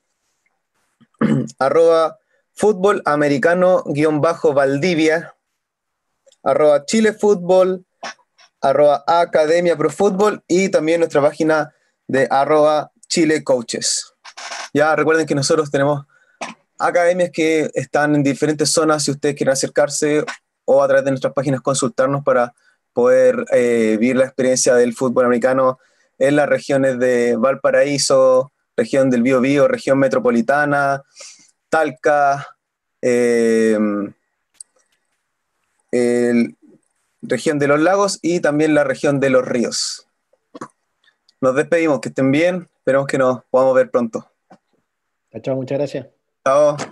@fútbol americano-valdivia, @chilefutbol, @academia pro fútbol y también nuestra página de @chilecoaches. Ya recuerden que nosotros tenemos academias que están en diferentes zonas si ustedes quieren acercarse o a través de nuestras páginas consultarnos para poder vivir la experiencia del fútbol americano en las regiones de Valparaíso, región del Biobío, región metropolitana, Talca, eh, región de los lagos y también la región de los ríos. Nos despedimos, que estén bien, esperemos que nos podamos ver pronto. Chao, muchas gracias. Chao.